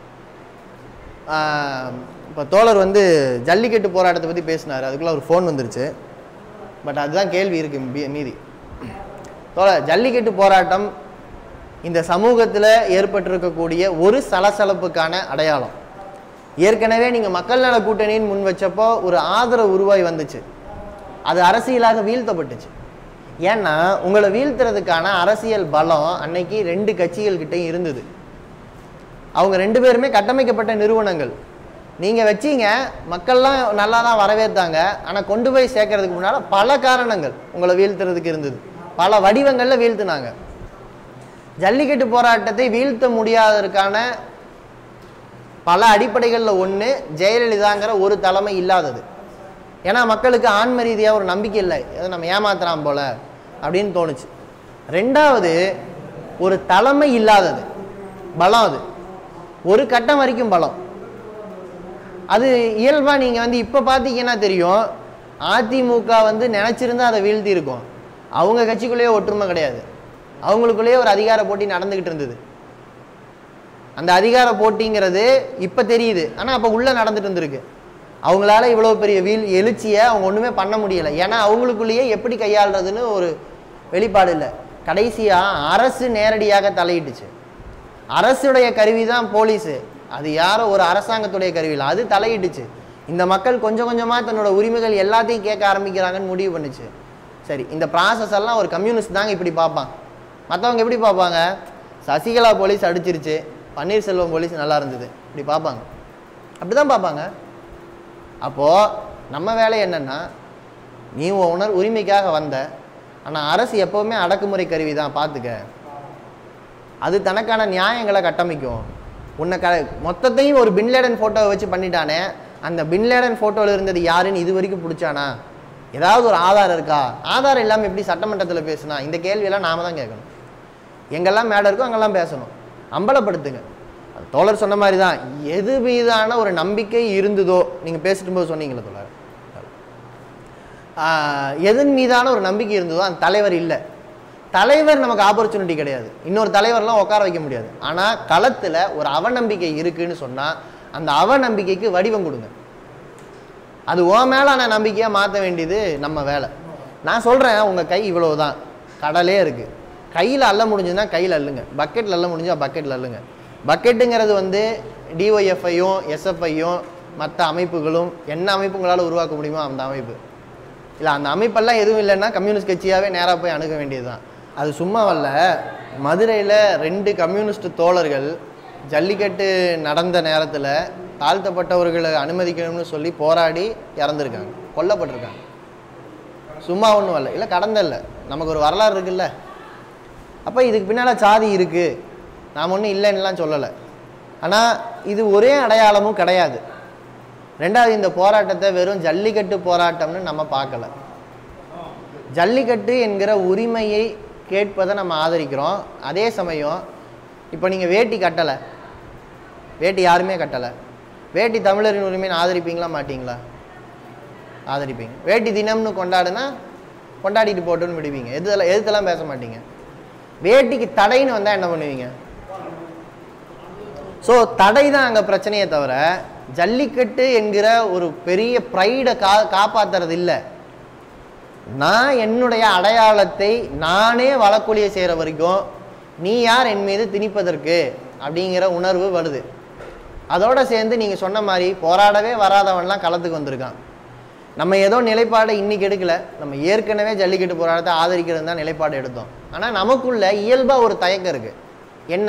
இப்போ தோழர் வந்து ஜல்லிக்கட்டு போராட்டத்தை பற்றி பேசினார். அதுக்குள்ளே ஒரு ஃபோன் வந்துருச்சு. பட் அதுதான் கேள்வி இருக்குது மீதி. தோழர், ஜல்லிக்கட்டு போராட்டம் இந்த சமூகத்தில் ஏற்பட்டிருக்கக்கூடிய ஒரு சலசலப்புக்கான அடையாளம். ஏற்கனவே நீங்கள் மக்கள் நல கூட்டணின்னு முன் வச்சப்போ ஒரு ஆதரவு உருவாகி வந்துச்சு. அது அரசியலாக வீழ்த்தப்பட்டுச்சு. ஏன்னா உங்களை வீழ்த்துறதுக்கான அரசியல் பலம் அன்னைக்கு ரெண்டு கட்சிகள்கிட்டையும் இருந்தது. அவங்க ரெண்டு பேருமே கட்டமைக்கப்பட்ட நிறுவனங்கள். நீங்கள் வச்சிங்க, மக்கள்லாம் நல்லா தான் வரவேற்றாங்க. ஆனால் கொண்டு போய் சேர்க்கறதுக்கு முன்னால் பல காரணங்கள் உங்களை வீழ்த்துறதுக்கு இருந்தது. பல வடிவங்களில் வீழ்த்தினாங்க. ஜல்லிக்கட்டு போராட்டத்தை வீழ்த்த முடியாததற்கான பல அடிப்படைகளில் ஒன்று ஜெயலலிதாங்கிற ஒரு தலைமை இல்லாதது. ஏன்னா மக்களுக்கு ஆன்ம ரீதியாக ஒரு நம்பிக்கை இல்லை, அதை நம்ம ஏமாத்துறான் போல அப்படின்னு தோணுச்சு. ரெண்டாவது, ஒரு தலைமை இல்லாதது பலம். அது ஒரு கட்டம் வரைக்கும் பலம். அது இயல்பாக நீங்கள் வந்து இப்போ பார்த்தீங்கன்னா தெரியும். அதிமுக வந்து நினச்சிருந்தா அதை வீழ்த்தி இருக்கும். அவங்க கட்சிக்குள்ளேயே ஒற்றுமை கிடையாது. அவங்களுக்குள்ளேயே ஒரு அதிகார போட்டி நடந்துக்கிட்டு இருந்தது. அந்த அதிகார போட்டிங்கிறது இப்போ தெரியுது, ஆனால் அப்போ உள்ளே நடந்துட்டு இருந்திருக்கு. அவங்களால இவ்வளோ பெரிய வீழ் எழுச்சியை அவங்க ஒன்றுமே பண்ண முடியலை. ஏன்னா அவங்களுக்குள்ளேயே எப்படி கையாளுறதுன்னு ஒரு வெளிப்பாடு இல்லை. கடைசியாக அரசு நேரடியாக தலையிட்டுச்சு. அரசுடைய கருவி தான் போலீஸு. அது யாரோ ஒரு அரசாங்கத்துடைய கருவியில் அது தலையிட்டுச்சு. இந்த மக்கள் கொஞ்சம் கொஞ்சமாக தன்னோட உரிமைகள் எல்லாத்தையும் கேட்க ஆரம்பிக்கிறாங்கன்னு முடிவு பண்ணுச்சு. சரி, இந்த ப்ராசஸ் எல்லாம் ஒரு கம்யூனிஸ்ட் தாங்க இப்படி பார்ப்பான். மற்றவங்க எப்படி பார்ப்பாங்க? சசிகலா போலீஸ் அடிச்சிருச்சு, பன்னீர்செல்வம் போலீஸ் நல்லா இருந்தது, இப்படி பார்ப்பாங்க. அப்படி தான் பார்ப்பாங்க. அப்போது நம்ம வேலை என்னென்னா, நீ உணர் உரிமைக்காக வந்த, ஆனால் அரசு எப்போவுமே அடக்குமுறை கருவி தான், பார்த்துக்க. அது தனக்கான நியாயங்களை கட்டமைக்கும். உன்னை க மொத்தத்தையும் ஒரு பின்லேடன் ஃபோட்டோவை வச்சு பண்ணிட்டானே, அந்த பின்லேடன் ஃபோட்டோவில் இருந்தது யாருன்னு இது வரைக்கும் பிடிச்சானா? ஏதாவது ஒரு ஆதாரம் இருக்கா? ஆதாரம் இல்லாமல் எப்படி சட்டமன்றத்தில் பேசுனா? இந்த கேள்வியெல்லாம் நாம தான் கேட்கணும். எங்கெல்லாம் மேடை இருக்கோ அங்கெல்லாம் பேசணும். அம்பலப்படுத்துங்க. தோழர் சொன்ன மாதிரி தான், எது மீதான ஒரு நம்பிக்கை இருந்ததோ, நீங்கள் பேசிட்டு போது சொன்னீங்களே தோழர், எதன் மீதான ஒரு நம்பிக்கை இருந்ததோ அந்த தலைவர் இல்லை. தலைவர் நமக்கு ஆப்பர்ச்சுனிட்டி கிடையாது, இன்னொரு தலைவர்லாம் உட்கார வைக்க முடியாது. ஆனால் களத்தில் ஒரு அவநம்பிக்கை இருக்குன்னு சொன்னால் அந்த அவநம்பிக்கைக்கு வடிவம் கொடுங்க. அது ஓ மேலான நம்பிக்கையாக மாற்ற வேண்டியது நம்ம வேலை. நான் சொல்கிறேன், உங்கள் கை இவ்வளவு தான், கடலே இருக்குது, கையில் அள்ள முடிஞ்சுன்னா கையில் அள்ளுங்க, பக்கெட்டில் அள்ள முடிஞ்சால் பக்கெட்டில் அள்ளுங்க. பக்கெட்டுங்கிறது வந்து டிஒய்எஃப்ஐயும் எஸ்எஃப்ஐயும் மற்ற அமைப்புகளும் என்ன அமைப்பு உங்களால் உருவாக்க முடியுமோ அந்த அமைப்பு இல்லை. அந்த அமைப்பெல்லாம் எதுவும் இல்லைன்னா கம்யூனிஸ்ட் கட்சியாகவே நேராக போய் அணுக வேண்டியது தான். அது சும்மாவல்ல, மதுரையில் ரெண்டு கம்யூனிஸ்ட் தோழர்கள் ஜல்லிக்கட்டு நடந்த நேரத்தில் தாழ்த்தப்பட்டவர்களை அனுமதிக்கணும்னு சொல்லி போராடி இறந்துருக்காங்க, கொல்லப்பட்டிருக்காங்க. சும்மா ஒன்றும் வரல, இல்லை கடந்த இல்லை, நமக்கு ஒரு வரலாறு இருக்குல்ல. அப்போ இதுக்கு பின்னால் சாதி இருக்குது, நாம் ஒன்றும் இல்லைன்னுலாம் சொல்லலை. ஆனால் இது ஒரே அடையாளமும் கிடையாது. ரெண்டாவது, இந்த போராட்டத்தை வெறும் ஜல்லிக்கட்டு போராட்டம்னு நம்ம பார்க்கல. ஜல்லிக்கட்டு என்கிற உரிமையை கேட்பதை நம்ம ஆதரிக்கிறோம். அதே சமயம் இப்போ நீங்கள் வேட்டி கட்டலை, வேட்டி யாருமே கட்டலை, வேட்டி தமிழரின் உரிமையை ஆதரிப்பீங்களா மாட்டிங்களா? ஆதரிப்பீங்க. வேட்டி தினம்னு கொண்டாடுனா கொண்டாடிட்டு போட்டுன்னு விடுவீங்க, எதுலாம் எதுத்தெல்லாம் பேச மாட்டீங்க. வேட்டிக்கு தடைன்னு வந்தால் என்ன பண்ணுவீங்க? ஸோ தடை தான் அங்கே பிரச்சனையே தவிர ஜல்லிக்கட்டு என்கிற ஒரு பெரிய ப்ரைடை கா காப்பாற்றுறது இல்லை. நான் என்னுடைய அடையாளத்தை நானே வழக்கொழிய செய்கிற வரைக்கும் நீ யார் என் மீது திணிப்பதற்கு அப்படிங்கிற உணர்வு வருது. அதோடு சேர்ந்து நீங்கள் சொன்ன மாதிரி போராடவே வராதவன்லாம் களத்துக்கு வந்திருக்கான். நம்ம ஏதோ நிலைப்பாடை இன்னைக்கு எடுக்கலை, நம்ம ஏற்கனவே ஜல்லிக்கட்டு போராட்டத்தை ஆதரிக்கிறது தான் நிலைப்பாடு எடுத்தோம். ஆனால் நமக்குள்ள இயல்பாக ஒரு தயக்கம் இருக்குது. என்ன?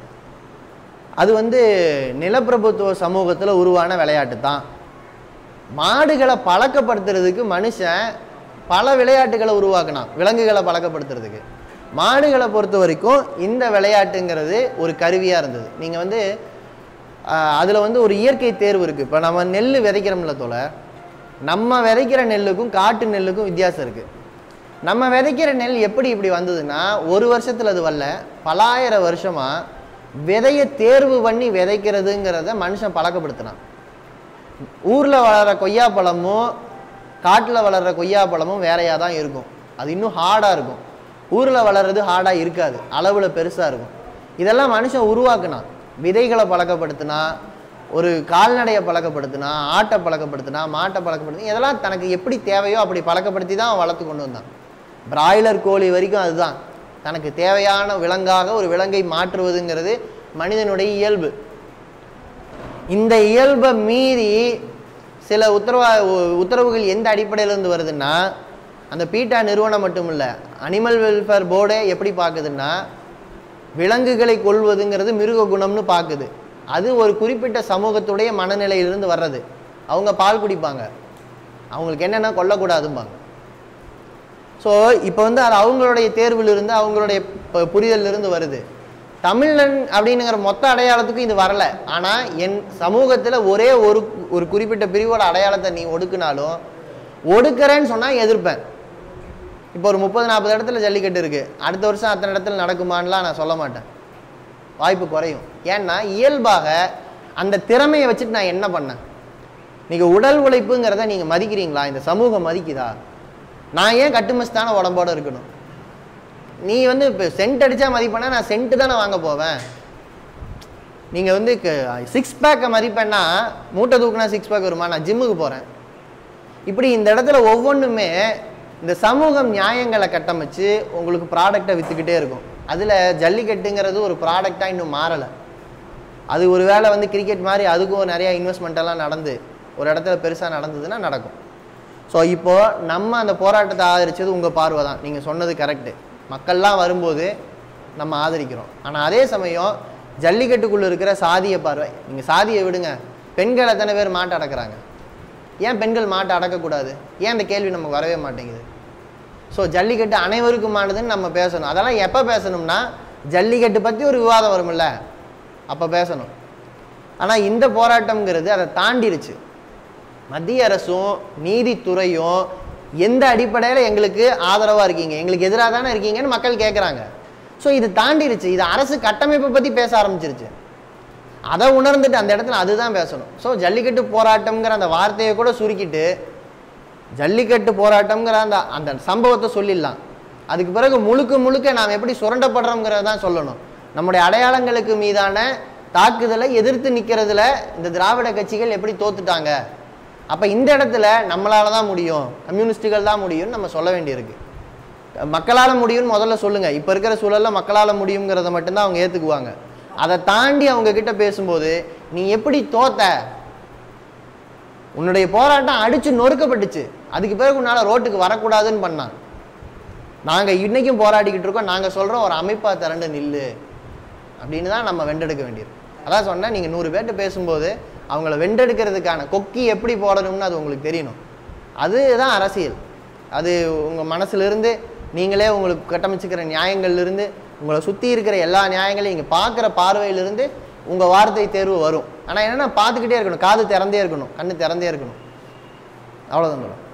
அது வந்து நிலப்பிரபுத்துவ சமூகத்தில் உருவான விளையாட்டு தான். மாடுகளை பழக்கப்படுத்துறதுக்கு மனுஷன் பல விளையாட்டுகளை உருவாக்கினான், விலங்குகளை பழக்கப்படுத்துறதுக்கு. மாடுகளை பொறுத்த வரைக்கும் இந்த விளையாட்டுங்கிறது ஒரு கருவியாக இருந்தது. நீங்கள் வந்து அதில் வந்து ஒரு இயற்கை தேர்வு இருக்குது. இப்போ நம்ம நெல் விதைக்கிறோம்ல தோல, நம்ம விதைக்கிற நெல்லுக்கும் காட்டு நெல்லுக்கும் வித்தியாசம் இருக்குது. நம்ம விதைக்கிற நெல் எப்படி இப்படி வந்ததுன்னா, ஒரு வருஷத்தில் அது வரல, பலாயிரம் வருஷமாக விதையை தேர்வு பண்ணி விதைக்கிறதுங்கிறத மனுஷன் பழக்கப்படுத்தினான். ஊரில் வளர்கிற கொய்யாப்பழமும் காட்டில் வளர்கிற கொய்யாப்பழமும் வேறையாக தான் இருக்கும். அது இன்னும் ஹார்டாக இருக்கும். ஊரில் வளர்கிறது ஹார்டாக இருக்காது, அளவில் பெருசாக இருக்கும். இதெல்லாம் மனுஷன் உருவாக்குனான். விதைகளை பழக்கப்படுத்தினா, ஒரு கால்நடையை பழக்கப்படுத்தினா, ஆட்டை பழக்கப்படுத்தினா, மாட்டை பழக்கப்படுத்தினா, இதெல்லாம் தனக்கு எப்படி தேவையோ அப்படி பழக்கப்படுத்தி தான் அவன் வளர்த்து கொண்டு வந்தான். பிராய்லர் கோழி வரைக்கும் அதுதான். தனக்கு தேவையான விலங்காக ஒரு விலங்கை மாற்றுவதுங்கிறது மனிதனுடைய இயல்பு. இந்த இயல்பை மீறி சில உத்தரவா உத்தரவுகள் எந்த அடிப்படையிலேருந்து வருதுன்னா, அந்த பீட்டா நிறுவனம் மட்டும் இல்லை, அனிமல் வெல்ஃபேர் போர்டே எப்படி பார்க்குதுன்னா, விலங்குகளை கொள்வதுங்கிறது மிருக குணம்னு பார்க்குது. அது ஒரு குறிப்பிட்ட சமூகத்துடைய மனநிலையிலிருந்து வர்றது. அவங்க பால் குடிப்பாங்க, அவங்களுக்கு என்னென்னா கொல்லக்கூடாதும்பாங்க. ஸோ இப்போ வந்து அது அவங்களுடைய தேர்விலிருந்து, அவங்களுடைய புரிதலிருந்து வருது. தமிழன் அப்படிங்கிற மொத்த அடையாளத்துக்கும் இது வரலை. ஆனால் என் சமூகத்தில் ஒரே ஒரு ஒரு குறிப்பிட்ட பிரிவோட அடையாளத்தை நீ ஒடுக்குனாலும், ஒடுக்கிறேன்னு சொன்னால் எதிர்ப்பேன். இப்போ ஒரு முப்பது நாற்பது இடத்துல ஜல்லிக்கட்டு இருக்குது, அடுத்த வருஷம் அத்தனை இடத்துல நடக்குமான்லாம் நான் சொல்ல மாட்டேன், வாய்ப்பு குறையும். ஏன்னா இயல்பாக அந்த திறமையை வச்சுட்டு நான் என்ன பண்ணேன்? நீங்கள் உடல் உழைப்புங்கிறத நீங்கள் மதிக்கிறீங்களா? இந்த சமூகம் மதிக்குதா? நான் ஏன் கட்டுமஸ்தான உடம்போடு இருக்கணும்? நீ வந்து இப்போ சென்ட் அடித்தா மதிப்பேன்னா நான் சென்ட்டு தான் நான் வாங்க போவேன். நீங்கள் வந்து சிக்ஸ் பேக்கை மதிப்பேன்னா மூட்டை தூக்குனா சிக்ஸ் பேக் வருமா? நான் ஜிம்முக்கு போகிறேன். இப்படி இந்த இடத்துல ஒவ்வொன்றுமே இந்த சமூகம் நியாயங்களை கட்டமைச்சு உங்களுக்கு ப்ராடக்டை விற்றுக்கிட்டே இருக்கும். அதில் ஜல்லிக்கட்டுங்கிறது ஒரு ப்ராடக்டாக இன்னும் மாறலை. அது ஒரு வேளை வந்து கிரிக்கெட் மாதிரி அதுக்கும் நிறையா இன்வெஸ்ட்மெண்ட்டெல்லாம் நடந்து ஒரு இடத்துல பெருசாக நடந்ததுன்னா நடக்கும். ஸோ இப்போது நம்ம அந்த போராட்டத்தை ஆதரித்தது உங்கள் பார்வை தான். நீங்கள் சொன்னது கரெக்டு, மக்கள்லாம் வரும்போது நம்ம ஆதரிக்கிறோம். ஆனால் அதே சமயம் ஜல்லிக்கட்டுக்குள்ளே இருக்கிற சாதிய பார்வை, நீங்கள் சாதியை விடுங்க, பெண்கள் எத்தனை பேர் மாட்டை அடக்கிறாங்க? ஏன் பெண்கள் மாட்டை அடக்கக்கூடாது? ஏன் அந்த கேள்வி நமக்கு வரவே மாட்டேங்குது? ஸோ ஜல்லிக்கட்டு அனைவருக்குமானதுன்னு நம்ம பேசணும். அதெல்லாம் எப்போ பேசணும்னா, ஜல்லிக்கட்டு பற்றி ஒரு விவாதம் வரும்ல, அப்போ பேசணும். ஆனால் இந்த போராட்டம்ங்கிறது அதை தாண்டிருச்சு. மத்திய அரசும் நீதித்துறையும் எந்த அடிப்படையில் எங்களுக்கு ஆதரவாக இருக்கீங்க, எங்களுக்கு எதிராக தானே இருக்கீங்கன்னு மக்கள் கேட்குறாங்க. ஸோ இது தாண்டிடுச்சு. இது அரசு கட்டமைப்பை பற்றி பேச ஆரம்பிச்சிருச்சு. அதை உணர்ந்துட்டு அந்த இடத்துல அதுதான் பேசணும். ஸோ ஜல்லிக்கட்டு போராட்டம்ங்கிற அந்த வார்த்தையை கூட சுருக்கிட்டு ஜல்லிக்கட்டு போராட்டம்ங்கிற அந்த அந்த சம்பவத்தை சொல்லிடலாம். அதுக்கு பிறகு முழுக்க முழுக்க நாம் எப்படி சுரண்டப்படுறோங்கிறத தான் சொல்லணும். நம்முடைய அடையாளங்களுக்கு மீதான தாக்குதலை எதிர்த்து நிற்கிறதுல இந்த திராவிட கட்சிகள் எப்படி தோத்துட்டாங்க, அப்போ இந்த இடத்துல நம்மளால தான் முடியும், கம்யூனிஸ்டுகள் தான் முடியும்னு நம்ம சொல்ல வேண்டியிருக்கு. மக்களால் முடியும்னு முதல்ல சொல்லுங்கள். இப்போ இருக்கிற சூழலில் மக்களால் முடியுங்கிறத மட்டும்தான் அவங்க ஏற்றுக்குவாங்க. அதை தாண்டி அவங்க கிட்ட பேசும்போது நீ எப்படி தோத்த, உன்னுடைய போராட்டம் அடித்து நொறுக்கப்பட்டுச்சு, அதுக்கு பிறகு உன்னால் ரோட்டுக்கு வரக்கூடாதுன்னு பண்ணான். நாங்கள் இன்றைக்கும் போராடிக்கிட்டு இருக்கோம், நாங்கள் சொல்கிறோம் ஒரு அமைப்பாக திரண்டு நில்லு அப்படின்னு தான் நம்ம வென்றெடுக்க வேண்டியிருக்கு. அதான் சொன்னேன், நீங்கள் நூறு பேர்கிட்ட பேசும்போது அவங்கள வென்றெடுக்கிறதுக்கான கொக்கி எப்படி போடணும்னு அது உங்களுக்கு தெரியணும். அதுதான் அரசியல். அது உங்கள் மனசுலேருந்து நீங்களே உங்களுக்கு கட்டமைச்சிக்கிற நியாயங்கள்லேருந்து உங்களை சுற்றி இருக்கிற எல்லா நியாயங்களையும் நீங்கள் பார்க்குற பார்வையிலிருந்து உங்கள் வார்த்தை தேர்வு வரும். ஆனால் என்னென்னா பார்த்துக்கிட்டே இருக்கணும், காது திறந்தே இருக்கணும், கண்ணு திறந்தே இருக்கணும். அவ்வளோதான்.